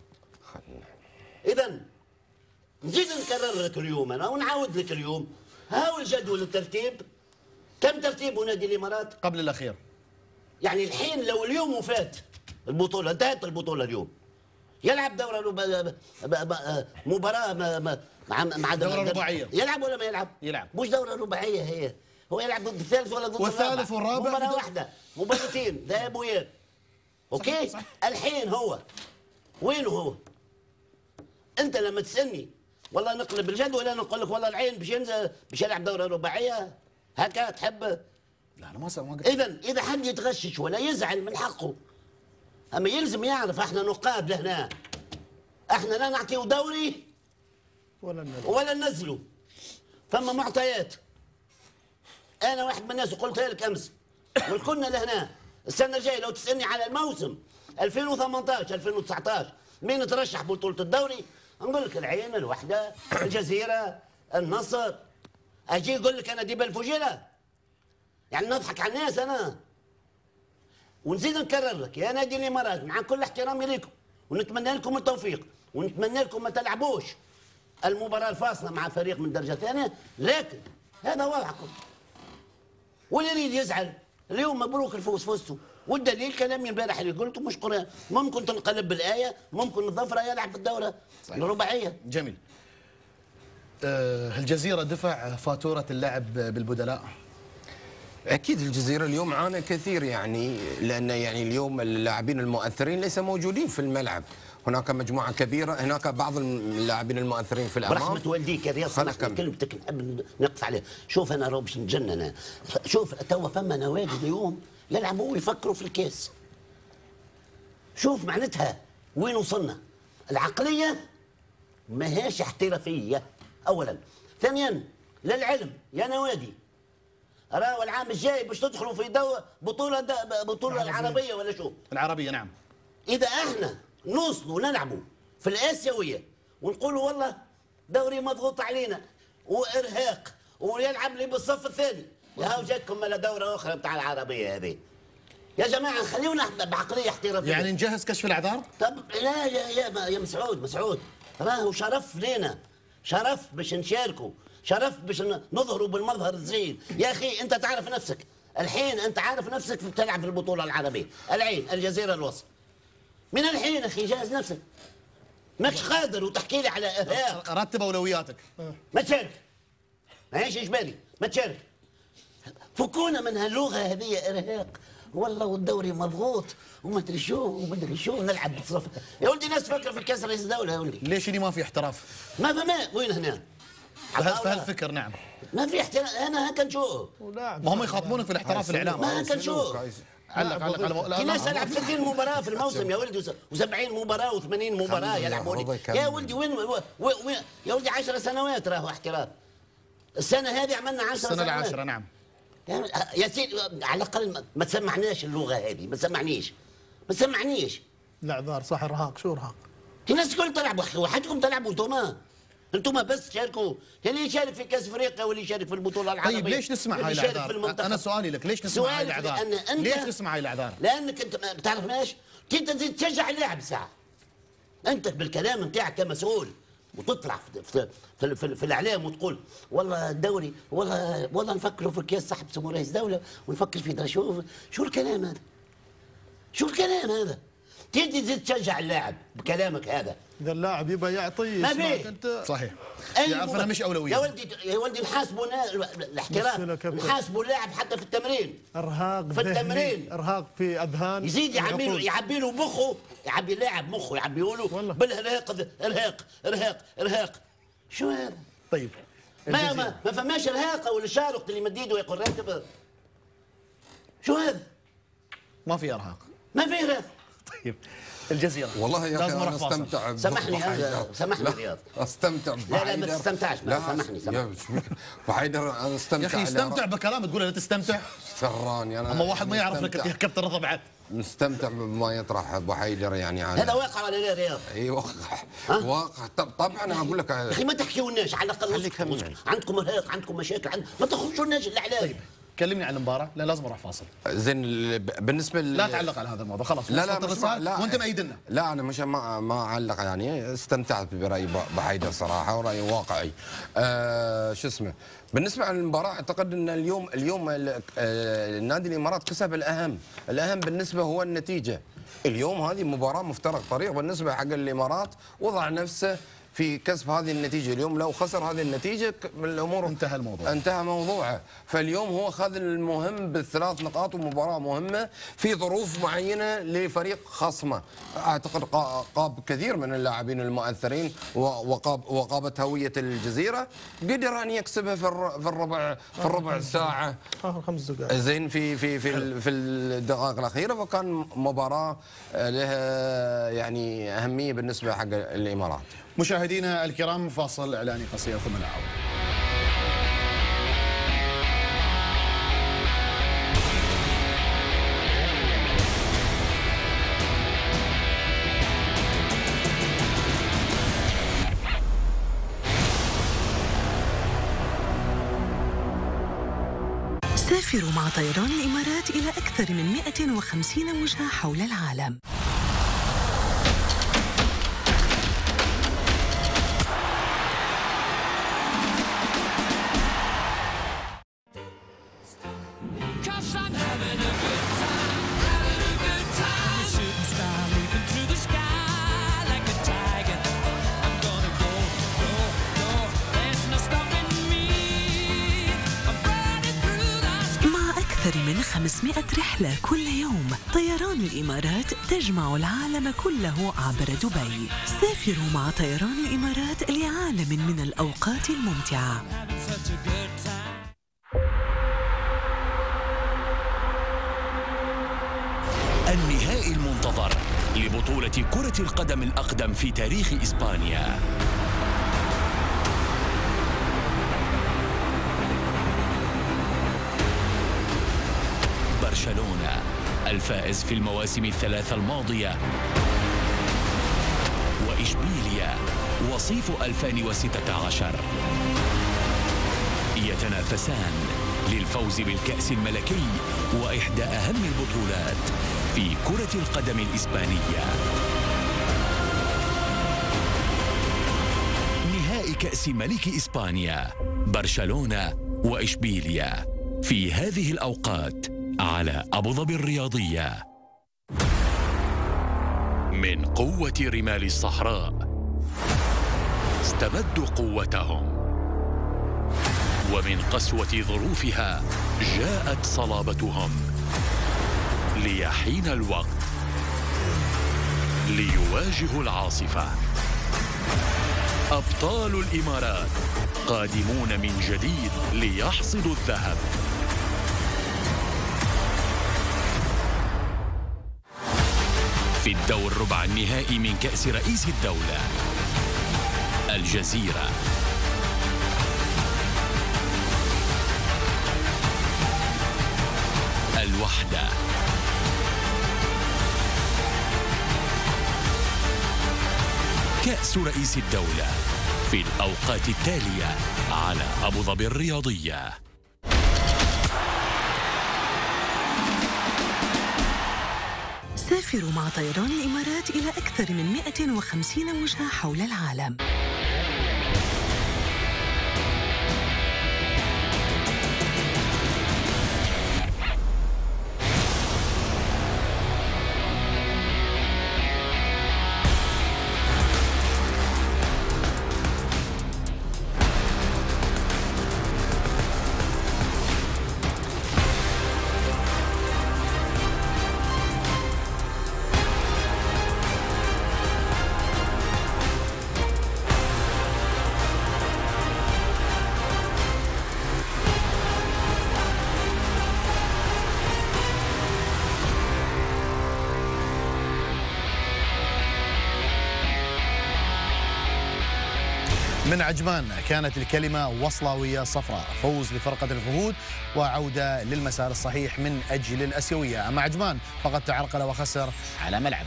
إذا نزيد نكرر لك اليوم أنا ونعاود لك اليوم هاو الجدول الترتيب. كم ترتيب نادي الإمارات؟ قبل الأخير. يعني الحين لو اليوم وفات البطولة انتهت البطولة اليوم يلعب دورة مباراة مع مع دورة رباعية يلعب ولا ما يلعب؟ يلعب. مش دورة رباعية هي هو يلعب ضد الثالث ولا ضد والثالث والرابع مباراة واحدة مباراتين ذهاب وإياب. اوكي؟ صح صح. الحين هو وين هو؟ انت لما تسالني والله نقلب الجدول انا نقول لك والله العين باش ينزل باش يلعب دوره رباعيه هكا تحب؟ لا انا ما ما قلت. اذا اذا حد يتغشش ولا يزعل من حقه اما يلزم يعرف احنا نقاد لهنا احنا لا نعطيه دوري ولا ننزل ولا ننزله. فما معطيات انا واحد من الناس قلتها لك امس والكلنا لهنا السنه الجايه لو تسالني على الموسم ألفين وثمانطاش ألفين وتسعطاش مين ترشح بطوله الدوري نقول لك العين الوحده الجزيره النصر. اجي يقول لك انا ديبا الفجيره يعني نضحك على الناس انا. ونزيد نكرر لك يا نادي الامارات مع كل احترامي لكم ونتمنى لكم التوفيق ونتمنى لكم ما تلعبوش المباراه الفاصله مع فريق من درجه ثانيه لكن هذا وضعكم. واللي يريد يزعل اليوم مبروك الفوز فزتوا والدليل كلامي امبارح اللي قلته مش قرآن. ممكن تنقلب بالايه ممكن الظفره يلعب في الدوره صحيح. الرباعيه. جميل. أه الجزيره دفع فاتوره اللعب بالبدلاء. اكيد الجزيره اليوم عانى كثير يعني لان يعني اليوم اللاعبين المؤثرين ليس موجودين في الملعب. هناك مجموعه كبيره هناك بعض اللاعبين المؤثرين في الامام. برحمه والديك يا رياض سمحت كلمتك نحب نقف عليها. شوف انا راهو باش نتجنن. شوف توا فما نوادي اليوم يلعبوا ويفكروا في الكاس. شوف معناتها وين وصلنا. العقليه ماهيش احترافيه اولا. ثانيا للعلم يا نوادي راهو العام الجاي باش تدخلوا في دو بطوله دو بطوله العربيه ولا شو؟ العربيه نعم. اذا احنا نوصلوا نلعبوا في الاسيويه ونقولوا والله دوري مضغوط علينا وارهاق ويلعب لي بالصف الثاني هاو جاتكم على دوره اخرى بتاع العربيه هذه. يا جماعه خليونا بعقليه احترافيه. يعني نجهز كشف الاعذار؟ طب لا يا يا يا مسعود مسعود راهو شرف لينا شرف باش نشاركوا شرف باش نظهروا بالمظهر الزين. يا اخي انت تعرف نفسك الحين انت عارف نفسك بتلعب في البطوله العربيه العين الجزيره الوسط. من الحين اخي جهز نفسك ماكش قادر وتحكي لي على ارهاق. رتب اولوياتك. ما تشارك ماهيش اجباري ما تشارك. فكونا من هاللغه هذه ارهاق والله والدوري مضغوط وما ادري شو وما ادري شو نلعب بالصف. يا ولدي ناس تفكر في الكاس رئيس الدوله يا ولدي. ليش اللي ما في احتراف؟ ما فما وين هنا؟ فهالفكر نعم. ما في احتراف انا هكا نشوف. ما هم يخاطبون في الاحتراف الاعلام. ما هكا نشوف. علق علق على في ناس تلعب ستين مباراه في الموسم يا ولدي وسبعين مباراه وثمانين مباراه يلعبوا لي. يا ولدي وين وين يا ولدي عشر سنوات راهو احتراف. السنه هذه عملنا عشر سنوات. السنه العاشره نعم. يا سيدي على الاقل ما تسمعناش اللغه هذه ما تسمعنيش ما سمعنيش. الاعذار صح، ارهاق. شو ارهاق؟ الناس الكل تلعبوا اخي، وحدكم تلعبوا انتم انتم بس شاركوا، اللي يشارك في كاس افريقيا واللي يشارك في البطوله العربيه. طيب ليش نسمع هاي الاعذار؟ انا سؤالي لك، ليش نسمع هاي الاعذار؟ ليش نسمع هاي الاعذار؟ لانك انت بتعرف ليش؟ انت تشجع اللاعب ساعه. انت بالكلام نتاعك كمسؤول وتطلع في في, في, في الاعلام وتقول والله الدوري، والله والله نفكروا في كاس سحب سمو رئيس دوله ونفكر في ده. شو شو الكلام هذا؟ شو الكلام هذا؟ تيجي تزيد تشجع اللاعب بكلامك هذا. اذا اللاعب يبغى يعطي ما فيه. انت صحيح. يعرف انا مش اولويه. يا ولدي يا ولدي نحاسبوا الاحتراف، نحاسبوا اللاعب حتى في التمرين. ارهاق في التمرين، ارهاق في اذهان. يزيد يعبي له يعبي له مخه، يعبي اللاعب مخه، يعبي له بالارهاق. ارهاق ارهاق ارهاق. شو هذا؟ طيب ما ما, ما فماش ارهاق ولا شارق اللي مديده يقول راتب. شو هذا؟ ما في ارهاق. ما في ارهاق. طيب الجزيرة والله يا اخي انا استمتع. سامحني هذا، سامحني رياض. استمتع. لا لا ما تستمتعش. لا سامحني سامحني. وحيدر انا استمتع. يا اخي استمتع بكلام تقول لا تستمتع. سراني انا. اما واحد ما يعرف لك يا كابتن رضا بعد. مستمتع بما يطرح ابو حيدر يعني عن هذا واقع ولا لا رياض؟ اي واقع. واقع طبعا انا اقول لك يا اخي ما تحكيوناش على الاقل. عندكم ارهاق، عندكم مشاكل، عند... ما تخرجوناش الاعلام. طيب كلمني عن المباراة. لا لازم اروح فاصل. زين بالنسبه لا تعلق على هذا الموضوع خلاص. لا لا, لا وانت مأيدنا. لا انا مش ما ما اعلق يعني. استمتعت برايي بحيدر صراحه وراي واقعي. آه شو اسمه بالنسبه للمباراه اعتقد ان اليوم اليوم النادي الامارات كسب الاهم. الاهم بالنسبه هو النتيجه. اليوم هذه مباراه مفترق طريق بالنسبه حق الامارات، وضع نفسه في كسب هذه النتيجه. اليوم لو خسر هذه النتيجه الامور انتهى الموضوع، انتهى موضوعه. فاليوم هو خذ المهم بالثلاث نقاط، ومباراه مهمه في ظروف معينه لفريق خصمه. اعتقد قاب كثير من اللاعبين المؤثرين وقاب وقابت هويه الجزيره، قدر ان يكسبها في في الربع في الربع ساعه اخر خمس دقائق زين في في في في الدقائق الاخيره. فكان مباراه لها يعني اهميه بالنسبه حق الامارات. مشاهدينا الكرام فاصل اعلاني قصير ثم نعود. سافروا مع طيران الإمارات إلى أكثر من مئة وخمسين وجهة حول العالم. أكثر من خمسمئة رحلة كل يوم، طيران الإمارات تجمع العالم كله عبر دبي. سافروا مع طيران الإمارات لعالم من الأوقات الممتعة. النهائي المنتظر لبطولة كرة القدم الأقدم في تاريخ إسبانيا. برشلونة الفائز في المواسم الثلاثة الماضية، وإشبيليا وصيف ألفين وستة عشر يتنافسان للفوز بالكأس الملكي وإحدى أهم البطولات في كرة القدم الإسبانية. نهائي كأس ملك إسبانيا، برشلونة وإشبيليا في هذه الأوقات على أبو ظبي الرياضية. من قوة رمال الصحراء استمدوا قوتهم، ومن قسوة ظروفها جاءت صلابتهم. ليحين الوقت ليواجهوا العاصفة. أبطال الإمارات قادمون من جديد ليحصدوا الذهب. في الدور ربع النهائي من كأس رئيس الدولة، الجزيرة الوحدة كأس رئيس الدولة في الأوقات التالية على أبو ظبي الرياضية. سافروا مع طيران الإمارات إلى أكثر من مئة وخمسين وجهة حول العالم. من عجمان كانت الكلمة وصلاوية صفراء، فوز لفرقة الفهود وعودة للمسار الصحيح من أجل الأسيوية. أما عجمان فقد تعرقل وخسر على ملعبه.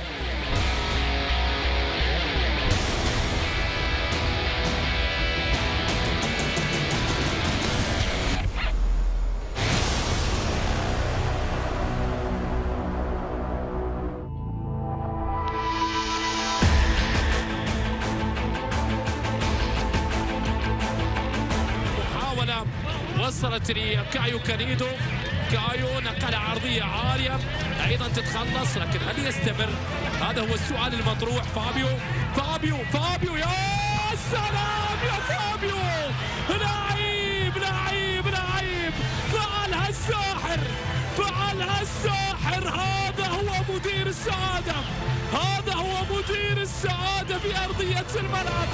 وصلت لكايو كانيدو، كايو نقل عرضية عالية أيضا تتخلص، لكن هل يستمر؟ هذا هو السؤال المطروح. فابيو فابيو فابيو يا سلام يا فابيو، لعيب لعيب لعيب، فعلها الساحر فعلها الساحر. هذا هو مدير السعادة، هذا هو مدير السعادة في أرضية الملعب.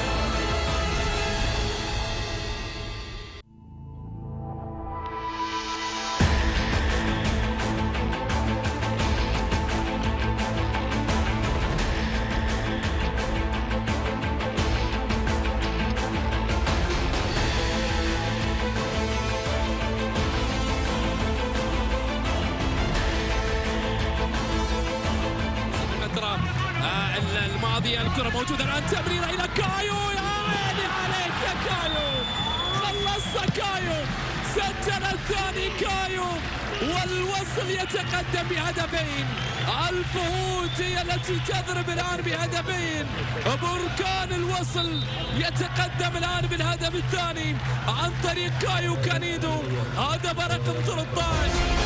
الماضية الكرة موجودة الآن، تمريرة إلى كايو، يا عيني عليك يا كايو، خلصها كايو، سجل الثاني كايو والوصل يتقدم بهدفين. الفهود هي التي تضرب الآن بهدفين، بركان الوصل يتقدم الآن بالهدف الثاني عن طريق كايو كانيدو، هدف رقم ثلاثة عشر.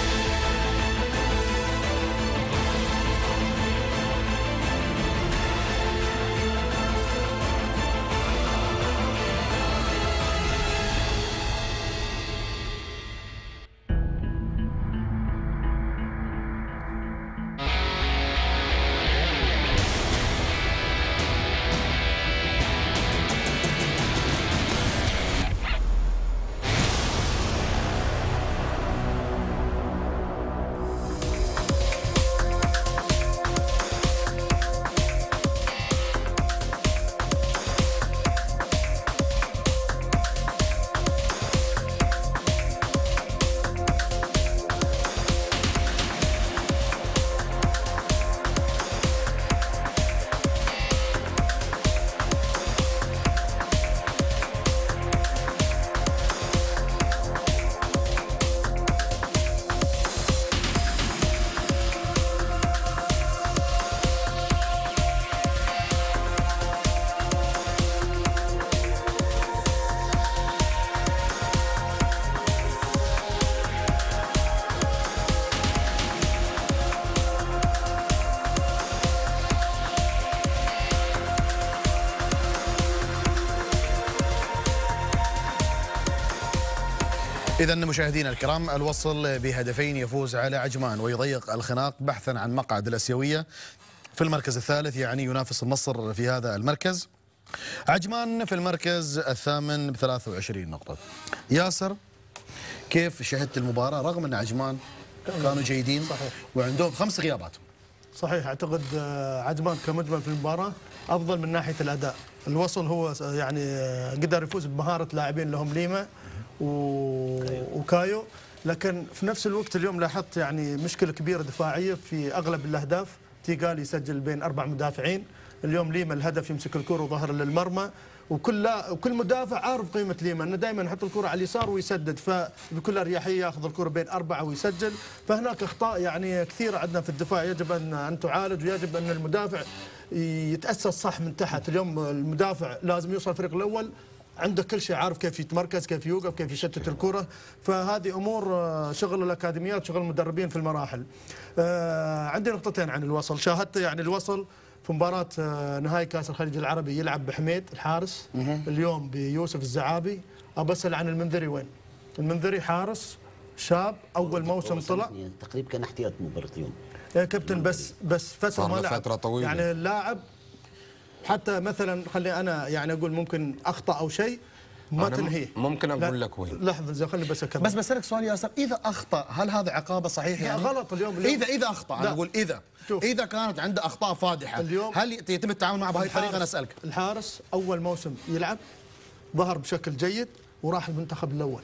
إذا مشاهدينا الكرام، الوصل بهدفين يفوز على عجمان ويضيق الخناق بحثا عن مقعد الأسيوية في المركز الثالث، يعني ينافس النصر في هذا المركز. عجمان في المركز الثامن ب ثلاث وعشرين نقطة. ياسر، كيف شهدت المباراة رغم أن عجمان كانوا جيدين؟ صحيح. وعندهم خمس غيابات. صحيح، أعتقد عجمان كمجمل في المباراة أفضل من ناحية الأداء. الوصل هو يعني قدر يفوز بمهارة لاعبين لهم ليما وكايو، لكن في نفس الوقت اليوم لاحظت يعني مشكلة كبيرة دفاعية في أغلب الأهداف. تيغال يسجل بين أربع مدافعين، اليوم ليما الهدف يمسك الكره وظهر للمرمى، وكل لا وكل مدافع عارف قيمه ليما، انه دائما يحط الكره على اليسار ويسدد، فبكل اريحيه ياخذ الكره بين اربعه ويسجل. فهناك اخطاء يعني كثيره عندنا في الدفاع يجب ان ان تعالج، ويجب ان المدافع يتاسس صح من تحت. اليوم المدافع لازم يوصل الفريق الاول عنده كل شيء، عارف كيف يتمركز، كيف يوقف، كيف يشتت الكره. فهذه امور شغل الاكاديميات، شغل المدربين في المراحل. عندي نقطتين عن الوصل، شاهدت يعني الوصل في مباراة نهائي كأس الخليج العربي يلعب بحميد الحارس، اليوم بيوسف الزعابي. أبى أسأل عن المنذري وين؟ المنذري حارس شاب أول موسم طلع تقريبا كان احتياط مباراة اليوم يا كابتن، بس بس فترة ما لعب، فترة طويلة. يعني اللاعب حتى مثلا خلي أنا يعني أقول ممكن أخطأ أو شيء ما تنهيه. ممكن اقول لك وين. لحظه زي خلي بس اكمل. بس بسالك سؤال ياسر، اذا اخطا هل هذا عقابه صحيح يعني؟ غلط اليوم, اليوم اذا اذا اخطا انا اقول اذا شوف. اذا كانت عنده اخطاء فادحه اليوم هل يتم التعامل معه بهذه الطريقه؟ انا اسالك. الحارس اول موسم يلعب ظهر بشكل جيد وراح المنتخب الاول.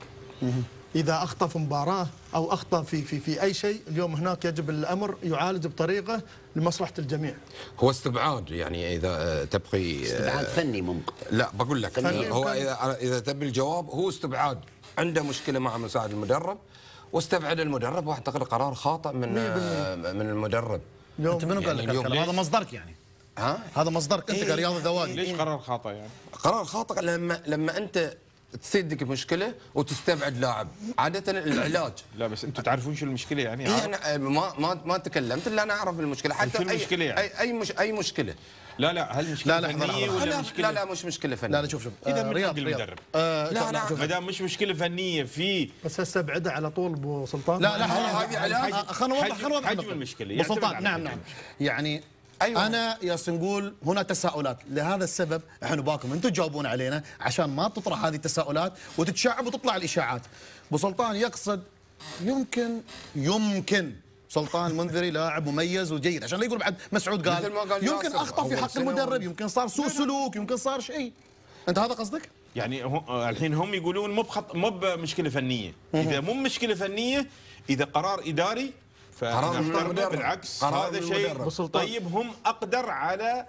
اذا اخطا في مباراه او اخطا في في في اي شيء، اليوم هناك يجب الامر يعالج بطريقه لمصلحه الجميع. هو استبعاد يعني اذا تبقي استبعاد فني ممكن. لا بقول لك فني هو اذا اذا تبي الجواب هو استبعاد، عنده مشكله مع مساعد المدرب واستبعد المدرب، واعتقد قرار خاطئ من من المدرب. انت منو قال لك الكلام هذا؟ مصدرك يعني؟ ها؟ هذا مصدرك انت كرياضي ذواتي. ليش قرار خاطئ يعني؟ قرار خاطئ لما لما انت تصيدك مشكله وتستبعد لاعب، عاده العلاج. لا بس انتم تعرفون شو المشكله يعني؟ إيه انا ما ما ما تكلمت الا انا اعرف المشكله، حتى شو المشكله اي يعني؟ اي اي, مش أي مشكله. لا لا هل مشكله لا لا فنيه ولا مشكله؟ لا لا مش مشكله فنيه. لا لا شوف شوف اذا آه من رياض حق المدرب. آه لا لا ما دام مش مشكله فنيه في بس استبعدها على طول ابو سلطان. لا لا هذه علاج. خلينا نوضح خلينا نوضح حجم المشكله ابو سلطان. نعم نعم يعني أيوة. أنا يا نقول هنا تساؤلات، لهذا السبب احنا باكم أنتم تجاوبون علينا عشان ما تطرح هذه التساؤلات وتتشعب وتطلع الإشاعات. أبو سلطان يقصد يمكن يمكن سلطان المنذري لاعب مميز وجيد، عشان لا يقول بعد مسعود قال, قال يمكن أخطأ في حق المدرب، يمكن صار سوء سلوك، يمكن صار شيء. أنت هذا قصدك؟ يعني الحين هم يقولون مو بخط مو بمشكله فنيه، اذا مو مشكله فنيه، اذا قرار اداري قرار المدرب. بالعكس هذا شيء طيب، هم اقدر على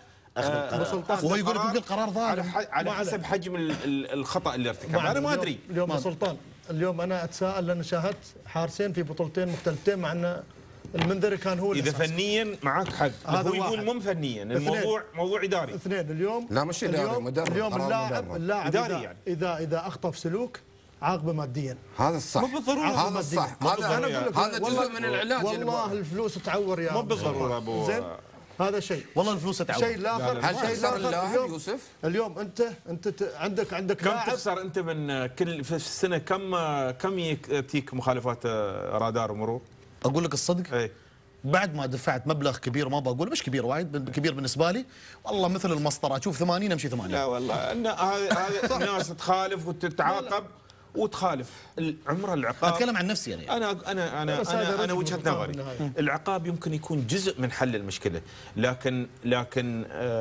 وهو يقول يمكن قرار ظالم على حسب حجم الخطا اللي ارتكبه. انا ما ادري اليوم ابو سلطان، اليوم انا اتساءل لان شاهدت حارسين في بطولتين مختلفتين، مع ان المنذري كان هو اذا فنيا معك حق، هو يقول مو فنيا، الموضوع موضوع اداري. اثنين اليوم لا مش اداري، مدرب. اليوم اللاعب اللاعب اداري إذا, يعني. اذا اذا اخطا في سلوك عاقبه ماديا. هذا الصح. مو بالضروره هذا الصح. هذا هذا جزء من العلاج. والله الفلوس تعور يا مو بالضروره ابو زين. هذا شيء والله الفلوس تعور. شيء الاخر هل تخسر اللاعب يوسف؟ اليوم انت انت عندك عندك كم لاعب تخسر انت من كل في السنه؟ كم كم ياتيك مخالفات رادار ومرور؟ اقول لك الصدق اي بعد ما دفعت مبلغ كبير، ما بقول مش كبير وايد، كبير بالنسبه لي والله مثل المسطره، اشوف ثمانين امشي ثمانين. لا والله ان هذه الناس تخالف وتتعاقب وتخالف. عمر العقاب اتكلم عن نفسي يعني. انا انا انا انا, أنا وجهه نظري العقاب يمكن يكون جزء من حل المشكله، لكن لكن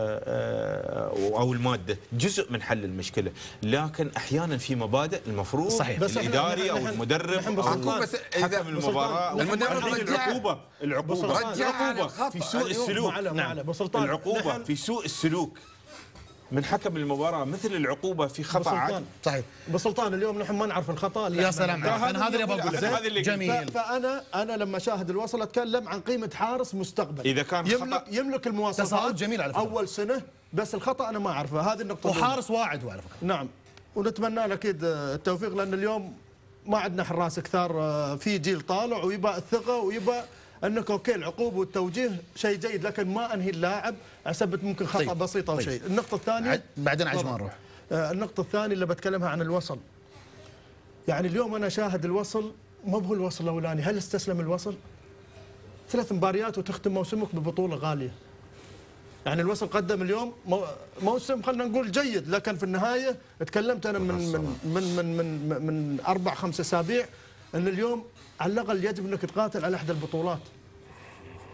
او الماده جزء من حل المشكله، لكن احيانا في مبادئ المفروض صحيح الاداري او المدرب او بس حكم المباراه المدرب العقوبه العقوبه العقوبه في سوء السلوك. نعم العقوبه في سوء السلوك من حكم المباراه مثل العقوبه في خطا عادي. صحيح. ابو سلطان اليوم نحن ما نعرف الخطا. يا سلام، انا هذا اللي بقول هذا جميل. فانا انا لما شاهد الوصل اتكلم عن قيمه حارس مستقبل. اذا كان يملك يملك المواصفات. تساؤل جميل على فكره. اول سنه بس الخطا انا ما اعرفه، هذه النقطه. وحارس واعد هو على فكره. نعم، ونتمنى له اكيد التوفيق، لان اليوم ما عندنا حراس كثار، في جيل طالع ويبقى الثقه ويبقى انك اوكي العقوبه والتوجيه شيء جيد، لكن ما انهي اللاعب اثبت ممكن خطا طيب. بسيط او طيب. شيء. النقطه الثانيه بعدين عجز ما نروح. آه النقطه الثانيه اللي بتكلمها عن الوصل. يعني اليوم انا شاهد الوصل، مو هو الوصل الاولاني، هل استسلم الوصل؟ ثلاث مباريات وتختم موسمك ببطوله غاليه. يعني الوصل قدم اليوم موسم خلينا نقول جيد، لكن في النهايه تكلمت انا من من من من من, من اربع خمس اسابيع ان اليوم على الاقل يجب انك تقاتل على احدى البطولات.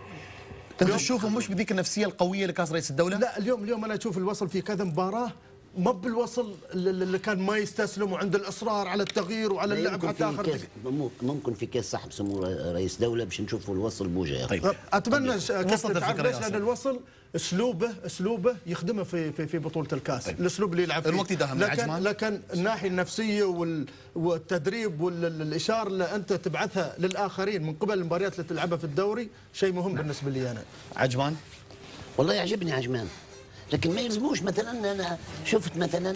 انت تشوفه مش بذيك النفسيه القويه لكاس رئيس الدوله؟ لا اليوم اليوم انا اشوف الوصل في كذا مباراه ما بالوصل اللي كان ما يستسلم وعنده الاصرار على التغيير وعلى اللعب حتى اخر دقيقة. ممكن في كاس صاحب سمو رئيس دوله باش نشوفوا الوصل بوجه. طيب اتمنى كابتن تعرف ليش؟ لان الوصل اسلوبه اسلوبه يخدمه في في في بطوله الكاس. طيب. الاسلوب اللي يلعب فيه الوقت يداهم لكن لكن الناحيه النفسيه وال والتدريب والاشاره اللي انت تبعثها للاخرين من قبل المباريات اللي تلعبها في الدوري شيء مهم. نعم. بالنسبه لي انا. عجمان؟ والله يعجبني عجمان، لكن ما يلزموش. مثلا انا شفت مثلا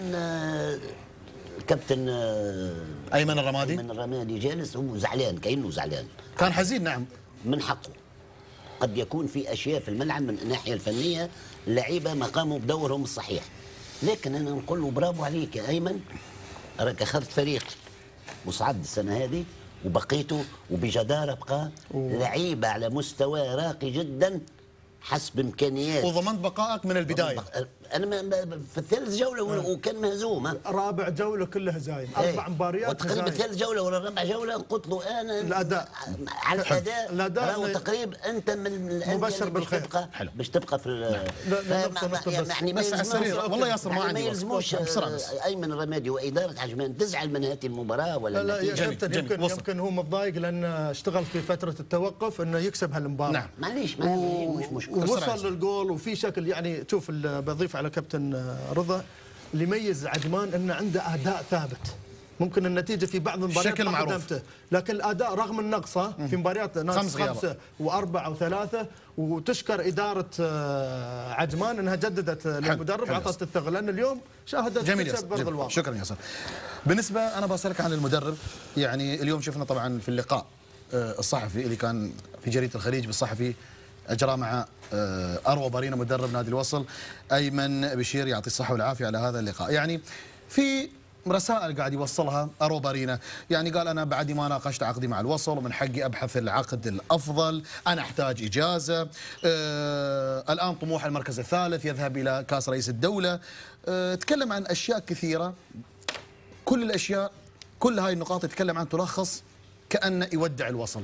الكابتن ايمن الرمادي ايمن الرمادي جالس هو زعلان، كانه زعلان، كان حزين. نعم، من حقه. قد يكون في اشياء في الملعب من الناحيه الفنيه اللعيبه ما قاموا بدورهم الصحيح، لكن انا نقول له برافو عليك يا ايمن، راك اخذت فريق مصعد السنه هذه وبقيته وبجداره بقى لعيبه على مستوى راقي جدا حسب امكانيات، وضمنت بقائك من البدايه. انا في الثالث جوله وكان مهزوم. رابع جوله كلها هزايم، اربع مباريات وتقريبا الثالث جوله ولا رابع جوله قلت له انا الاداء على الاداء الاداء تقريبا انت من مبشر بالخير باش تبقى في يعني بس على السريع والله ياسر ما عندي ما يلزموش ايمن الرمادي واداره عجمان تزعل من هذه المباراه ولا لا. يمكن يمكن, يمكن هو متضايق لان اشتغل في فتره التوقف انه يكسب هالمباراه. نعم معليش ما مش مشكله، ووصل للجول وفي شكل. يعني شوف بضيف على كابتن رضا اللي يميز عجمان انه عنده اداء ثابت. ممكن النتيجه في بعض المباريات شكل معروف، لكن الاداء رغم النقصه في مباريات ناس خمس خمسه واربعه وثلاثه. وتشكر اداره عجمان انها جددت للمدرب وعطت الثقه، لان اليوم شاهدت تكسب برضه الواقع. شكرا ياسر. بالنسبه انا بسالك عن المدرب، يعني اليوم شفنا طبعا في اللقاء الصحفي اللي كان في جريده الخليج بالصحفي اجرى مع اروى بارينا مدرب نادي الوصل ايمن بشير، يعطي الصحه والعافيه على هذا اللقاء. يعني في رسائل قاعد يوصلها اروى بارينا، يعني قال انا بعد ما ناقشت عقدي مع الوصل ومن حقي ابحث العقد الافضل، انا احتاج اجازه، آه الان طموح المركز الثالث، يذهب الى كاس رئيس الدوله، آه تكلم عن اشياء كثيره. كل الاشياء كل هاي النقاط يتكلم عن تلخص كانه يودع الوصل.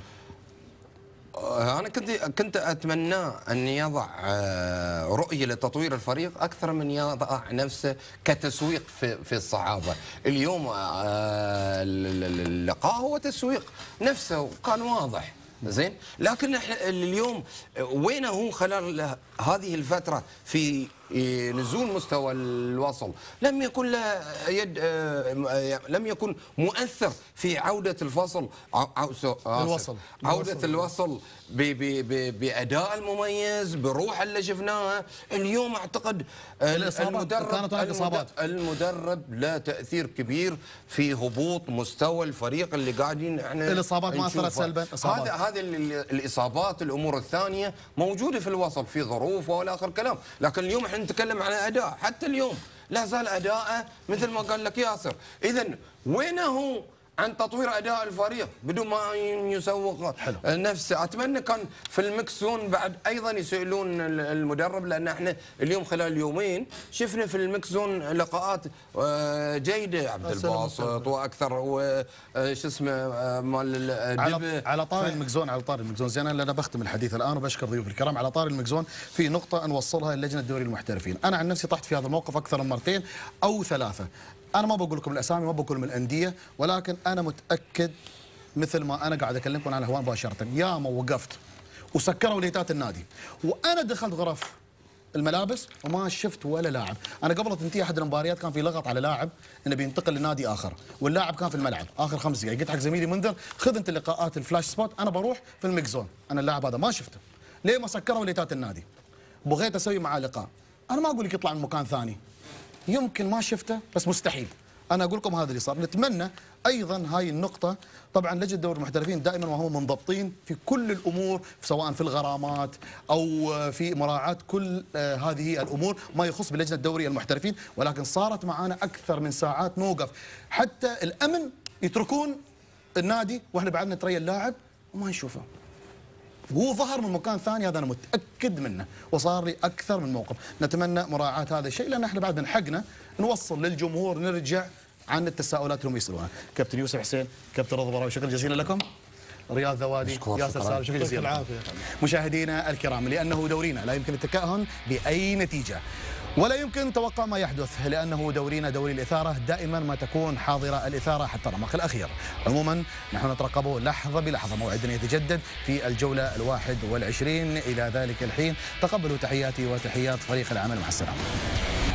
أنا كنت كنت أتمنى أن يضع رؤية لتطوير الفريق أكثر من يضع نفسه كتسويق في في الصعابة. اليوم اللقاء هو تسويق نفسه وكان واضح زين، لكن اليوم وين هو خلال هذه الفترة في نزول مستوى الوصل؟ لم يكن له يد، لم يكن مؤثر في عودة الفصل الوصل عودة الوصل بأداء المميز بروح اللي شفناها اليوم. أعتقد المدرب كانت هناك إصابات، المدرب له تأثير كبير في هبوط مستوى الفريق اللي قاعدين احنا الإصابات ما أثرت سلبا. هذا هذه الإصابات الأمور الثانية موجودة في الوصل في ظروف ولا آخر كلام، لكن اليوم احنا نتكلم عن أداء، حتى اليوم لا زال أداءه مثل ما قال لك ياسر. إذا وين هو عن تطوير اداء الفريق بدون ما يسوق نفسه؟ اتمنى كان في المكسون بعد ايضا يسالون المدرب، لان احنا اليوم خلال يومين شفنا في المكسون لقاءات جيده، عبد الباسط واكثر وش اسمه مال على على طار المكسون على طار المكسون زين. انا بختم الحديث الان وبشكر ضيوف الكرام. على طار المكسون في نقطه نوصلها للجنه الدوري المحترفين. انا عن نفسي طحت في هذا الموقف اكثر من مرتين او ثلاثه. أنا ما بقول لكم الأسامي، ما بقول من الأندية، ولكن أنا متأكد مثل ما أنا قاعد أكلمكم على الهواء مباشرة، يا ما وقفت وسكروا ليتات النادي وأنا دخلت غرف الملابس وما شفت ولا لاعب. أنا قبل تنتهي أحد المباريات كان في لغط على لاعب إنه بينتقل لنادي آخر، واللاعب كان في الملعب آخر خمس دقائق. قلت حق زميلي منذر خذ أنت اللقاءات الفلاش سبوت، أنا بروح في الميكزون. أنا اللاعب هذا ما شفته، ليه ما سكروا ليتات النادي؟ بغيت أسوي معاه لقاء. أنا ما أقول لك يطلع من مكان ثاني، يمكن ما شفته بس مستحيل. انا اقول لكم هذا اللي صار. نتمنى ايضا هاي النقطه، طبعا لجنه دوري المحترفين دائما وهم منضبطين في كل الامور، سواء في الغرامات او في مراعاه كل آه هذه الامور ما يخص بلجنه دوري المحترفين، ولكن صارت معانا اكثر من ساعات نوقف، حتى الامن يتركون النادي واحنا بعد نتريا اللاعب وما نشوفه. هو ظهر من مكان ثاني، هذا انا متاكد منه، وصار لي اكثر من موقف. نتمنى مراعاه هذا الشيء، لان احنا بعد من حقنا نوصل للجمهور، نرجع عن التساؤلات اللي هم يسالونها. كابتن يوسف حسين، كابتن رضا براوي، شكرا جزيلا لكم. رياض ذوادي، ياسر سالم، شكرا جزيلا. مشاهدينا الكرام، لانه دورينا لا يمكن التكهن باي نتيجه، ولا يمكن توقع ما يحدث لأنه دورينا دوري الإثارة، دائما ما تكون حاضرة الإثارة حتى الرمق الأخير. عموما نحن نترقبه لحظة بلحظة، موعدنا يتجدد في الجولة الواحد والعشرين. إلى ذلك الحين تقبلوا تحياتي وتحيات فريق العمل، مع السلامة.